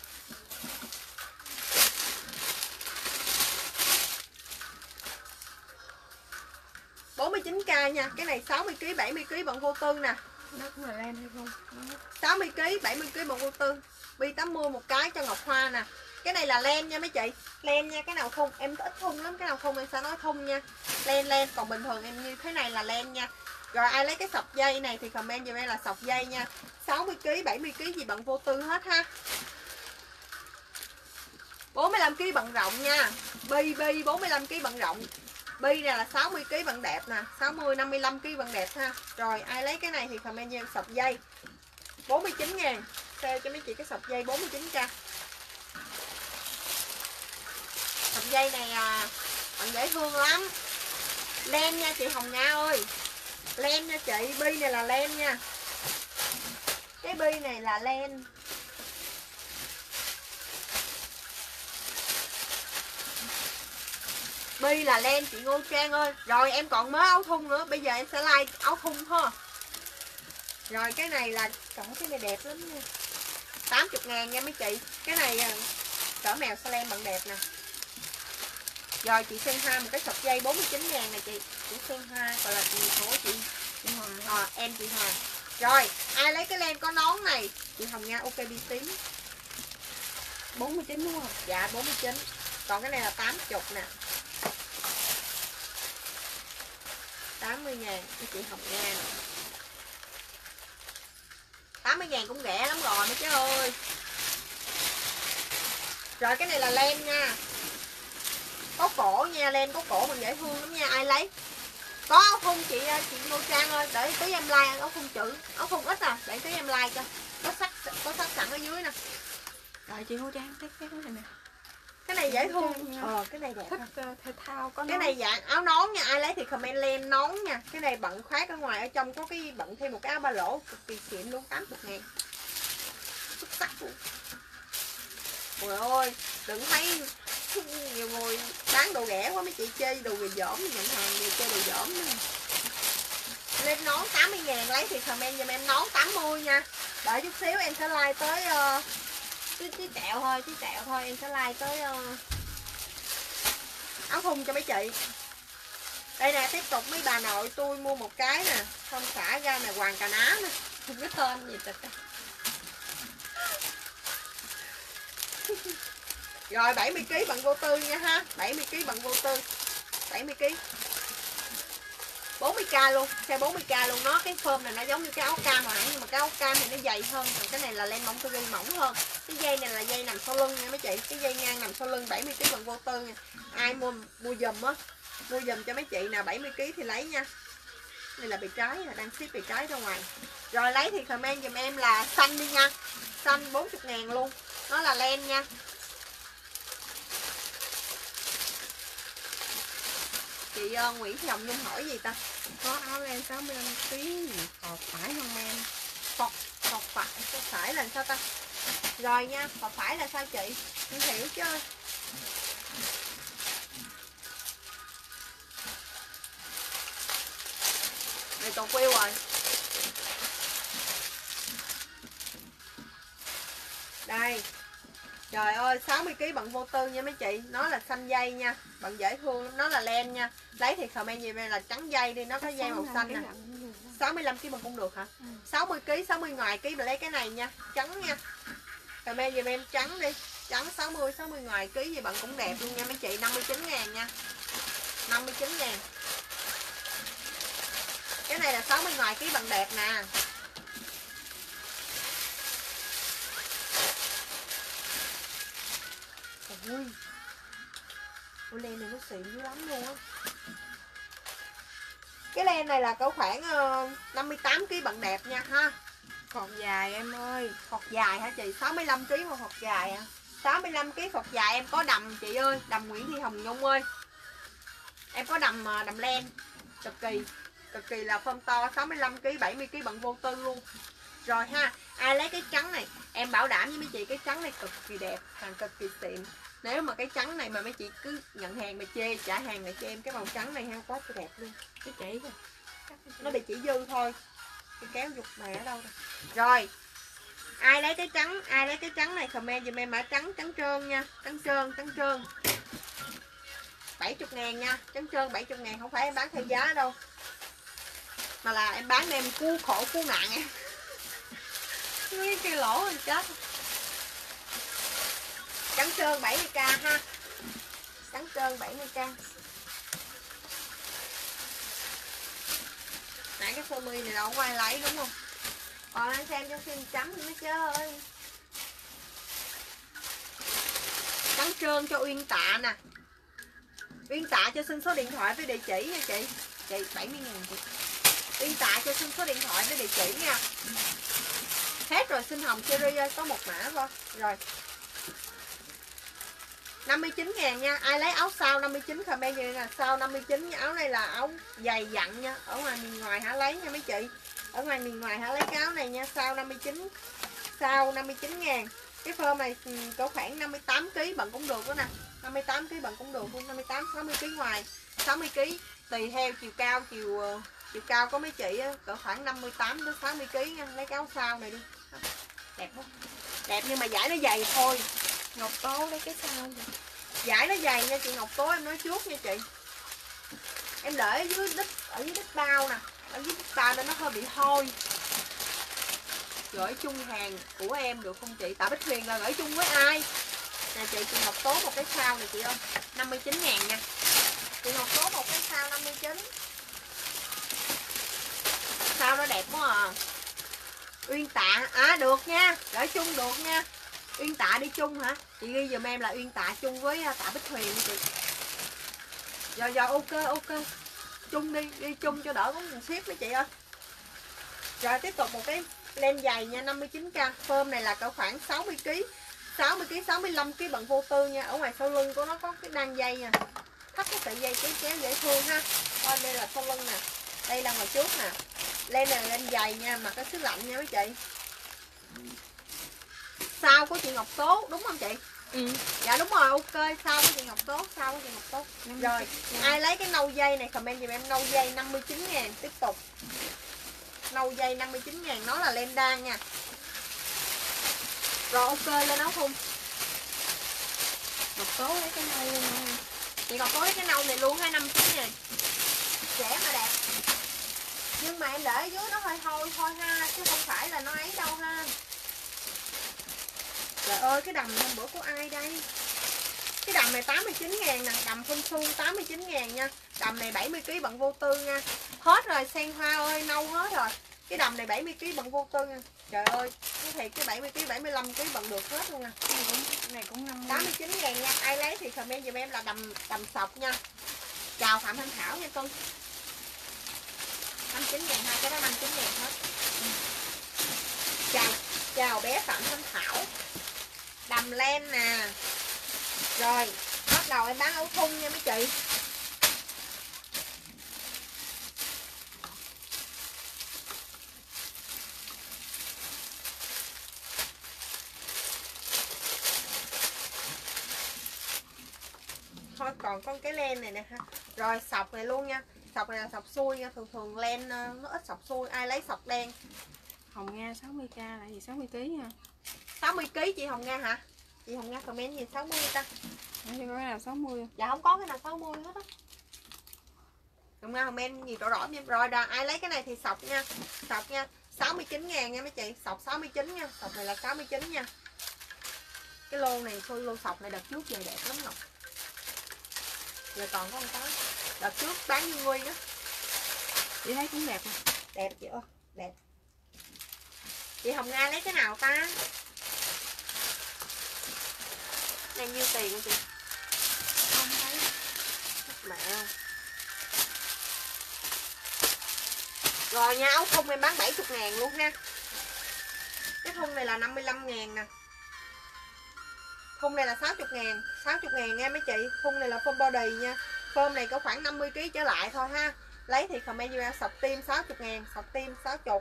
bốn mươi chín k nha, cái này sáu mươi ký, bảy mươi ký bằng vô tư nè. Nó cũng là len hay không? sáu mươi ký, bảy mươi ký bằng vô tư. Bi tám mươi một cái cho Ngọc Hoa nè. Cái này là len nha mấy chị. Len nha, cái nào thun, em ít thun lắm, cái nào thun em sẽ nói thun nha. Len len, còn bình thường em như thế này là len nha. Rồi ai lấy cái sọc dây này thì comment giùm em là sọc dây nha. sáu mươi ký, bảy mươi ký gì bằng vô tư hết ha. bốn mươi lăm ký bằng rộng nha. Bi bi bốn mươi lăm ký bằng rộng. Bi này là sáu mươi ký bằng đẹp nè, sáu mươi, năm mươi lăm ký bằng đẹp ha. Rồi ai lấy cái này thì comment giùm em sọc dây. bốn mươi chín ngàn. Sale cho mấy chị cái sọc dây bốn mươi chín k. Sọc dây này à, bạn dễ thương lắm. Len nha chị Hồng Nga ơi. Len nha chị, bi này là len nha. Cái bi này là len. Bi là len chị Ngô Trang ơi. Rồi em còn mới áo thun nữa, bây giờ em sẽ like áo thun thôi. Rồi cái này là còn cái này đẹp lắm nha. tám mươi ngàn nha mấy chị. Cái này cỡ mèo salem bằng đẹp nè. Rồi chị Sen Hoa một cái sọc dây bốn mươi chín ngàn nè chị. Chị Sen Hoa gọi là chị của chị chị Hoàng. À, em chị Hoàng. Rồi ai lấy cái len có nón này chị Hồng Nga ok bi tím. bốn mươi chín đúng không? Dạ bốn mươi chín. Còn cái này là tám mươi nè. tám mươi ngàn cho chị Hồng Nga nè. tám mươi ngàn cũng rẻ lắm rồi mấy chứ ơi. Rồi cái này là len nha. Có cổ nha, len có cổ mình dễ thương lắm nha, ai lấy. Có áo thun chị chị Ngô Trang ơi, để tí em like áo thun chữ, áo thun ít à, để tí em like cho. Có sắc có sắc sẵn ở dưới nè. Rồi chị Ngô Trang thích cái này nè. Cái này dễ thương. Ờ cái này đẹp. Thích uh, thể thao có cái nón. này dạng áo nón nha, ai lấy thì comment len nón nha. Cái này bận khoác ở ngoài, ở trong có cái bận thêm một cái áo ba lỗ cực kỳ xịn luôn, tám mươi ngàn. Xuất sắc luôn. Trời ơi, đừng thấy nhiều người bán đồ rẻ quá mấy chị chơi đồ người dỏm, nhận hàng về chơi đồ dỏm nữa. Lên nón tám mươi ngàn lấy thì comment giùm em nón tám mươi nha. Đợi chút xíu em sẽ like tới uh, tí, tí tẹo thôi, tí tẹo thôi em sẽ like tới uh, áo thun cho mấy chị. Đây nè, tiếp tục mấy bà nội tôi mua một cái nè, không xả ra nè, Hoàng Cà Ná nè. Không biết tên gì tịch. Rồi bảy mươi ký bằng vô tư nha ha, bảy mươi ký bằng vô tư. bảy mươi ký. bốn mươi k luôn, xe bốn mươi k luôn. Nó cái phơm này nó giống như cái áo cam hồi nãy, nhưng mà cái áo cam thì nó dày hơn, còn cái này là len mỏng tơ mỏng hơn. Cái dây này là dây nằm sau lưng nha mấy chị, cái dây ngang nằm sau lưng, bảy mươi ký bằng vô tư nha. Ai mua mua giùm á, mua giùm cho mấy chị nào bảy mươi ký thì lấy nha. Đây là bì trái, đang ship bì trái ra ngoài. Rồi lấy thì comment giùm em là xanh đi nha. xanh bốn mươi ngàn luôn. Nó là len nha. Chị uh, Nguyễn Thị Hồng Nhung hỏi gì ta? Có áo len sáu mươi lăm ký cột phải không em? Cột, cột phải, cột phải là sao ta? Rồi nha, cột phải là sao chị? Em hiểu chứ. Này còn quêu rồi. Đây. Trời ơi, sáu mươi ký bận vô tư nha mấy chị. Nó là xanh dây nha. Bận dễ thương lắm, nó là len nha. Lấy thì comment gì về là trắng dây đi, nó có dây màu xanh nè. sáu mươi lăm ký bận cũng được hả? Ừ. sáu mươi ký, sáu mươi ngoài ký mà lấy cái này nha, trắng nha. Comment giùm em trắng đi. Trắng sáu mươi, sáu mươi ngoài ký gì bận cũng đẹp luôn nha mấy chị. năm mươi chín ngàn nha. năm mươi chín ngàn. Cái này là sáu mươi ngoài ký bận đẹp nè. Ui. Ủa len này nó xịn dữ lắm luôn á. Cái len này là cỡ khoảng uh, năm mươi tám ký bận đẹp nha ha. Cột dài em ơi. Cột dài hả chị? sáu mươi lăm ký một cột dài à? sáu mươi lăm ký cột dài em có đầm chị ơi. Đầm Nguyễn Thị Hồng Nhung ơi. Em có đầm đầm len. Cực kỳ. Cực kỳ là form to. sáu mươi lăm ký, bảy mươi ký bận vô tư luôn. Rồi ha. Ai lấy cái trắng này, em bảo đảm với mấy chị cái trắng này cực kỳ đẹp, hàng cực kỳ xịn. Nếu mà cái trắng này mà mấy chị cứ nhận hàng mà chê, trả hàng lại cho em cái màu trắng này ha, quá đẹp luôn. Cái chỉ rồi. Nó bị chỉ dư thôi. Cái kéo dục mẹ ở đâu rồi. Rồi. Ai lấy cái trắng, ai lấy cái trắng này comment giùm em mã trắng, trắng trơn nha. Trắng trơn, trắng trơn. bảy mươi ngàn nha. Trắng trơn bảy mươi ngàn, không phải em bán theo giá đâu. Mà là em bán em cứu khổ cứu nạn em. Cái cây lỗ rồi chết. Trắng trơn bảy mươi k ha. Trắng trơn bảy mươi k. Nãy cái sơ mi này đâu có ai lấy đúng không? Còn anh xem cho phim chấm nữa chứ ơi. Trắng trơn cho Uyên Tạ nè. Uyên Tạ cho xin số điện thoại với địa chỉ nha chị. Chị bảy mươi ngàn chị. Uyên Tạ cho xin số điện thoại với địa chỉ nha. Hết rồi xin hồng cherry ơi, có một mã thôi. Rồi. năm mươi chín ngàn nha. Ai lấy áo sau năm mươi chín comment như là sau năm mươi chín nha. Áo này là áo dày dặn nha. Ở ngoài miền ngoài hả lấy nha mấy chị. Ở ngoài miền ngoài hả lấy cái áo này nha. Sau năm mươi chín. Sau năm mươi chín ngàn. Cái form này có khoảng năm mươi tám ký bận cũng được đó nè. năm mươi tám ký bận cũng được luôn. năm mươi tám, sáu mươi ký ngoài. sáu mươi ký tùy theo chiều cao, chiều chiều cao có mấy chị á, cỡ khoảng năm mươi tám đến sáu mươi ký nha. Lấy cái áo sau này đi. Đẹp không? Đẹp nhưng mà giải nó dày thôi. Ngọc Tố lấy cái sao vậy? Giải nó dày nha chị Ngọc Tố, em nói trước nha chị. Em để ở dưới đít, ở dưới đít bao nè. Ở dưới đít bao nên nó hơi bị hôi. Gửi chung hàng của em được không chị? Tạ Bích Huyền là gửi chung với ai? Nè chị, chị Ngọc Tố một cái sao này chị ơi. năm mươi chín ngàn nha. Chị Ngọc Tố một cái sao năm mươi chín. Sao nó đẹp quá à. Uyên Tạ, à được nha. Gửi chung được nha. Uyên Tạ đi chung hả? Chị ghi giùm em là Uyên Tạ chung với Tạ Bích Huyền chị. Rồi rồi ok ok. Chung đi, đi chung cho đỡ có một ship với chị ơi. Rồi tiếp tục một cái len dày nha, năm mươi chín k. Form này là cỡ khoảng sáu mươi ký. sáu mươi ký, sáu mươi lăm ký bận vô tư nha. Ở ngoài sau lưng của nó có cái đan dây nha. Thắt cái sợi dây kéo kéo dễ thương ha. Coi đây là sau lưng nè. Đây là ngoài trước nè. Len này là len dày nha, mà cái xứ lạnh nha mấy chị. Sao của chị Ngọc Tố đúng không chị? Ừ. Dạ đúng rồi, ok. Sao của chị Ngọc Tố, sao của chị Ngọc Tố. Rồi, ai lấy cái nâu dây này comment giùm em nâu dây năm mươi chín ngàn. Tiếp tục. Nâu dây năm mươi chín ngàn, nó là len đan nha. Rồi ok lên áo thun. Ngọc Tố lấy cái nâu luôn hả? Chị Ngọc Tố lấy cái nâu này luôn hai năm mươi chín ngàn. Rẻ mà đẹp. Nhưng mà em để ở dưới nó hơi hôi thôi ha, chứ không phải là nó ấy đâu ha. Trời ơi cái đầm hôm bữa của ai đây? Cái đầm này tám mươi chín ngàn nè, đầm phun xuông tám mươi chín ngàn nha. Đầm này bảy mươi ký bận vô tư nha. Hết rồi sen hoa ơi, nâu hết rồi. Cái đầm này bảy mươi ký bận vô tư nha. Trời ơi, cái thiệt cái bảy mươi ký, bảy mươi lăm ký bận được hết luôn nha. Cái này cũng năm mươi. tám mươi chín ngàn nha. Ai lấy thì comment giùm em là đầm đầm sọc nha. Chào Phạm Thanh Thảo nha cưng. năm mươi chín ngàn, hai cái đó năm mươi chín ngàn hết. Ừ. Chào, chào màu bé Phạm Thanh Thảo, đầm len nè. Rồi bắt đầu em bán áo thun nha mấy chị. Thôi còn con cái len này nè ha. Rồi sọc này luôn nha. Sọc này là sọc xuôi nha. Thường thường len nó ít sọc xuôi. Ai lấy sọc đen. Hồng Nga sáu mươi k là gì sáu mươi ký nha. sáu mươi ký chị Hồng Nga hả? Chị Hồng Nga comment gì sáu mươi ta? Không có cái nào sáu mươi. Dạ không có cái nào sáu mươi hết á. Hồng Nga comment gì rõ rõ em. Rồi rồi ai lấy cái này thì sọc nha. Sọc nha. sáu mươi chín ngàn nha mấy chị. Sọc sáu mươi chín nha. Sọc này là sáu mươi chín nha. Cái lô này thôi lô sọc này đợt trước về đẹp lắm rồi. Giờ còn có một cái. Đợt trước bán như nguy đó. Chị thấy cũng đẹp nè. Đẹp chị ơi. Đẹp. Chị Hồng Nga lấy cái nào ta? Này nhiêu tiền hả chị? Không thấy. Mẹ. Rồi nha, áo thun em bán bảy mươi ngàn luôn ha. Cái thun này là năm mươi lăm ngàn nè. Thun này là sáu mươi ngàn. sáu mươi ngàn nha mấy chị. Thun này là form body nha. Form này có khoảng năm mươi ký trở lại thôi ha. Lấy thì comment vô sọc tim sáu mươi ngàn. Sọc tim sáu mươi.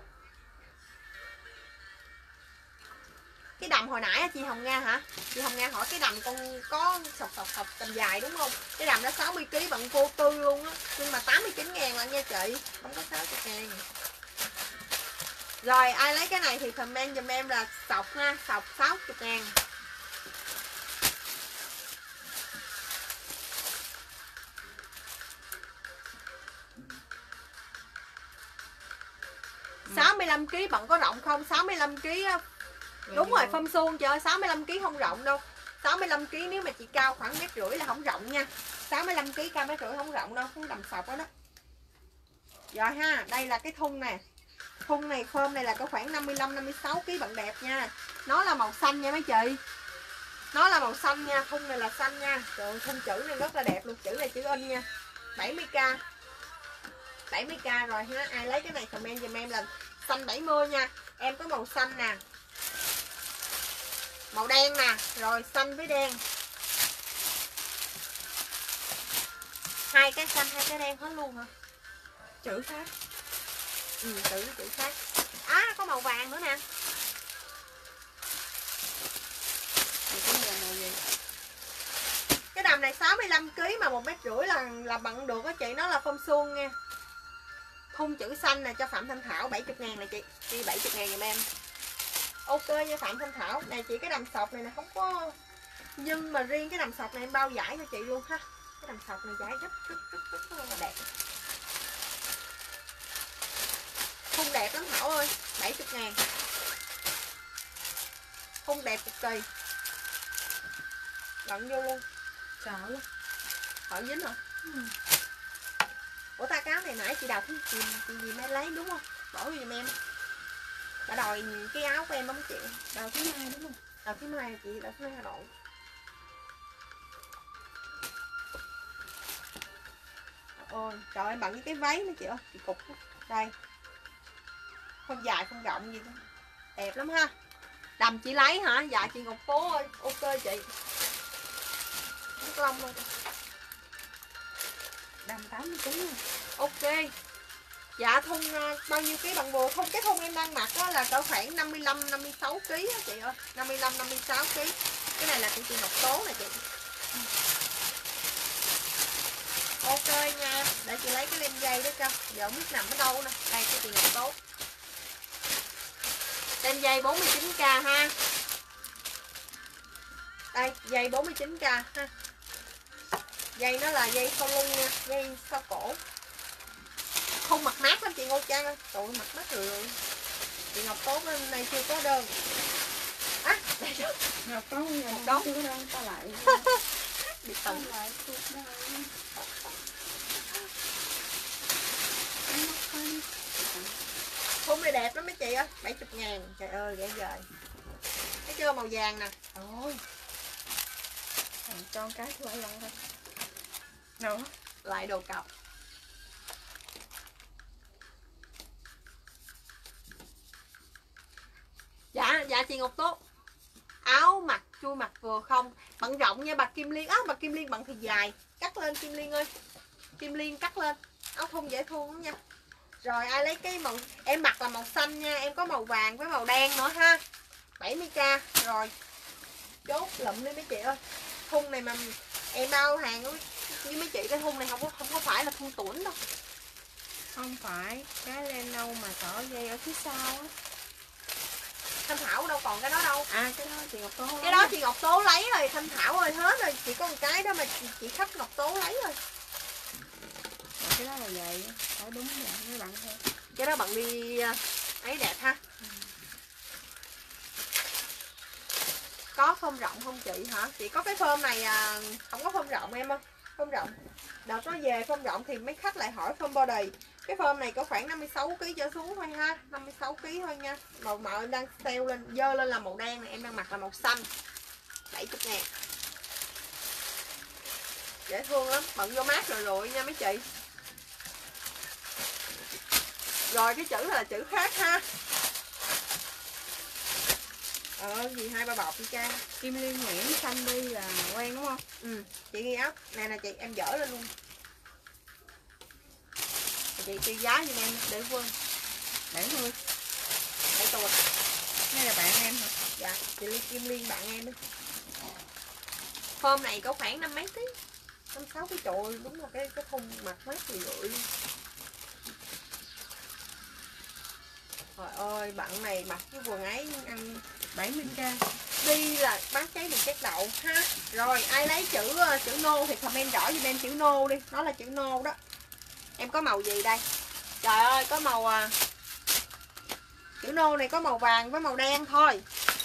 Cái đầm hồi nãy chị Hồng Nga hả? Chị Hồng Nga hỏi cái đầm con có sọc sọc sọc tầm dài đúng không? Cái đầm đó sáu mươi ký bằng vô tư luôn á. Nhưng mà tám mươi chín ngàn là nha chị. Không có sáu mươi ngàn. Rồi ai lấy cái này thì comment giùm em là sọc ha. Sọc sáu mươi ngàn. sáu mươi lăm ký bận có rộng không? sáu mươi lăm ký đúng rồi, phâm suông trời ơi, sáu mươi lăm ký không rộng đâu. sáu mươi lăm ký nếu mà chị cao khoảng mét rưỡi là không rộng nha. sáu mươi lăm ký cao mét rưỡi không rộng đâu, không đầm sọc đó đó. Rồi ha, đây là cái thun nè. Thun này phơm này là có khoảng năm mươi lăm năm mươi sáu ký bận đẹp nha. Nó là màu xanh nha mấy chị. Nó là màu xanh nha, thun này là xanh nha. Rồi thun chữ này rất là đẹp luôn, chữ này chữ in nha. bảy mươi k. bảy mươi k rồi ha, ai lấy cái này comment giùm em là xanh bảy mươi nha. Em có màu xanh nè. Màu đen nè, rồi xanh với đen. Hai cái xanh, hai cái đen hết luôn hả? Chữ khác. Ừ, chữ chữ khác. À, có màu vàng nữa nè. Thì cái này màu gì? Cái đầm này sáu mươi lăm ký mà một mét rưỡi là là bận được á chị, nó là phông suông nha. Thun chữ xanh nè cho Phạm Thanh Thảo bảy mươi ngàn này chị. Đi bảy mươi ngàn giùm em. Ok nha Phạm Thanh Thảo. Này chị cái đầm sọc này nè không có. Nhưng mà riêng cái đầm sọc này em bao giải cho chị luôn ha. Cái đầm sọc này giải rất rất rất rất, rất là đẹp. Thun đẹp lắm Thảo ơi. bảy mươi ngàn. Thun đẹp cực kỳ. Lận vô luôn. Sợ lắm. Hỏi dính hả? Ừ. Ủa ta cáo này nãy chị đọc chị, chị gì mới lấy đúng không? Bỏ vô giùm em. Bà đòi cái áo của em không chị? Đầu thứ hai đúng không? Đầu thứ hai chị, đầu thứ hai Hà Nội. Ôi trời ơi bận cái váy nữa chị ơi, chị cục đây. Không dài không rộng gì đó. Đẹp lắm ha. Đầm chị lấy hả? Dạ chị Ngọc Tố ơi. Ok chị. Nước lông luôn. Đầm tám mươi ký. Ok. Dạ thun uh, bao nhiêu ký bằng vừa? Thun cái thun em đang mặc đó là cỡ khoảng năm mươi lăm năm mươi sáu ký á chị ơi. năm mươi lăm năm mươi sáu ký. Cái này là của chị Ngọc Tố nè chị. Ok nha. Để chị lấy cái len dây đó cho. Giờ không biết nằm ở đâu nè. Đây của chị Ngọc Tố. Len dây bốn mươi chín k ha. Đây dây bốn mươi chín k ha. Dây nó là dây sau lưng nha. Dây sau cổ. Không mặc mát lắm chị Ngô Trang ơi. Trời mặc mát rồi. Chị Ngọc Tố bên này chưa có đơn. À, đây đó. Ngọc Tố Ngọc Tố chưa có đơn ta lại. Bị tận lại cuộc đời. Thun này đẹp lắm mấy chị ơi. bảy mươi ngàn. Trời ơi dễ dời. Thấy chưa màu vàng nè. Ôi. Thằng cho cái thôi lần thôi. Nữa. Lại đồ cọc. Dạ dạ Dạ chị Ngọc Tố. Áo mặc chui mặc vừa không, bận rộng nha bà Kim Liên. Á bà Kim Liên bận thì dài, cắt lên Kim Liên ơi. Kim Liên cắt lên. Áo thun dễ thương lắm nha. Rồi ai lấy cái màu em mặc là màu xanh nha, em có màu vàng với màu đen nữa ha. bảy mươi k rồi. Chốt lụm đi mấy chị ơi. Thun này mà em bao hàng với mấy chị, cái thun này không có không có phải là thun tuổn đâu. Không phải, cái len nâu mà xỏ dây ở phía sau á. Thanh Thảo đâu còn cái đó đâu. À cái đó chị Ngọc Tố. Cái đó chị Ngọc Tố lấy rồi, Thanh Thảo ơi hết rồi, chỉ có một cái đó mà chị, chị khách Ngọc Tố lấy rồi. À, cái đó là vậy, phải đúng rồi mấy bạn thôi. Cái đó bạn đi ấy đẹp ha. Ừ. Có phông rộng không chị hả? Chị có cái phông này à, không có phông rộng em ơi. Phông rộng. Đợt nó về phông rộng thì mấy khách lại hỏi phông body. Cái phông này có khoảng năm mươi sáu ki lô gam trở xuống thôi ha. năm mươi sáu ki lô gam thôi nha. Màu màu em đang sale lên, dơ lên là màu đen này, em đang mặc là màu xanh. bảy mươi ngàn. Dễ thương lắm, bận vô mát rồi rồi nha mấy chị. Rồi cái chữ là chữ khác ha. Ờ gì hai ba bọc đi cha. Kim Liên Nguyễn xanh đi là quen đúng không? Ừ, chị ghi áo. Nè nè chị, em dỡ lên luôn. Chị kêu giá giùm em để Quân. bảy mươi. Để tôi. Đây là bạn em hả? Dạ, chị Liên Kim Liên bạn em đi. Hôm này có khoảng năm mấy ký. Năm sáu cái trời, đúng là cái cái thùng mặt mát thì rượi. Trời ơi, bạn này mặc cái quần ấy ăn bảy mươi k. đi là bán cháy được chết đậu ha. Rồi ai lấy chữ chữ nô thì comment rõ giùm em chữ nô đi, nó là chữ nô đó. Em có màu gì đây? Trời ơi, có màu à, chữ nô này có màu vàng với màu đen thôi.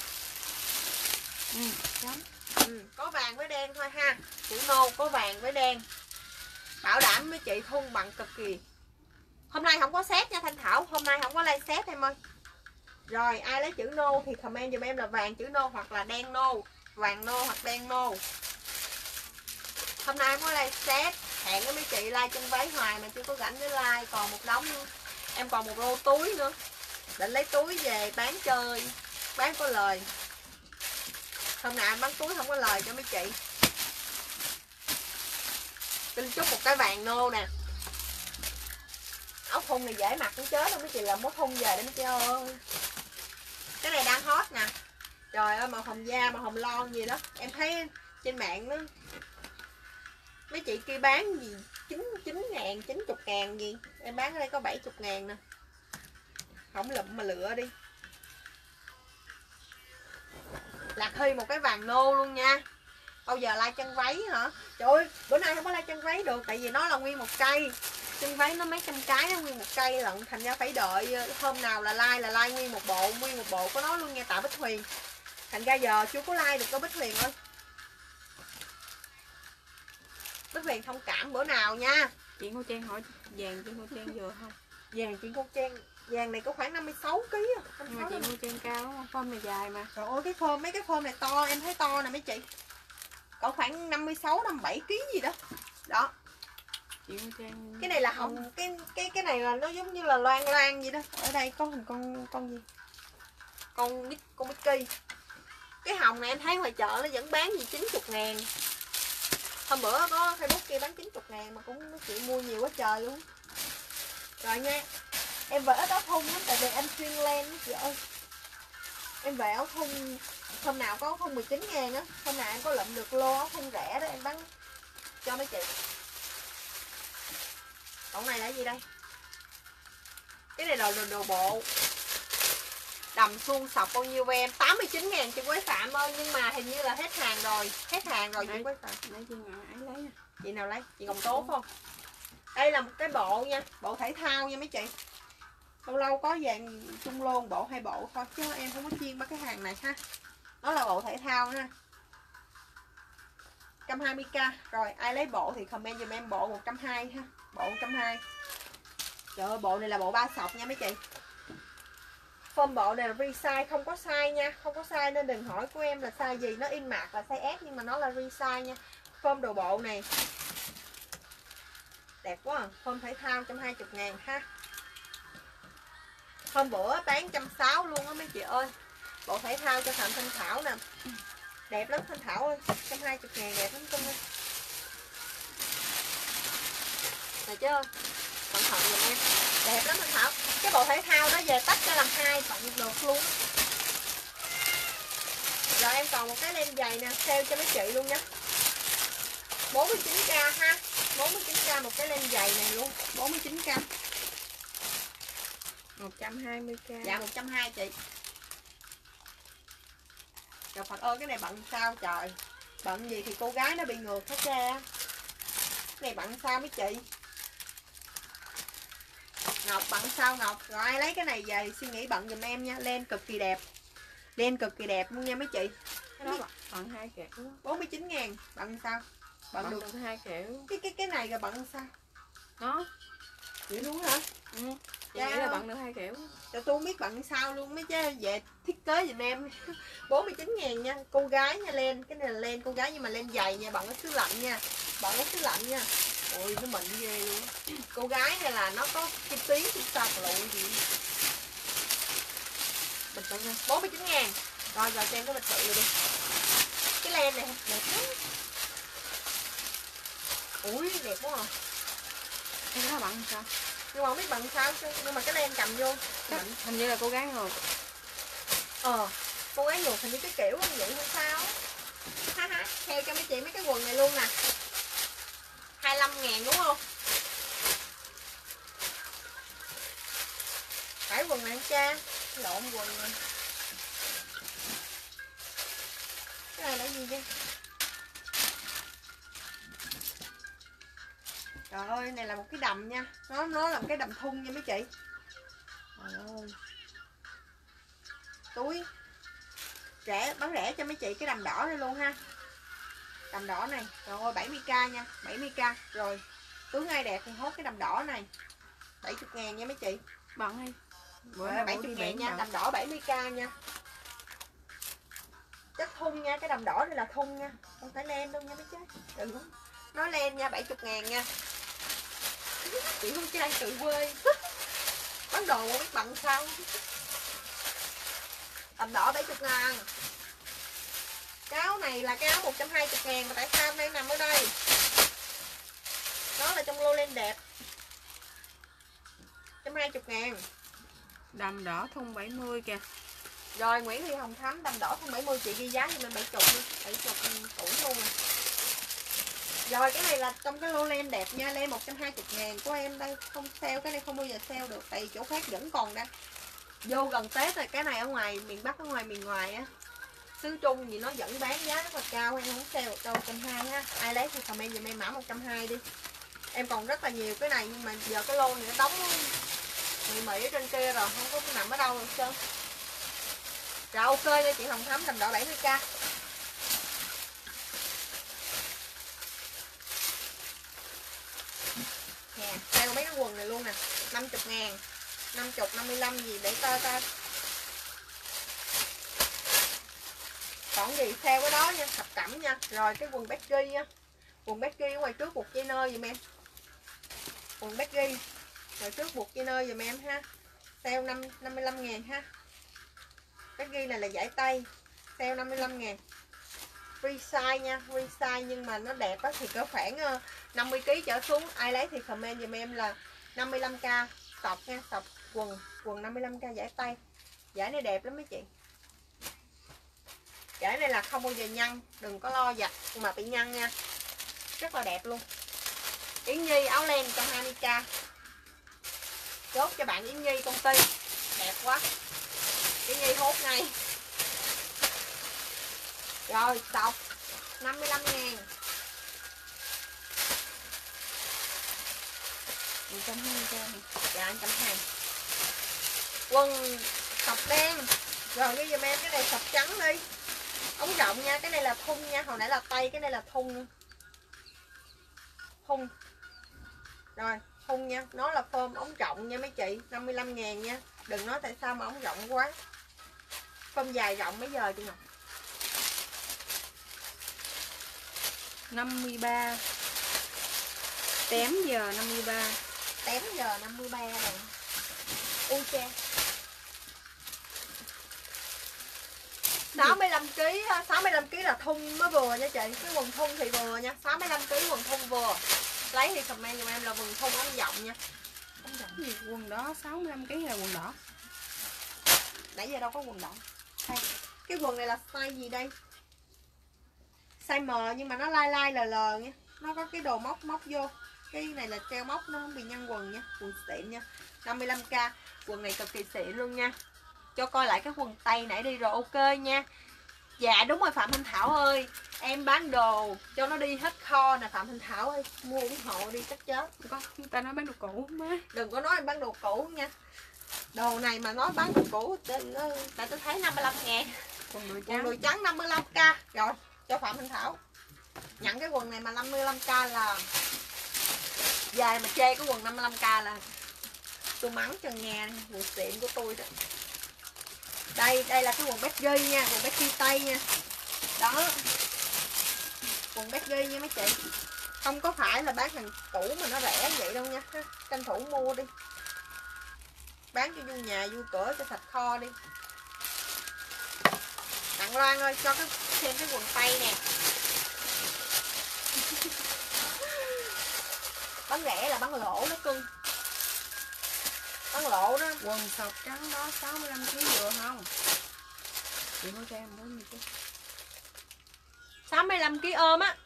Ừ, đúng. Ừ, có vàng với đen thôi ha. Chữ nô có vàng với đen. Bảo đảm với chị thun bằng cực kỳ. Hôm nay không có set nha Thanh Thảo, hôm nay không có like set em ơi. Rồi ai lấy chữ nô thì comment giùm em là vàng chữ nô hoặc là đen nô, vàng nô hoặc đen nô. Hôm nay không có like set, hẹn với mấy chị like chân váy hoài mà chưa có rảnh với like, còn một đống nữa. Em còn một lô túi nữa. Định lấy túi về bán chơi, bán có lời. Hôm nào em bán túi không có lời cho mấy chị. Xin chúc một cái vàng nô nè. Áo thun này dễ mặc cũng chết đâu mấy chị, làm mốt thun về đây mấy chị ơi. Cái này đang hot nè. Trời ơi, màu hồng da, màu hồng lon gì đó. Em thấy trên mạng đó mấy chị kia bán gì chín ngàn, chín mươi ngàn gì. Em bán ở đây có bảy mươi ngàn nè. Không lụm mà lựa đi. Lạc Hy một cái vàng nô luôn nha. Bao giờ like chân váy hả? Trời ơi, bữa nay không có like chân váy được, tại vì nó là nguyên một cây. Chân váy nó mấy trăm cái, nó nguyên một cây lận, thành ra phải đợi hôm nào là like là like nguyên một bộ, nguyên một bộ của nó luôn nha Tạ Bích Huyền. Thành ra giờ chưa có like được đâu Bích Huyền ơi. Bích Huyền thông cảm bữa nào nha. Chị Ngô Trang hỏi vàng chị Ngô Trang vừa không? Vàng chị Ngô Trang, vàng này có khoảng năm mươi sáu ki lô gam. Nhưng mà chị Ngô Trang cao đúng không? Phơm này dài mà. Trời ơi cái phơm, mấy cái phơm này to, em thấy to nè mấy chị. Có khoảng năm mươi sáu, năm mươi bảy ki lô gam gì đó. Đó. Chị Ngô Trang... Cái này là hồng, cái cái cái này là nó giống như là loan loan gì đó. Ở đây có hình con con gì? Con con Mickey. Cái hồng này em thấy ngoài chợ nó vẫn bán gì chín mươi ngàn. Hôm bữa có Facebook kia bán chín mươi ngàn mà cũng chị mua nhiều quá trời luôn. Rồi nha. Em về ít áo thun lắm tại vì em chuyên len chị ơi. Em về áo thun, hôm nào có áo thun mười chín ngàn á, hôm nào em có lụm được lô áo thun rẻ đó em bán cho mấy chị. Còn này là gì đây? Cái này là đồ, đồ bộ. Đầm suông sọc bao nhiêu em? tám mươi chín ngàn chị Quế Phạm ơi, nhưng mà hình như là hết hàng rồi. Hết hàng rồi chị Quế Phạm. Nãy chị Ngọc ấy lấy nè. Chị nào lấy? Chị Ngọc Tố phải không? Đây là một cái bộ nha, bộ thể thao nha mấy chị. Lâu lâu có vàng chung lô bộ hai bộ thôi chứ em không có chuyên mấy cái hàng này ha. Nó là bộ thể thao ha. một trăm hai mươi k. Rồi ai lấy bộ thì comment giùm em bộ một trăm hai mươi ha. Bộ một trăm hai mươi. Trời ơi, bộ này là bộ ba sọc nha mấy chị. Form bộ này là resize, không có size nha. Không có size nên đừng hỏi của em là size gì. Nó in mạc là size S nhưng mà nó là resize nha. Form đồ bộ này đẹp quá à. Form thể thao một trăm hai mươi ngàn ha. Hôm bữa bán một trăm sáu mươi luôn á mấy chị ơi. Bộ thể thao cho Phạm Thanh Thảo nè. Đẹp lắm Thanh Thảo ơi, một trăm hai mươi ngàn đẹp lắm Cưng ơi. Nè chứ cẩn thận giùm em. Đẹp lắm Thanh Thảo. Cái bộ thể thao đó về tách cho làm hai tặng được luôn. Rồi em còn một cái len giày nè, sale cho mấy chị luôn nha. bốn mươi chín k ha. bốn mươi chín k một cái len giày này luôn, bốn mươi chín k. một trăm hai mươi k. Dạ một trăm hai mươi chị. Trời Phật ơi cái này bận sao trời. Bận gì thì cô gái nó bị ngược hết ra. Cái này bận sao mấy chị. Ngọc bận sao Ngọc. Rồi ai lấy cái này về suy nghĩ bận giùm em nha. Len cực kỳ đẹp. Len cực kỳ đẹp luôn nha mấy chị. Cái đó bận hai kiểu. bốn mươi chín ngàn. Bận sao. Bận, Bận được được hai kiểu. Cái cái cái này rồi bận sao. Nó. Vậy luôn hả? Ừ. Chị nghĩ là bận được hai kiểu. Cho tôi không biết bận sao luôn mấy chứ. Về thiết kế giùm em. bốn mươi chín ngàn nha. Cô gái nha len. Cái này là len cô gái nhưng mà len dày nha. Bận ở xứ lạnh nha. Bận ở xứ lạnh nha. Ôi nó mịn ghê luôn. Cô gái này là nó có kim tuyến kim sạc lụi gì. Bình tự nha. bốn mươi chín ngàn. Rồi giờ cho em cái bình tự rồi đi. Cái len này đẹp lắm. Ui đẹp quá à. Cái đó bận sao? Nhưng mà không biết bận sao chứ. Nhưng mà cái len cầm vô Chắc, hình như là cô gái ngược. Ờ cô gái ngược hình như cái kiểu không vậy hay sao. Ha ha. Theo cho mấy chị mấy cái quần này luôn nè. hai mươi lăm ngàn đúng không. Phải quần này cha. Lộn quần này. Cái này là gì vậy. Trời ơi này là một cái đầm nha. Nó nó là một cái đầm thun nha mấy chị. Trời ơi. Túi rẻ, bán rẻ cho mấy chị cái đầm đỏ này luôn ha. Đầm đỏ này. Trời ơi bảy mươi k nha. bảy mươi k. Rồi túi ngay đẹp thì hốt cái đầm đỏ này bảy mươi ngàn nha mấy chị. Bận đi. Bữa bảy mươi ngàn nha. Đầm đỏ bảy mươi k nha. Chất thun nha. Cái đầm đỏ này là thun nha. Không phải len đâu nha mấy chứ. Đừng không. Nói len nha. bảy mươi ngàn nha. Chị con trai từ quê. Bán đồ không biết bận sao. Đầm đỏ bảy mươi ngàn. Cái áo này là cái áo một trăm hai mươi ngàn. Mà tại sao đây nằm ở đây. Nó là trong lô len đẹp. một trăm hai mươi ngàn. Đầm đỏ thun bảy mươi kìa. Rồi Nguyễn Thị Hồng Thắm đầm đỏ thun bảy mươi chị ghi giá cho mình bảy mươi đi. bảy mươi tuổi luôn rồi. Rồi cái này là trong cái lô len đẹp nha. Len một trăm hai mươi ngàn của em đây. Không sale cái này không bao giờ sale được. Tại vì chỗ khác vẫn còn đang. Vô gần Tết rồi. Cái này ở ngoài miền Bắc ở ngoài miền ngoài á. Xứ Trung gì nó vẫn bán giá rất là cao. Em không sale được đâu. một trăm hai mươi ha. Ai lấy thì comment giùm em mã một trăm hai mươi đi. Em còn rất là nhiều cái này. Nhưng mà giờ cái lô này nó đóng mì mị ở trên kia rồi. Không có nằm ở đâu được trơn. Rồi ok nha chị Hồng Thắm đầm đỏ bảy mươi k. Nè, sale mấy cái quần này luôn nè, năm mươi ngàn, năm mươi, năm mươi lăm gì để ta ta. Còn gì sale cái đó nha, thập cẩm nha. Rồi cái quần baggy nha. Quần baggy ở ngoài trước buộc dây nơ giùm em. Quần baggy ngoài trước buộc dây nơ giùm em ha. Sale năm mươi lăm ngàn ha. Baggy này là dải tay. Sale năm mươi lăm ngàn. Free size nha, free size nhưng mà nó đẹp á thì có khoảng năm mươi ki lô gam trở xuống. Ai lấy thì comment giùm em là năm mươi lăm k sọc nha, sọc quần, quần năm mươi lăm k dải tay. Dải này đẹp lắm mấy chị. Dải này là không bao giờ nhăn, đừng có lo giặt mà bị nhăn nha. Rất là đẹp luôn. Yến Nhi áo len một trăm hai mươi k. Chốt cho bạn Yến Nhi công ty. Đẹp quá. Yến Nhi hốt ngay. Rồi sọc năm mươi lăm ngàn. một trăm hai mươi k. Dạ một trăm hai mươi. Quần sọc đen. Rồi cái giùm em cái này sọc trắng đi. Ống rộng nha, cái này là thun nha, hồi nãy là tay, cái này là thun. Thun. Rồi, thun nha, nó là phơm ống rộng nha mấy chị, năm mươi lăm ngàn nha. Đừng nói tại sao mà ống rộng quá. Phơm dài rộng mấy giờ chị Ngọc? năm mươi ba. Tém giờ năm mươi ba. Tém giờ năm mươi ba rồi. U cha. sáu mươi lăm ki lô gam, sáu mươi lăm ki lô gam là thun mới vừa nha chị. Cái quần thun thì vừa nha, sáu mươi lăm ki lô gam quần thun vừa. Lấy thì comment giùm em là quần thun ống rộng nha. Ống rộng. Cái gì quần đỏ sáu mươi lăm ki lô gam là quần đỏ. Nãy giờ đâu có quần đỏ. Đây. Cái quần này là size gì đây? Size M nhưng mà nó lai lai lờ lờ nha. Nó có cái đồ móc móc vô. Cái này là treo móc, nó không bị nhăn quần nha. Quần xịn nha, năm mươi lăm k. Quần này cực kỳ xịn luôn nha. Cho coi lại cái quần tây nãy đi rồi, ok nha. Dạ đúng rồi Phạm Thanh Thảo ơi, em bán đồ cho nó đi hết kho nè Phạm Thanh Thảo ơi. Mua ủng hộ đi chắc chết. Có người ta nói bán đồ cũ má. Đừng có nói em bán đồ cũ nha. Đồ này mà nói bán đồ cũ tại tôi thấy năm mươi lăm ngàn. Quần đùi Quần trắng. đùi trắng năm mươi lăm k. Rồi cho Phạm Thanh Thảo. Nhận cái quần này mà năm mươi lăm k là dài, mà chê cái quần năm mươi lăm k là tôi mắng cho nghe. Quần xịn của tôi đó. Đây, đây là cái quần baggy nha, quần baggy tây nha. Đó. Quần baggy nha mấy chị. Không có phải là bán hàng cũ mà nó rẻ vậy đâu nha. Tranh thủ mua đi. Bán cho vui nhà, vui cửa, cho sạch kho đi. Tặng Loan ơi, cho cái xem cái quần tây nè. Bán rẻ là bán lỗ đó cưng. Bán lỗ đó. Quần sọc trắng đó sáu mươi lăm ki lô gam vừa không? Chị có cho em bao nhiêu chứ? sáu mươi lăm ki lô gam ôm á.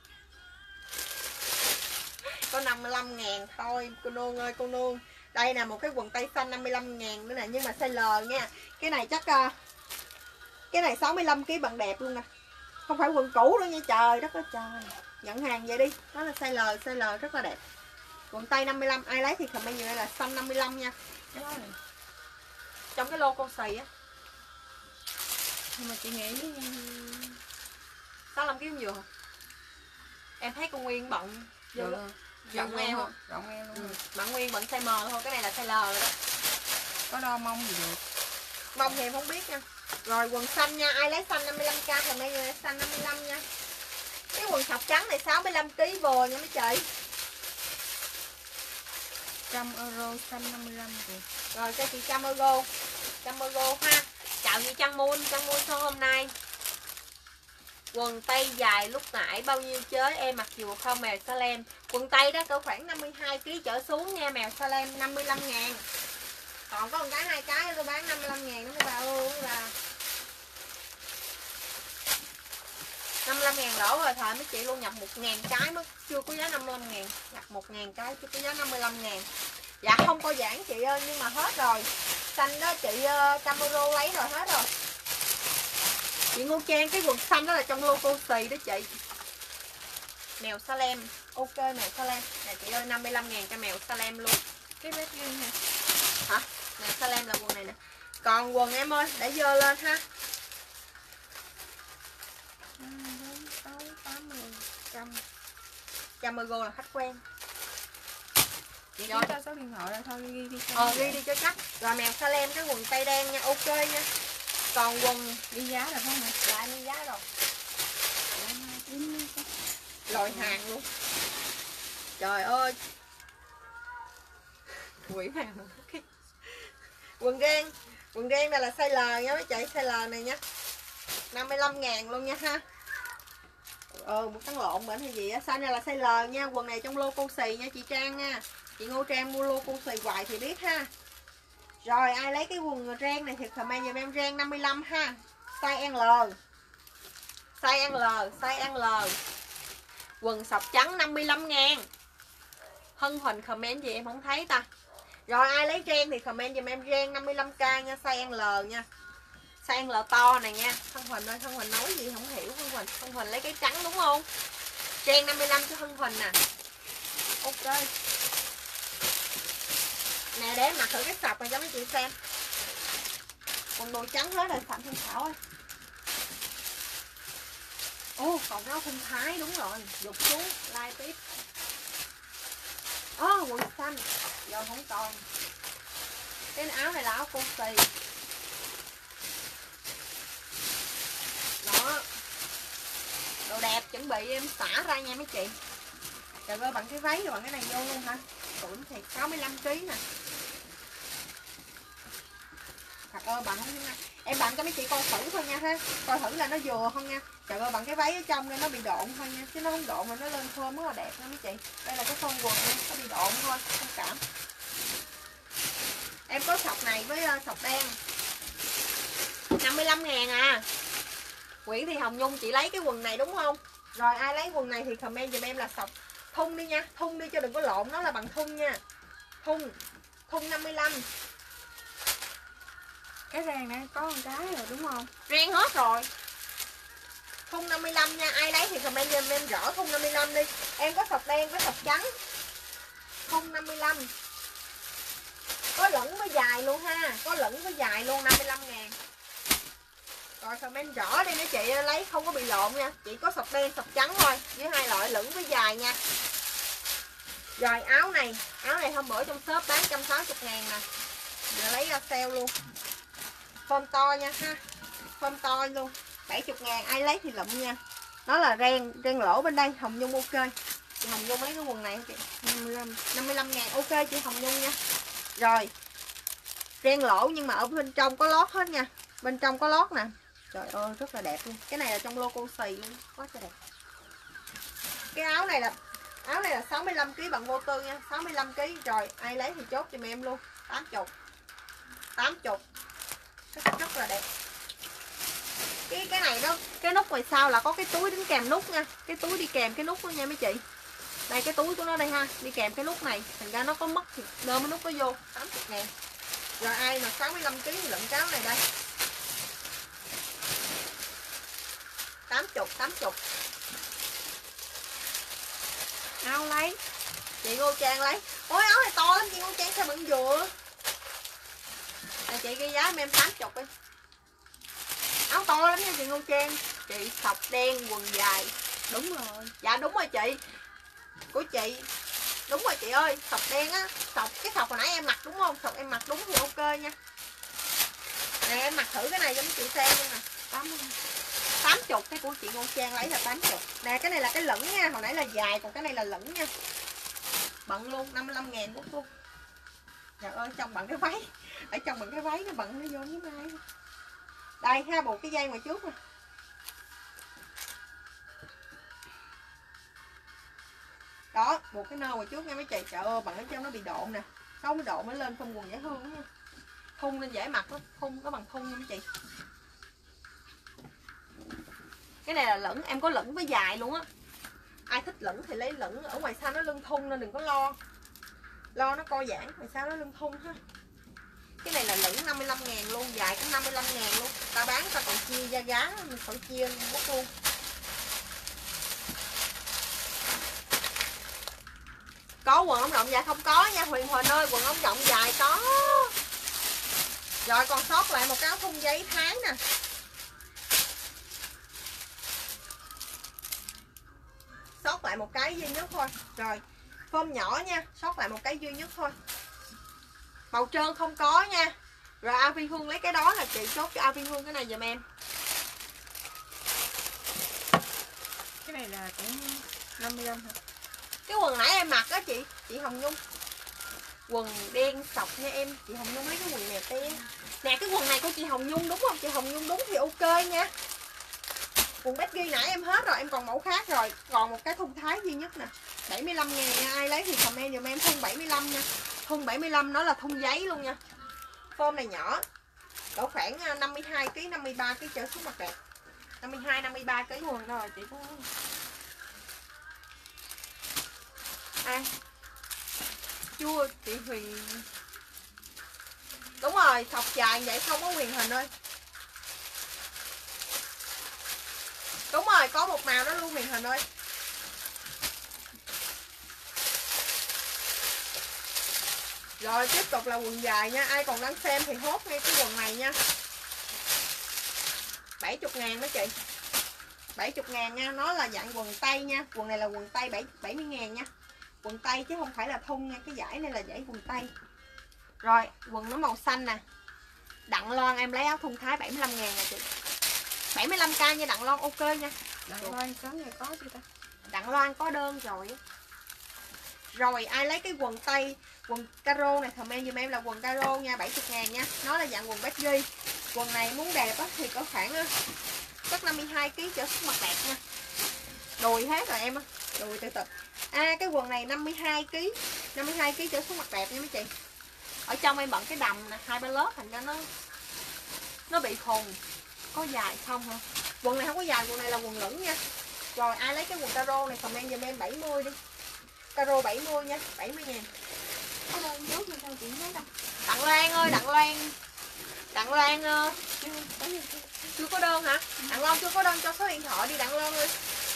Có năm mươi lăm ngàn thôi cô nương ơi, cô nương. Đây nè, một cái quần tây xanh năm mươi lăm ngàn nữa nè, nhưng mà size L nha. Cái này chắc uh, cái này sáu mươi lăm ki lô gam bằng đẹp luôn nè. Không phải quần cũ đâu nha, trời đất ơi trời. Nhận hàng vậy đi, đó là size L, size L rất là đẹp. Quần tây năm mươi lăm, ai lấy thì comment như đây là xanh năm mươi lăm nha. Cái đó này. Trong cái logo xì á. Nhưng mà chị nghĩ sáu mươi lăm ki lô gam vừa hả? Em thấy con Nguyên bận được vô rộng eo không? Rộng eo luôn. Ừ. Bạn Nguyên bận size M thôi, cái này là size L rồi đó. Có đo mông gì được. Mông thì em không biết nha. Rồi quần xanh nha, ai lấy xanh năm mươi lăm k thì bây giờ xanh năm mươi lăm nha. Cái quần sọc trắng này sáu mươi lăm ki lô gam vừa nha mấy chị. một trăm euro xanh năm mươi lăm rồi. Rồi cho chị một trăm euro. một trăm euro ha. Chào chị Trăng Moon, Trăng Moon số hôm nay. Quần tây dài lúc nãy bao nhiêu chế em mặc dù không mèo Salem. Quần tây đó cỡ khoảng năm mươi hai ki lô gam trở xuống nha, mèo Salem năm mươi lăm ngàn. Còn có một cái hai cái tôi bán năm mươi lăm ngàn đó mấy bà ơi mấy bà. năm mươi lăm ngàn đổ rồi, thời mấy chị luôn nhập một ngàn cái mới chưa có giá năm mươi lăm ngàn. Nhập một ngàn cái chưa có giá năm mươi lăm ngàn. Dạ không có giãn chị ơi, nhưng mà hết rồi. Xanh đó chị một trăm euro lấy rồi, hết rồi. Chị Ngô Trang, cái quần xanh đó là trong logo xì đó chị. Mèo Salem. Ok mèo Salem. Nè chị ơi, năm mươi lăm ngàn cho mèo Salem luôn. Cái vết riêng nè. Hả? Mèo Salem là quần này nè. Còn quần em ơi, để dơ lên ha. bốn, sáu, tám, mười, một trăm. một trăm euro là khách quen. Chị Rồi. ghi cho số điện thoại ra thôi, ghi đi. Ờ ghi đi cho chắc. Rồi mèo Salem cái quần tây đen nha, ok nha. Còn quần Ghi giá rồi không nè? lại đi giá rồi. Lòi hàng luôn. Trời ơi. Quỷ hàng. Quần đen. Quần đen này là size L nha mấy chị, size L này nha. năm mươi lăm ngàn luôn nha ha. Ờ một cắn lộn bệnh hay gì á. Size này là size L nha. Quần này trong logo xì nha chị Trang nha. Chị Ngô Trang mua logo xì hoài thì biết ha. Rồi ai lấy cái quần ren này thì comment giùm em ren năm mươi lăm ha. Size L. Size L, size L. Quần sọc trắng năm mươi lăm ngàn. Hân Huỳnh comment gì em không thấy ta. Rồi ai lấy ren thì comment giùm em ren năm mươi lăm k nha, size L nha. Size L to này nha. Hân Huỳnh ơi, Hân Huỳnh nói gì không hiểu Hân Huỳnh. Hân Huỳnh lấy cái trắng đúng không? Ren năm mươi lăm cho Hân Huỳnh nè. Ok. Nè để em mặc thử cái sọc này cho mấy chị xem. Quần đùi trắng hết rồi Phạm Thanh Thảo ơi. Ô còn áo Thanh Thái đúng rồi. Dục xuống like tiếp. Ồ oh, quần xanh. Giờ không còn. Cái áo này là áo cô xì. Đó. Đồ đẹp chuẩn bị em xả ra nha mấy chị. Trời ơi bằng cái váy rồi bằng cái này vô luôn hả? Tụi thiệt sáu mươi lăm ki lô gam nè. Thật ơi bạn không Em bận cho mấy chị coi thử thôi nha ha. Coi thử là nó vừa không nha. Trời ơi, bằng cái váy ở trong nên nó bị độn thôi nha. Chứ nó không độn mà nó lên form rất là đẹp nha mấy chị. Đây là cái form quần nha, nó bị độn thôi, không cảm. Em có sọc này với uh, sọc đen năm mươi lăm ngàn à. Nguyễn Thị Hồng Nhung, chị lấy cái quần này đúng không? Rồi ai lấy quần này thì comment giùm em là sọc thun đi nha. Thun đi cho đừng có lộn, nó là bằng thun nha. Thun, thun năm mươi lăm. Cái rang này có con cái rồi đúng không? Rang hết rồi. Thun năm mươi lăm nha. Ai lấy thì comment giùm em rõ thun năm mươi lăm đi. Em có sọc đen với sọc trắng. Thun năm mươi lăm. Có lẫn với dài luôn ha. Có lẫn với dài luôn, năm mươi lăm ngàn. Rồi comment rõ đi mấy chị lấy không có bị lộn nha. Chỉ có sọc đen, sọc trắng thôi. Với hai loại lẫn với dài nha. Rồi áo này. Áo này hôm bữa trong shop bán một trăm sáu mươi ngàn nè. Giờ lấy ra sale luôn. Form to nha ha. Form to luôn, bảy mươi ngàn. Ai lấy thì lụm nha. Nó là ren, ren lỗ bên đây. Hồng Nhung ok. Chị Hồng Nhung lấy cái quần này chị. năm mươi lăm, năm mươi lăm ngàn ok chị Hồng Nhung nha. Rồi ren lỗ nhưng mà ở bên trong có lót hết nha. Bên trong có lót nè. Trời ơi rất là đẹp luôn. Cái này là trong logo xì luôn. Quá trời đẹp. Cái áo này là áo này là sáu mươi lăm ký bằng vô tư nha. sáu mươi lăm ký. Rồi ai lấy thì chốt cho em luôn. tám mươi. tám mươi. Rất, rất là đẹp. Cái cái này đó, cái nút ngoài sau là có cái túi đính kèm nút nha. Cái túi đi kèm cái nút đó nha mấy chị. Đây cái túi của nó đây ha, đi kèm cái nút này. Thành ra nó có mất thì đơm cái nút nó vô, tám mươi ngàn. Rồi ai mà sáu mươi lăm ký thì lụm cái áo này đây. tám mươi, tám mươi. Áo lấy. Chị Ngô Trang lấy. Ôi áo này to lắm chị Ngô Trang sao bận vừa. Này chị ghi giá em tám mươi đi. Áo to lắm nha chị Ngô Trang. Chị sọc đen quần dài. Đúng rồi. Dạ đúng rồi chị. Của chị. Đúng rồi chị ơi, sọc đen á, sọc cái sọc hồi nãy em mặc đúng không? Sọc em mặc đúng thì ok nha. Nè em mặc thử cái này cho mấy chị xem luôn nè. tám mươi. tám mươi cái của chị Ngô Trang lấy là tám mươi. Nè cái này là cái lửng nha, hồi nãy là dài còn cái này là lửng nha. Bận luôn, năm mươi lăm ngàn của luôn. Trời ơi trong bận cái váy. Ở trong bận cái váy nó bận nó vô với mai. Đây ha, buộc cái dây ngoài trước nè. Đó, buộc cái nơ ngoài trước nha mấy chị. Trời ơi, bằng ở trong nó bị độn nè. sáu mươi độ mới lên phong quần dễ thương nha. Thun nên dễ mặc lắm, thun có bằng thun nha mấy chị. Cái này là lửng, em có lửng với dài luôn á. Ai thích lửng thì lấy lửng, ở ngoài sau nó lưng thun nên đừng có lo. Lo nó co giãn, ngoài sau nó lưng thun ha. Cái này là lửng năm mươi lăm ngàn luôn, dài cũng năm mươi lăm ngàn luôn. Ta bán ta còn chia ra giá, mình phải chia bút luôn. Có quần ống rộng dài không có nha Huyền Huỳnh ơi, quần ống rộng dài có. Rồi còn sót lại một cái áo thun giấy Thái nè. Sót lại một cái duy nhất thôi. Rồi form nhỏ nha, sót lại một cái duy nhất thôi. Màu trơn không có nha. Rồi A Vi Hương lấy cái đó là chị chốt cho A Vi Hương cái này giùm em. Cái này là cũng năm mươi lăm hả? Cái quần nãy em mặc á chị, chị Hồng Nhung. Quần đen sọc nha em, chị Hồng Nhung lấy cái quần này đen. Nè cái quần này của chị Hồng Nhung đúng không? Chị Hồng Nhung đúng thì ok nha. Quần Becky nãy em hết rồi, em còn mẫu khác rồi. Còn một cái thun Thái duy nhất nè. bảy mươi lăm ngàn nha, ai lấy thì comment giùm em thun bảy mươi lăm nha. Thun bảy mươi lăm nó là thun giấy luôn nha. Form này nhỏ. Cỡ khoảng năm mươi hai ký, năm mươi ba ký trở xuống mặt đẹp. năm mươi hai, năm mươi ba ký quần rồi chị có. À, chua chị Huyền. Đúng rồi, sọc dài vậy không có Huyền Hình ơi. Đúng rồi, có một màu đó luôn Huyền Hình ơi. Rồi tiếp tục là quần dài nha. Ai còn đang xem thì hốt ngay cái quần này nha. bảy mươi ngàn đó chị. bảy mươi ngàn nha. Nó là dạng quần tây nha. Quần này là quần tây bảy mươi ngàn nha. Quần tây chứ không phải là thun nha. Cái giải này là giải quần tây. Rồi quần nó màu xanh nè. Đặng Loan em lấy áo thun Thái bảy mươi lăm ngàn nè chị. bảy mươi lăm k nha Đặng Loan ok nha. Đặng Loan sáng ngày có chưa ta? Đặng Loan có đơn rồi. Rồi ai lấy cái quần tây, quần caro này comment giùm em là quần caro nha, bảy mươi ngàn nha. Nó là dạng quần baggy. Quần này muốn đẹp á thì có khoảng á, chắc năm mươi hai ki lô gam trở xuống mặt đẹp nha. Đùi hết rồi em á, đùi từ từ. À cái quần này năm mươi hai ki lô gam, năm mươi hai ki lô gam trở xuống mặt đẹp nha mấy chị. Ở trong em bận cái đầm nè, hai ba lớp thành ra nó nó bị khùng. Có dài không hả? Quần này không có dài, quần này là quần lửng nha. Rồi ai lấy cái quần caro này comment giùm em bảy mươi đi. Caro bảy mươi nha, bảy mươi ngàn. Có đơn nước mà sao chị nói đâu. Đặng Lan ơi, Đặng Lan. Đặng Lan uh, chưa có đơn hả? Đặng Lan chưa có đơn cho số điện thoại đi Đặng Lan ơi.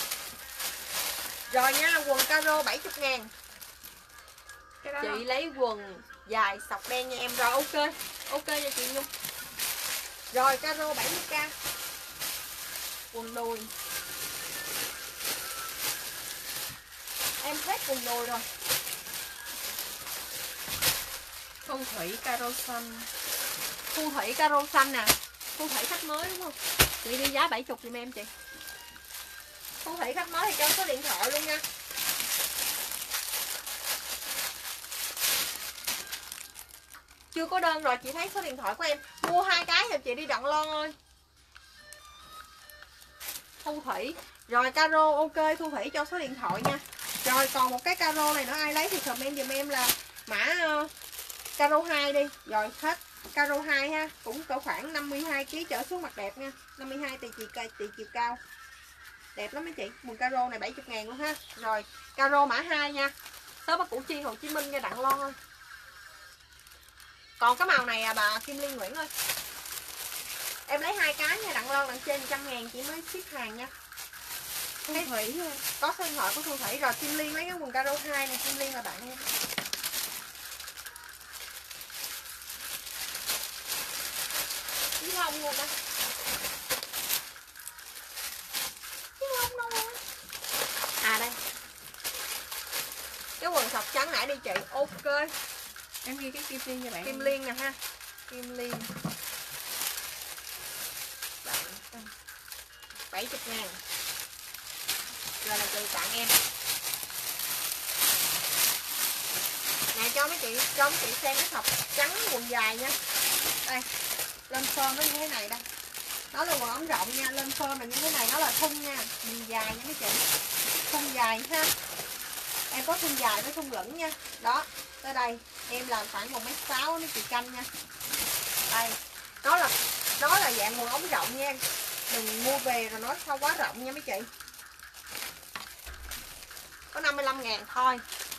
Rồi nha, quần caro bảy mươi ngàn. Chị lấy quần dài sọc đen nha em. Rồi ok. Ok cho chị Nhung. Rồi caro bảy mươi k. Quần đùi. Em hết quần đùi rồi. Thu thủy caro xanh. Thu thủy caro xanh nè. Thu thủy khách mới đúng không? Chị đi giá bảy mươi giùm em chị. Thu thủy khách mới thì cho số điện thoại luôn nha. Chưa có đơn rồi chị thấy số điện thoại của em. Mua hai cái cho chị đi Đặng Lon ơi. Thu thủy. Rồi caro ok, Thu thủy cho số điện thoại nha. Rồi còn một cái caro này nữa ai lấy thì comment giùm em là mã uh, caro hai đi. Rồi hết caro hai ha, cũng cỡ khoảng năm mươi hai ki lô gam trở xuống mặt đẹp nha. năm mươi hai tùy chiều cao, tùy chiều cao. Đẹp lắm mấy chị. Quần caro này bảy mươi ngàn luôn ha. Rồi caro mã hai nha. Tới Bắc Củ Chi Hồ Chí Minh nha Đặng Lon ơi. Còn cái màu này à bà Kim Liên Nguyễn ơi. Em lấy hai cái nha Đặng Lon, đặng trên một trăm ngàn chị mới ship hàng nha. Thu thủy có số điện thoại của Thu Thủy. Rồi Kim Liên lấy cái quần caro hai này, Kim Liên là bạn em. Với lông luôn ta. Với lông đâu rồi. À đây. Cái quần sọc trắng nãy đi chị. Ok. Em ghi cái Kim Liên cho bạn. Kim Liên nè ha. Kim Liên bảy mươi ngàn. Rồi là chị tặng em. Nè cho mấy chị, cho mấy chị xem cái sọc trắng quần dài nha. Đây. Lên phơm nó như thế này đây. Nó là quần ống rộng nha, lên phơm là như thế này, nó là thun nha, quần dài nha mấy chị. Thun dài ha. Em có thun dài với thun lửng nha. Đó, tới đây em làm khoảng một mét sáu mấy chị canh nha. Đây. Nó là nó là dạng quần ống rộng nha. Đừng mua về rồi nó sao quá rộng nha mấy chị. Có năm mươi lăm ngàn thôi.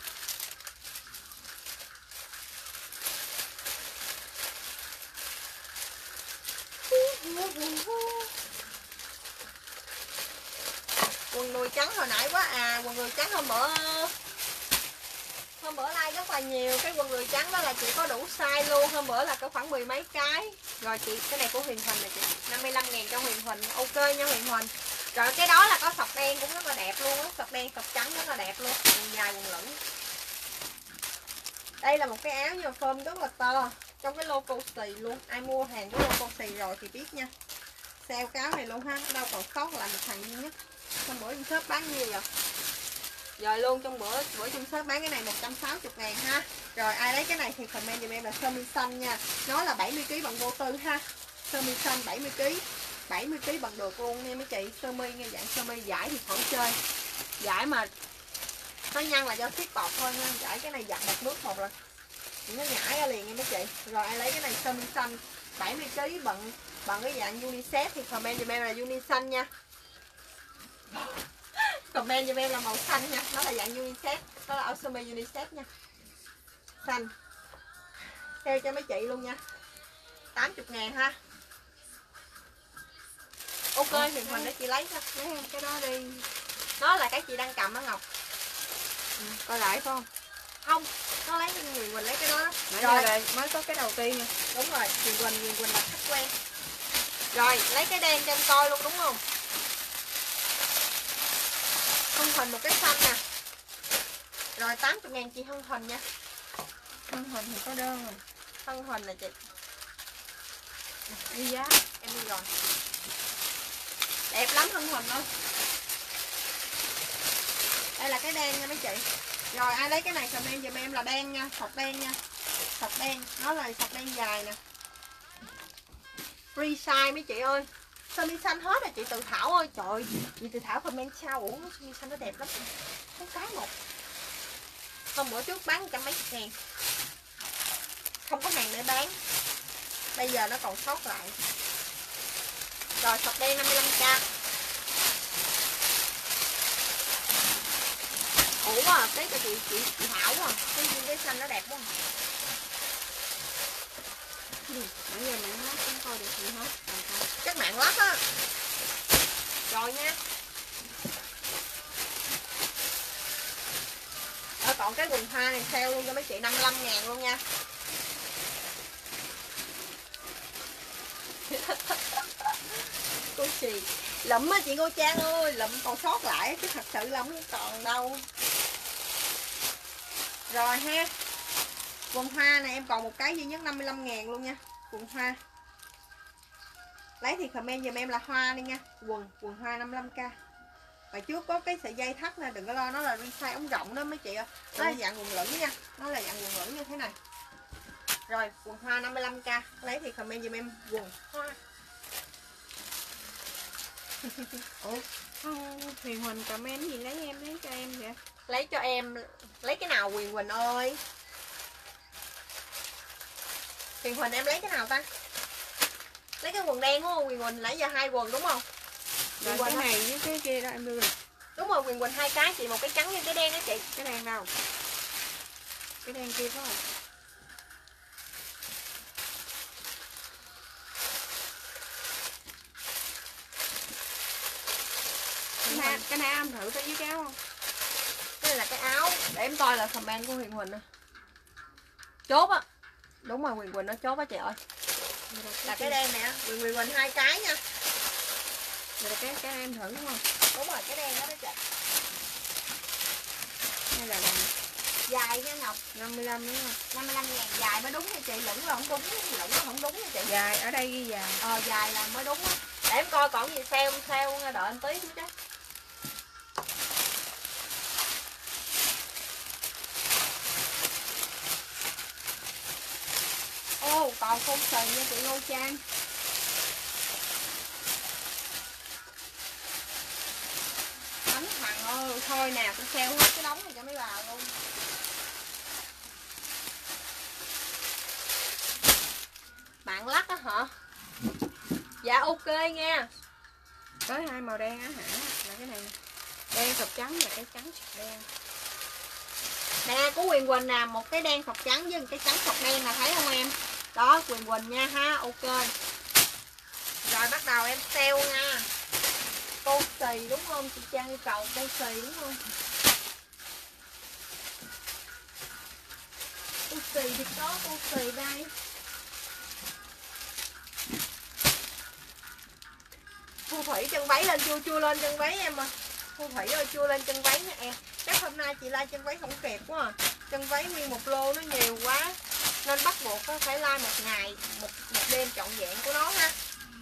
Quần đùi trắng hồi nãy quá à. Quần đùi trắng hôm bữa Hôm bữa like rất là nhiều. Cái quần đùi trắng đó là chị có đủ size luôn. Hôm bữa là có khoảng mười mấy cái. Rồi chị, cái này của Huyền Huỳnh này chị, năm mươi lăm ngàn cho Huyền Huỳnh. Ok nha Huyền Huỳnh. Rồi cái đó là có sọc đen cũng rất là đẹp luôn á. Sọc đen, sọc trắng rất là đẹp luôn. Quần dài, quần lửng. Đây là một cái áo nhưng mà form rất là to. Trong cái logo xì luôn. Ai mua hàng của logo xì rồi thì biết nha. Sale cái áo này luôn ha. Đâu còn sót là một thằng duy nhất. Trong bữa trong shop bán nhiêu rồi? Rồi luôn trong bữa bữa trong shop bán cái này một trăm sáu mươi ngàn ha. Rồi ai lấy cái này thì comment giùm em là sơ mi xanh nha. Nó là bảy mươi ki lô gam bằng vô tư ha. Sơ mi xanh bảy mươi ki lô gam. bảy mươi ki lô gam bằng được luôn nha mấy chị. Sơ mi nghe dạng sơ mi giải thì khỏi chơi. Giải mà nó nhăn là do siết bọt thôi nha. Giải cái này giặt một nước một lần nó nhảy ra liền nha mấy chị. Rồi ai lấy cái này sơ mi xanh bảy mươi ki lô gam bằng bằng cái dạng unisex thì comment giùm em là unisex nha. Comment giùm em là màu xanh nha. Nó là dạng unisex. Đó là áo sơ mi unisex nha. Xanh. Theo cho mấy chị luôn nha. tám mươi ngàn ha. Ok Huyền Huỳnh để chị lấy cho. Lấy cái đó đi. Nó là cái chị đang cầm đó Ngọc. Ừ, coi lại phải không? Không. Nó lấy cho Huyền Huỳnh lấy cái đó đó. Rồi. Rồi mới có cái đầu tiên nha. Đúng rồi. Huyền Huỳnh, Huyền Huỳnh là khách quen. Rồi lấy cái đen cho em coi luôn đúng không? Hân Huỳnh một cái xanh nè. Rồi tám mươi ngàn chị Hân Huỳnh nha. Hân Huỳnh thì có đơn rồi. Hân Huỳnh là chị. Đi giá. Em đi rồi. Đẹp lắm Hân Huỳnh ơi. Đây là cái đen nha mấy chị. Rồi ai lấy cái này comment giùm em là đen nha. Sọc đen nha. Sọc đen. Nó là sọc đen dài nè. Resize mấy chị ơi. Sơ mi xanh hết rồi chị Từ Thảo ơi. Trời ơi, chị Từ Thảo comment sao. Ủa sơ mi xanh nó đẹp lắm. Có cái một. Hôm bữa trước bán trăm mấy ngàn. Không có hàng để bán. Bây giờ nó còn sót lại. Rồi sọc đen năm mươi lăm k. Ủa à, cái cho chị, chị, chị Thảo à. Cái cái xanh nó đẹp quá. Ừ, nãy giờ mạng lát không coi được gì hết. Chắc mạng lắc á. Rồi nha. Ở còn cái quần hoa này sale luôn cho mấy chị năm mươi lăm ngàn luôn nha. Cô chị lụm á chị Ngô Trang ơi, lụm còn sót lại chứ thật sự là không còn đâu. Rồi ha. Quần hoa này em còn một cái duy nhất năm mươi lăm ngàn luôn nha. Quần hoa. Lấy thì comment giùm em là hoa đi nha. Quần quần hoa năm mươi lăm k. Và trước có cái sợi dây thắt nè, đừng có lo nó là resize ống rộng đó mấy chị ơi. Nó là dạng quần lửng nha. Nó là dạng quần lửng như thế này. Rồi, quần hoa năm mươi lăm k. Lấy thì comment giùm em quần hoa. Ủa, không, Huyền Huỳnh comment gì lấy em lấy cho em vậy? Lấy cho em, lấy cái nào Huyền Huỳnh ơi? Huyền Huỳnh em lấy cái nào ta? Lấy cái quần đen đúng không Huyền Huỳnh? Nãy giờ hai quần đúng không? Rồi cái này với cái kia đó em đưa rồi. Đúng rồi Huyền Huỳnh hai cái chị, một cái trắng với cái đen đó chị. Cái đen đâu? Cái đen kia phải không? Cái này, cái này em thử thấy với cái áo không? Cái này là cái áo. Để em coi là comment của Huyền Huỳnh nè. Chốt á. Đúng rồi Huyền Huỳnh nó chốt á chị ơi. Là cái đen nè. Huyền Huyền Huỳnh hai cái nha. Vậy là cái, cái em thử đúng không? Đúng rồi cái đen đó đó chị. Hay là đen Dài nha Ngọc. năm mươi lăm đúng không? năm mươi lăm ngàn dài mới đúng nha chị. Lửng là không đúng. Lửng là không đúng nha chị. Dài, ở đây ghi dài. Ờ dài là mới đúng á. Để em coi còn gì sale sale đợi anh tí chứ chứ. Ô còn không sờ nha chị Ngô Trang. Bánh thằng ơi thôi nè tôi sale hết cái đống này cho mấy bà luôn. Bạn lắc á hả? Dạ ok nha. Tới hai màu đen á hả? Là cái này nè. Đen sọc trắng và cái trắng sọc đen. Nè của Huyền Quỳnh nè, một cái đen sọc trắng với một cái trắng sọc đen là thấy không em? Đó Huyền Quỳnh nha ha, ok. Rồi bắt đầu em sale nha. Cô xì đúng không? Chị Trang yêu cầu cô xì đúng không? Cô xì thì có cô xì đây. Thu Thủy chân váy lên chưa? Chưa lên chân váy em à. Thu Thủy ơi chưa lên chân váy nha em. Chắc hôm nay chị like chân váy không kịp quá à. Chân váy nguyên một lô nó nhiều quá. Nên bắt buộc phải like một ngày, một, một đêm trọn vẹn của nó ha.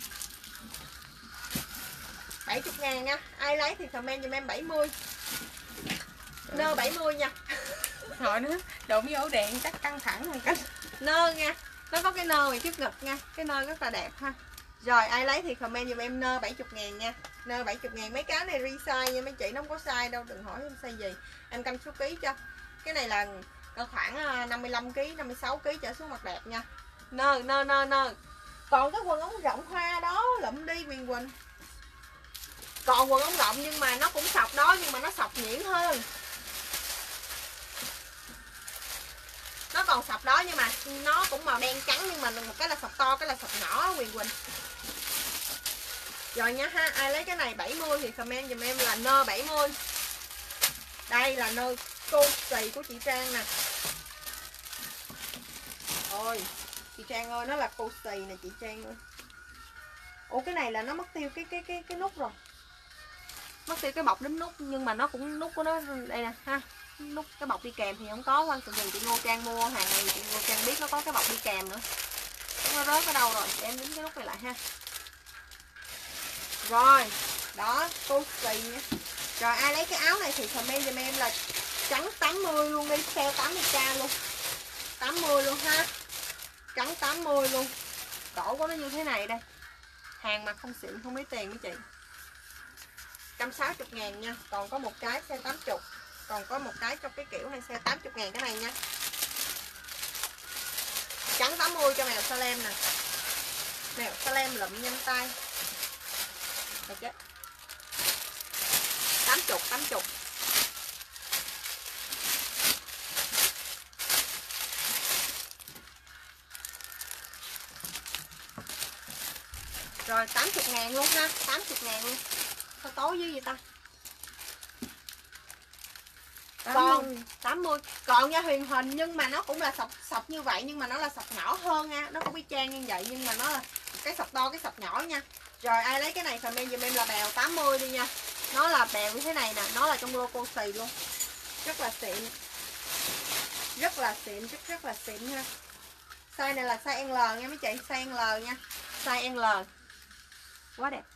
bảy mươi ngàn nha. Ai lấy thì comment giùm em bảy mươi. Nơ bảy mươi nha. Thôi nữa, đụng vô đèn chắc căng thẳng hơn cách. Nơ nha. Nó có cái nơ ngoài trước ngực nha. Cái nơ rất là đẹp ha. Rồi ai lấy thì comment giùm em nơ bảy mươi ngàn nha. Nơ bảy mươi ngàn. Mấy cái này resize nha mấy chị. Nó không có size đâu. Đừng hỏi em size gì. Em canh số ký cho. Cái này là khoảng năm mươi lăm ki lô gam, năm mươi sáu ki lô gam trở xuống mặt đẹp nha. Nơ nơ nơ nơ. Còn cái quần ống rộng hoa đó lụm đi Huyền Quỳnh. Còn quần ống rộng nhưng mà nó cũng sọc đó. Nhưng mà nó sọc nhuyễn hơn. Nó còn sọc đó nhưng mà nó cũng màu đen trắng. Nhưng mà một cái là sọc to, cái là sọc nhỏ Huyền Quỳnh. Rồi nha ha. Ai lấy cái này bảy mươi thì comment giùm em là nơ bảy mươi. Đây là nơ cô xì của chị Trang nè. Ôi chị Trang ơi, nó là cô xì nè chị Trang ơi. Ủa cái này là nó mất tiêu cái cái cái cái nút rồi. Mất tiêu cái bọc đính nút. Nhưng mà nó cũng nút của nó đây nè ha. Nút cái bọc đi kèm thì không có. Quan sự gì chị Ngô Trang mua hàng này chị Ngô Trang biết nó có cái bọc đi kèm nữa. Nó rớt ở đâu rồi để em đính cái nút này lại ha. Rồi đó cô xì nha. Rồi ai lấy cái áo này thì comment giùm em là trắng tám mươi luôn đi. Sale tám mươi k luôn. tám mươi luôn ha. Trắng tám mươi luôn. Cổ của nó như thế này đây. Hàng mà không xịn không lấy tiền mấy chị. Một trăm sáu mươi ngàn nha. Còn có một cái xe tám mươi. Còn có một cái trong cái kiểu này xe tám mươi ngàn cái này nha. Trắng tám mươi cho mèo Salem nè. Mèo Salem lụm nhanh tay. Rồi chết. tám mươi, tám mươi. Rồi tám mươi ngàn luôn ha, tám mươi ngàn luôn. Sao tối dưới vậy ta? Còn tám mươi. Còn nha Huyền Hình, nhưng mà nó cũng là sọc sọc như vậy, nhưng mà nó là sọc nhỏ hơn nha. Nó không biết trang như vậy nhưng mà nó là cái sọc to cái sọc nhỏ nha. Rồi ai lấy cái này comment giùm em là bèo tám mươi đi nha. Nó là bèo như thế này nè, nó là trong lô cô xì luôn. Rất là xịn. Rất là xịn, rất rất là xịn ha. Size này là size L nha mấy chị, size L nha. Size L. Quá đẹp.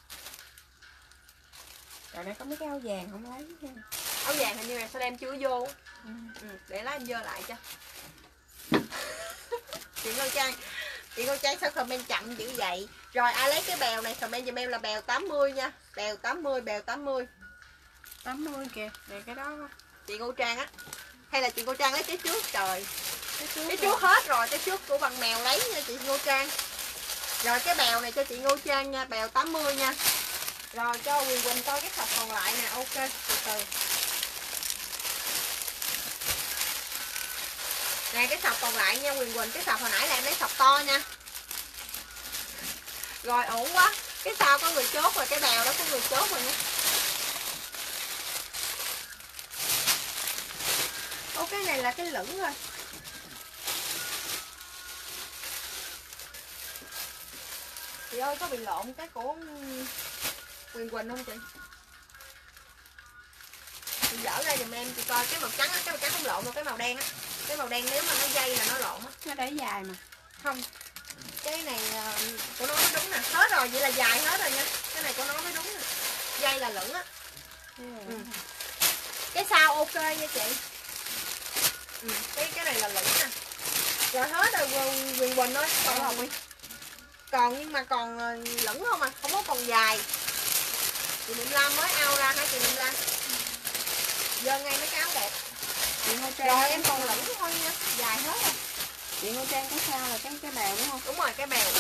Rồi đây có mấy cái áo vàng không lấy nha. Áo vàng hình như là sao đem chưa vô. Ừ. Ừ, để lát em dơ lại cho. Chị Ngô Trang, chị Ngô Trang sao comment chậm dữ vậy? Rồi ai lấy cái bèo này comment giùm em là bèo tám mươi nha. Bèo tám mươi, bèo tám mươi. tám mươi kìa, để cái đó. Chị Ngô Trang á. Hay là chị Ngô Trang lấy cái trước trời. Cái trước, cái trước hết rồi, cái trước của bằng mèo lấy nha chị Ngô Trang. Rồi cái bèo này cho chị Ngô Trang nha, bèo tám mươi nha. Rồi cho Quỳnh Quỳnh coi cái sọc còn lại nè, ok, từ từ. Nè cái sọc còn lại nha Quỳnh Quỳnh, cái sọc hồi nãy là em lấy sọc to nha. Rồi ổn quá, cái sau có người chốt rồi, cái bèo đó có người chốt rồi nha. Ô cái này là cái lửng thôi. Chị ơi có bị lộn cái của Quỳnh Quỳnh không chị? Chị dở ra giùm em chị coi cái màu trắng á, cái màu trắng không lộn đâu, cái màu đen á. Cái màu đen nếu mà nó dây là nó lộn á. Nó để dài mà. Không. Cái này của nó mới đúng nè, hết rồi, vậy là dài hết rồi nha. Cái này của nó mới đúng nè. Dây là lửng á. Ừ. Cái sau ok nha chị. Ừ. Cái cái này là lửng nè. Rồi hết rồi Quỳnh Quỳnh ơi, còn rồi. Quỳnh. Còn nhưng mà còn lửng không à, không có còn dài. Chị Niệm Lam mới ao ra hả chị Niệm Lam? Giờ ngay mấy cái áo đẹp. Chị Ngô Trang rồi em còn lửng thôi nha, dài hết rồi. Chị Ngô Trang cái sao là cái cái bèo đúng không? Đúng rồi, cái bèo.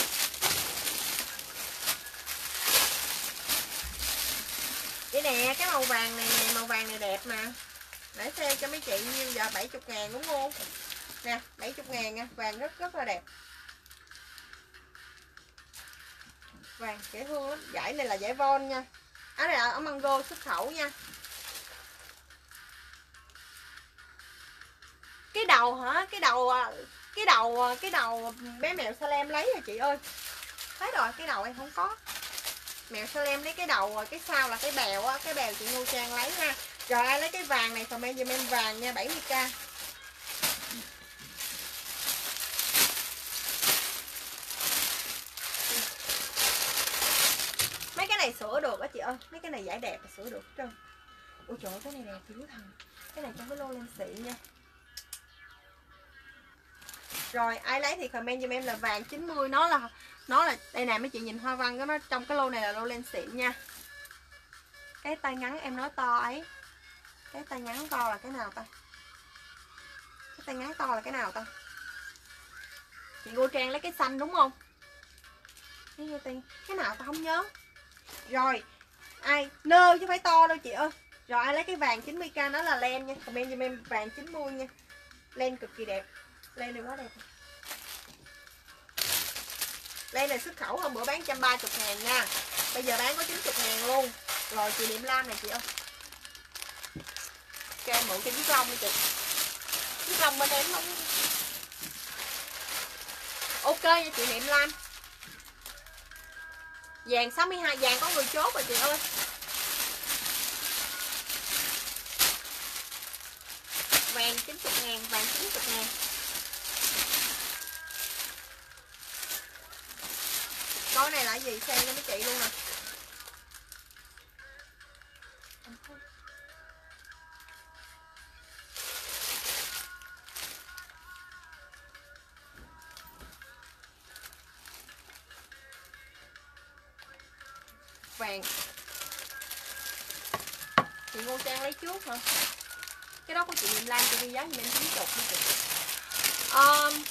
Đây nè, cái màu vàng này nè, màu vàng này đẹp mà. Để sale cho mấy chị như giờ bảy mươi ngàn đúng không? Nè, bảy mươi ngàn nha, vàng rất rất là đẹp. Vàng dễ thương lắm, giải này là giải von nha. Áo này là áo mango xuất khẩu nha. Cái đầu hả? Cái đầu cái đầu cái đầu bé mèo Salem lấy rồi chị ơi. Thấy rồi, cái đầu em không có. Mèo Salem lấy cái đầu rồi, cái sau là cái bèo á, cái bèo chị Ngô Trang lấy ha. Rồi ai lấy cái vàng này comment giùm em vàng nha, bảy mươi k. Mấy cái này sửa được á chị ơi, mấy cái này giải đẹp là sửa được hết trơn. Ôi trời ơi, cái này đẹp dữ thần. Cái này trong cái lô lên xịn nha. Rồi ai lấy thì comment giùm em là vàng chín mươi, nó là nó là đây nè mấy chị nhìn hoa văn của nó, trong cái lô này là lô len xịn nha. Cái tay ngắn em nói to ấy. Cái tay ngắn to là cái nào ta? Cái tay ngắn to là cái nào ta? Chị Ngô Trang lấy cái xanh đúng không? Cái tay cái nào ta không nhớ. Rồi, ai nơ chứ phải to đâu chị ơi. Rồi ai lấy cái vàng chín mươi k nó là len nha. Comment giùm em vàng chín mươi nha. Len cực kỳ đẹp. Len này quá đẹp. Len này xuất khẩu hôm bữa bán một trăm ba mươi ngàn nha. Bây giờ bán có chín mươi ngàn luôn. Rồi chị Niệm Lam này chị ơi. Cho em mượn cái chiếc lông đi chị. Chiếc lông bên em không. Ok nha chị Niệm Lam. Vàng sáu mươi hai, vàng có người chốt rồi chị ơi. Vàng chín mươi ngàn, vàng chín mươi ngàn. Coi này là gì xem cho mấy chị luôn nè. vàng. Chị Ngô Trang lấy trước hả? Cái đó của chị Niệm Lan chị ghi giá giùm em chín mươi đi chị. Um,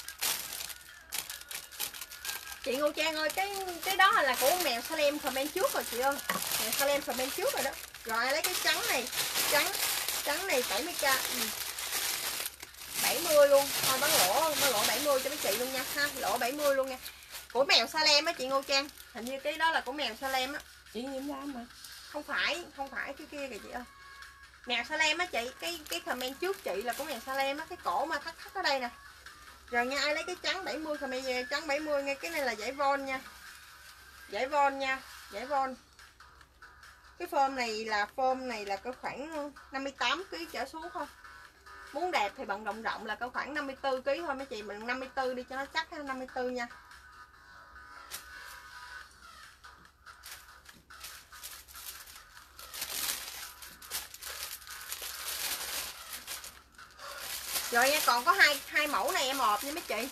chị Ngô Trang ơi, cái cái đó là của mèo Salem comment trước rồi chị ơi. Mèo Salem comment trước rồi đó. Rồi ai lấy cái trắng này, trắng trắng này bảy mươi k. Ừ. bảy mươi luôn. Thôi bán lỗ, bán lỗ bảy mươi cho mấy chị luôn nha ha, lỗ bảy mươi luôn nha. Của mèo Salem á chị Ngô Trang. Hình như cái đó là của mèo Salem á. Chị Diễm Lam mà. Không phải, không phải cái kia kìa chị ơi. Mèo Salem á chị, cái cái comment trước chị là của mèo Salem á, cái cổ mà thắt thắt ở đây nè. Rồi nha, ai lấy cái trắng bảy mươi comment về trắng bảy mươi nha, cái này là giải von nha. Giải von nha, giải von. Cái form này là form này là có khoảng năm mươi tám ki lô gam trở xuống thôi. Muốn đẹp thì bận rộng rộng là có khoảng năm mươi tư ki lô gam thôi mấy chị, mình năm mươi tư đi cho nó chắc ha, năm mươi tư nha. Rồi nha, còn có hai hai mẫu này em một nha mấy chị.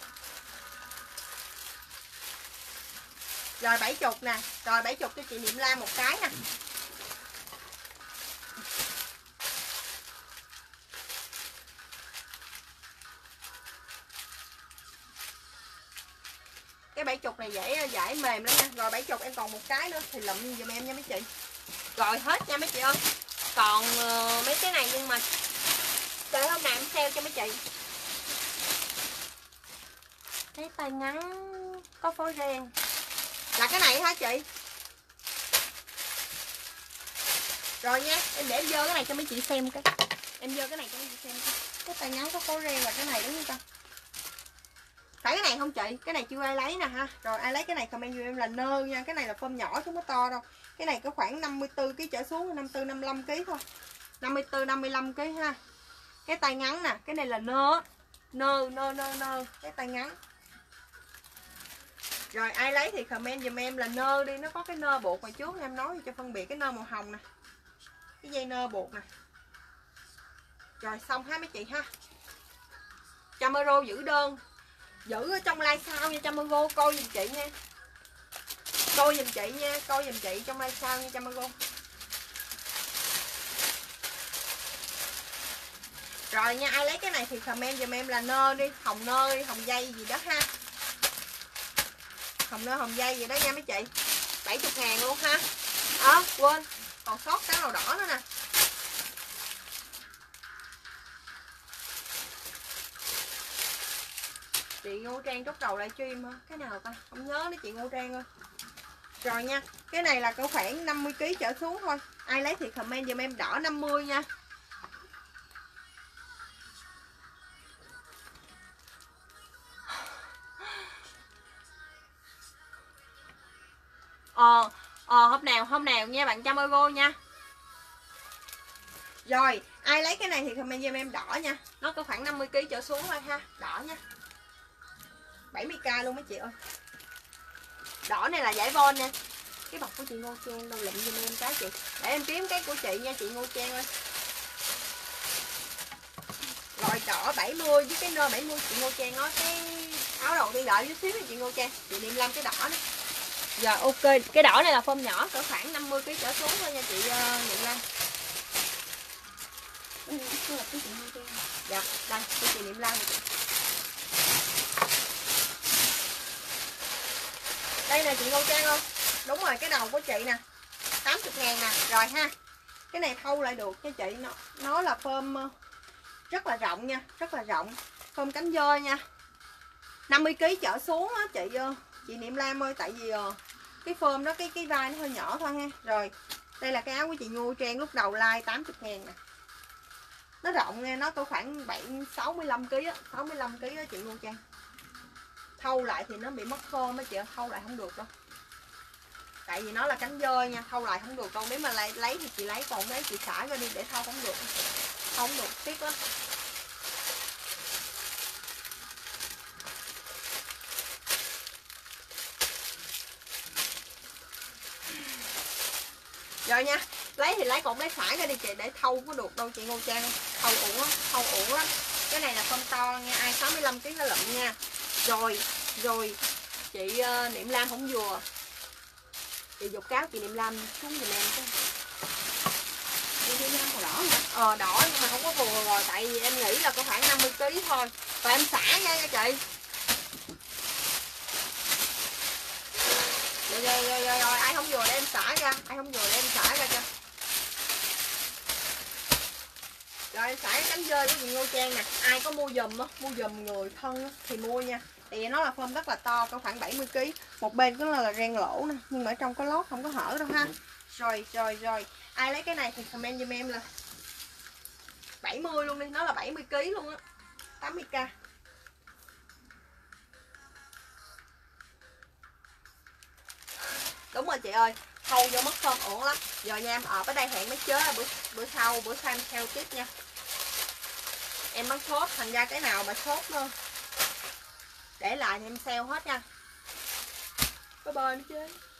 Rồi bảy mươi nè, rồi bảy mươi cho chị Niệm Lam một cái nè. Cái bảy mươi này dễ giải mềm lắm nha. Rồi bảy mươi em còn một cái nữa thì lụm giùm em nha mấy chị. Rồi hết nha mấy chị ơi. Còn uh, mấy cái này nhưng mà tới hôm nào em sale cho mấy chị. Cái tay ngắn có phối ren là cái này hả chị? Rồi nha, em để em dơ cái này cho mấy chị xem cái. Em dơ cái này cho mấy chị xem cái. Cái tay ngắn có phối ren là cái này đúng không ta? Phải cái này không chị? Cái này chưa ai lấy nè ha. Rồi ai lấy cái này comment giùm em là nơ nha. Cái này là form nhỏ chứ không có to đâu. Cái này có khoảng năm mươi tư ki lô gam trở xuống, năm mươi tư năm mươi lăm ki lô gam thôi. năm mươi tư năm mươi lăm ki lô gam ha. Cái tay ngắn nè, cái này là nơ. Nơ nơ nơ nơ, cái tay ngắn. Rồi ai lấy thì comment giùm em là nơ đi, nó có cái nơ buộc ngoài trước em nói cho phân biệt cái nơ màu hồng nè. Cái dây nơ buộc nè. Rồi xong ha mấy chị ha. Chamero giữ đơn. Giữ ở trong like sao nha Chamero, coi giùm chị nha. Coi giùm chị nha, coi giùm chị trong like sao nha Chamero. Rồi nha, ai lấy cái này thì comment giùm em là nơ đi, hồng nơ đi, hồng dây gì đó ha. Hồng nơ hồng dây gì đó nha mấy chị. bảy mươi ngàn luôn ha. Ờ à, quên, còn sót cái màu đỏ nữa nè. Chị Ngô Trang trút đầu livestream hả? Cái nào ta? Không nhớ nữa chị Ngô Trang ơi. Rồi nha, cái này là có khoảng năm mươi ki lô gam trở xuống thôi. Ai lấy thì comment giùm em đỏ năm mươi nha. Ờ, ờ hôm nào hôm nào nha bạn trăm euro nha. Rồi, ai lấy cái này thì comment giùm em đỏ nha. Nó có khoảng năm mươi ki lô gam trở xuống thôi ha, đỏ nha. bảy mươi k luôn mấy chị ơi. Đỏ này là giải von nha. Cái bọc của chị Ngô Trang đâu, lụm giùm em cái chị. Để em kiếm cái của chị nha chị Ngô Trang ơi. Rồi đỏ bảy mươi với cái nơ bảy mươi chị Ngô Trang nói cái áo đầu tiên đợi chút xíu nha chị Ngô Trang. Chị Niệm Lam cái đỏ này. Giờ ok, cái đỏ này là form nhỏ cỡ khoảng năm mươi ki lô gam trở xuống thôi nha chị uh, Niệm Lam. Dạ, đây, của chị Niệm Lam này chị. Đây là chị Ngô Trang không? Đúng rồi, cái đầu của chị nè. tám mươi ngàn nè, rồi ha. Cái này thâu lại được cho chị, nó nó là form rất là rộng nha, rất là rộng. Form cánh dơi nha. năm mươi ki lô gam trở xuống á chị chị Niệm Lam ơi, tại vì cái form đó cái cái vai nó hơi nhỏ thôi ha. Rồi, đây là cái áo của chị Ngô Trang lúc đầu like tám mươi ngàn nè. Nó rộng nha, nó có khoảng bảy sáu mươi lăm ki lô gam á, sáu mươi lăm ki lô gam á chị Ngô Trang. Thâu lại thì nó bị mất form á chị, thâu lại không được đâu. Tại vì nó là cánh dơi nha, thâu lại không được đâu. Nếu mà lấy, lấy thì chị lấy, còn lấy chị xả ra đi để thâu không được. Thâu không được, tiếc lắm. Rồi nha, lấy thì lấy, còn lấy xả ra đi chị, để thâu có được đâu chị Ngô Trang. Thâu uổng lắm, thâu uổng lắm. Cái này là con to nha, ai sáu mươi lăm ki lô gam nó lụm nha. Rồi, rồi chị uh, Niệm Lam không vừa. Chị dục cáo chị Niệm Lâm xuống giùm em chứ. Đi đi màu đỏ hả? Ờ đỏ nhưng mà không có vừa rồi, tại vì em nghĩ là có khoảng năm mươi ký thôi. Và em xả nha nha chị. Rồi rồi rồi rồi, rồi. Ai không vừa để em xả ra, ai không vừa để em xả ra cho. Rồi em xả cái cánh dơi của chị Ngô Trang nè. Ai có mua giùm á, mua giùm người thân thì mua nha. Tại vì nó là form rất là to, có khoảng bảy mươi ký. Một bên có là ren lỗ nè, nhưng mà ở trong có lót không có hở đâu ha. Rồi rồi rồi, ai lấy cái này thì comment giùm em là bảy mươi luôn đi, nó là bảy mươi ký luôn á. tám mươi k. Đúng rồi chị ơi, thâu vô mất phân ổn lắm. Giờ nha em ở ở đây hẹn mấy chế là bữa bữa sau, bữa sau em theo tiếp nha. Em bán shop, thành ra cái nào mà shop nữa để lại thì em sale hết nha. Bye bye mấy chế.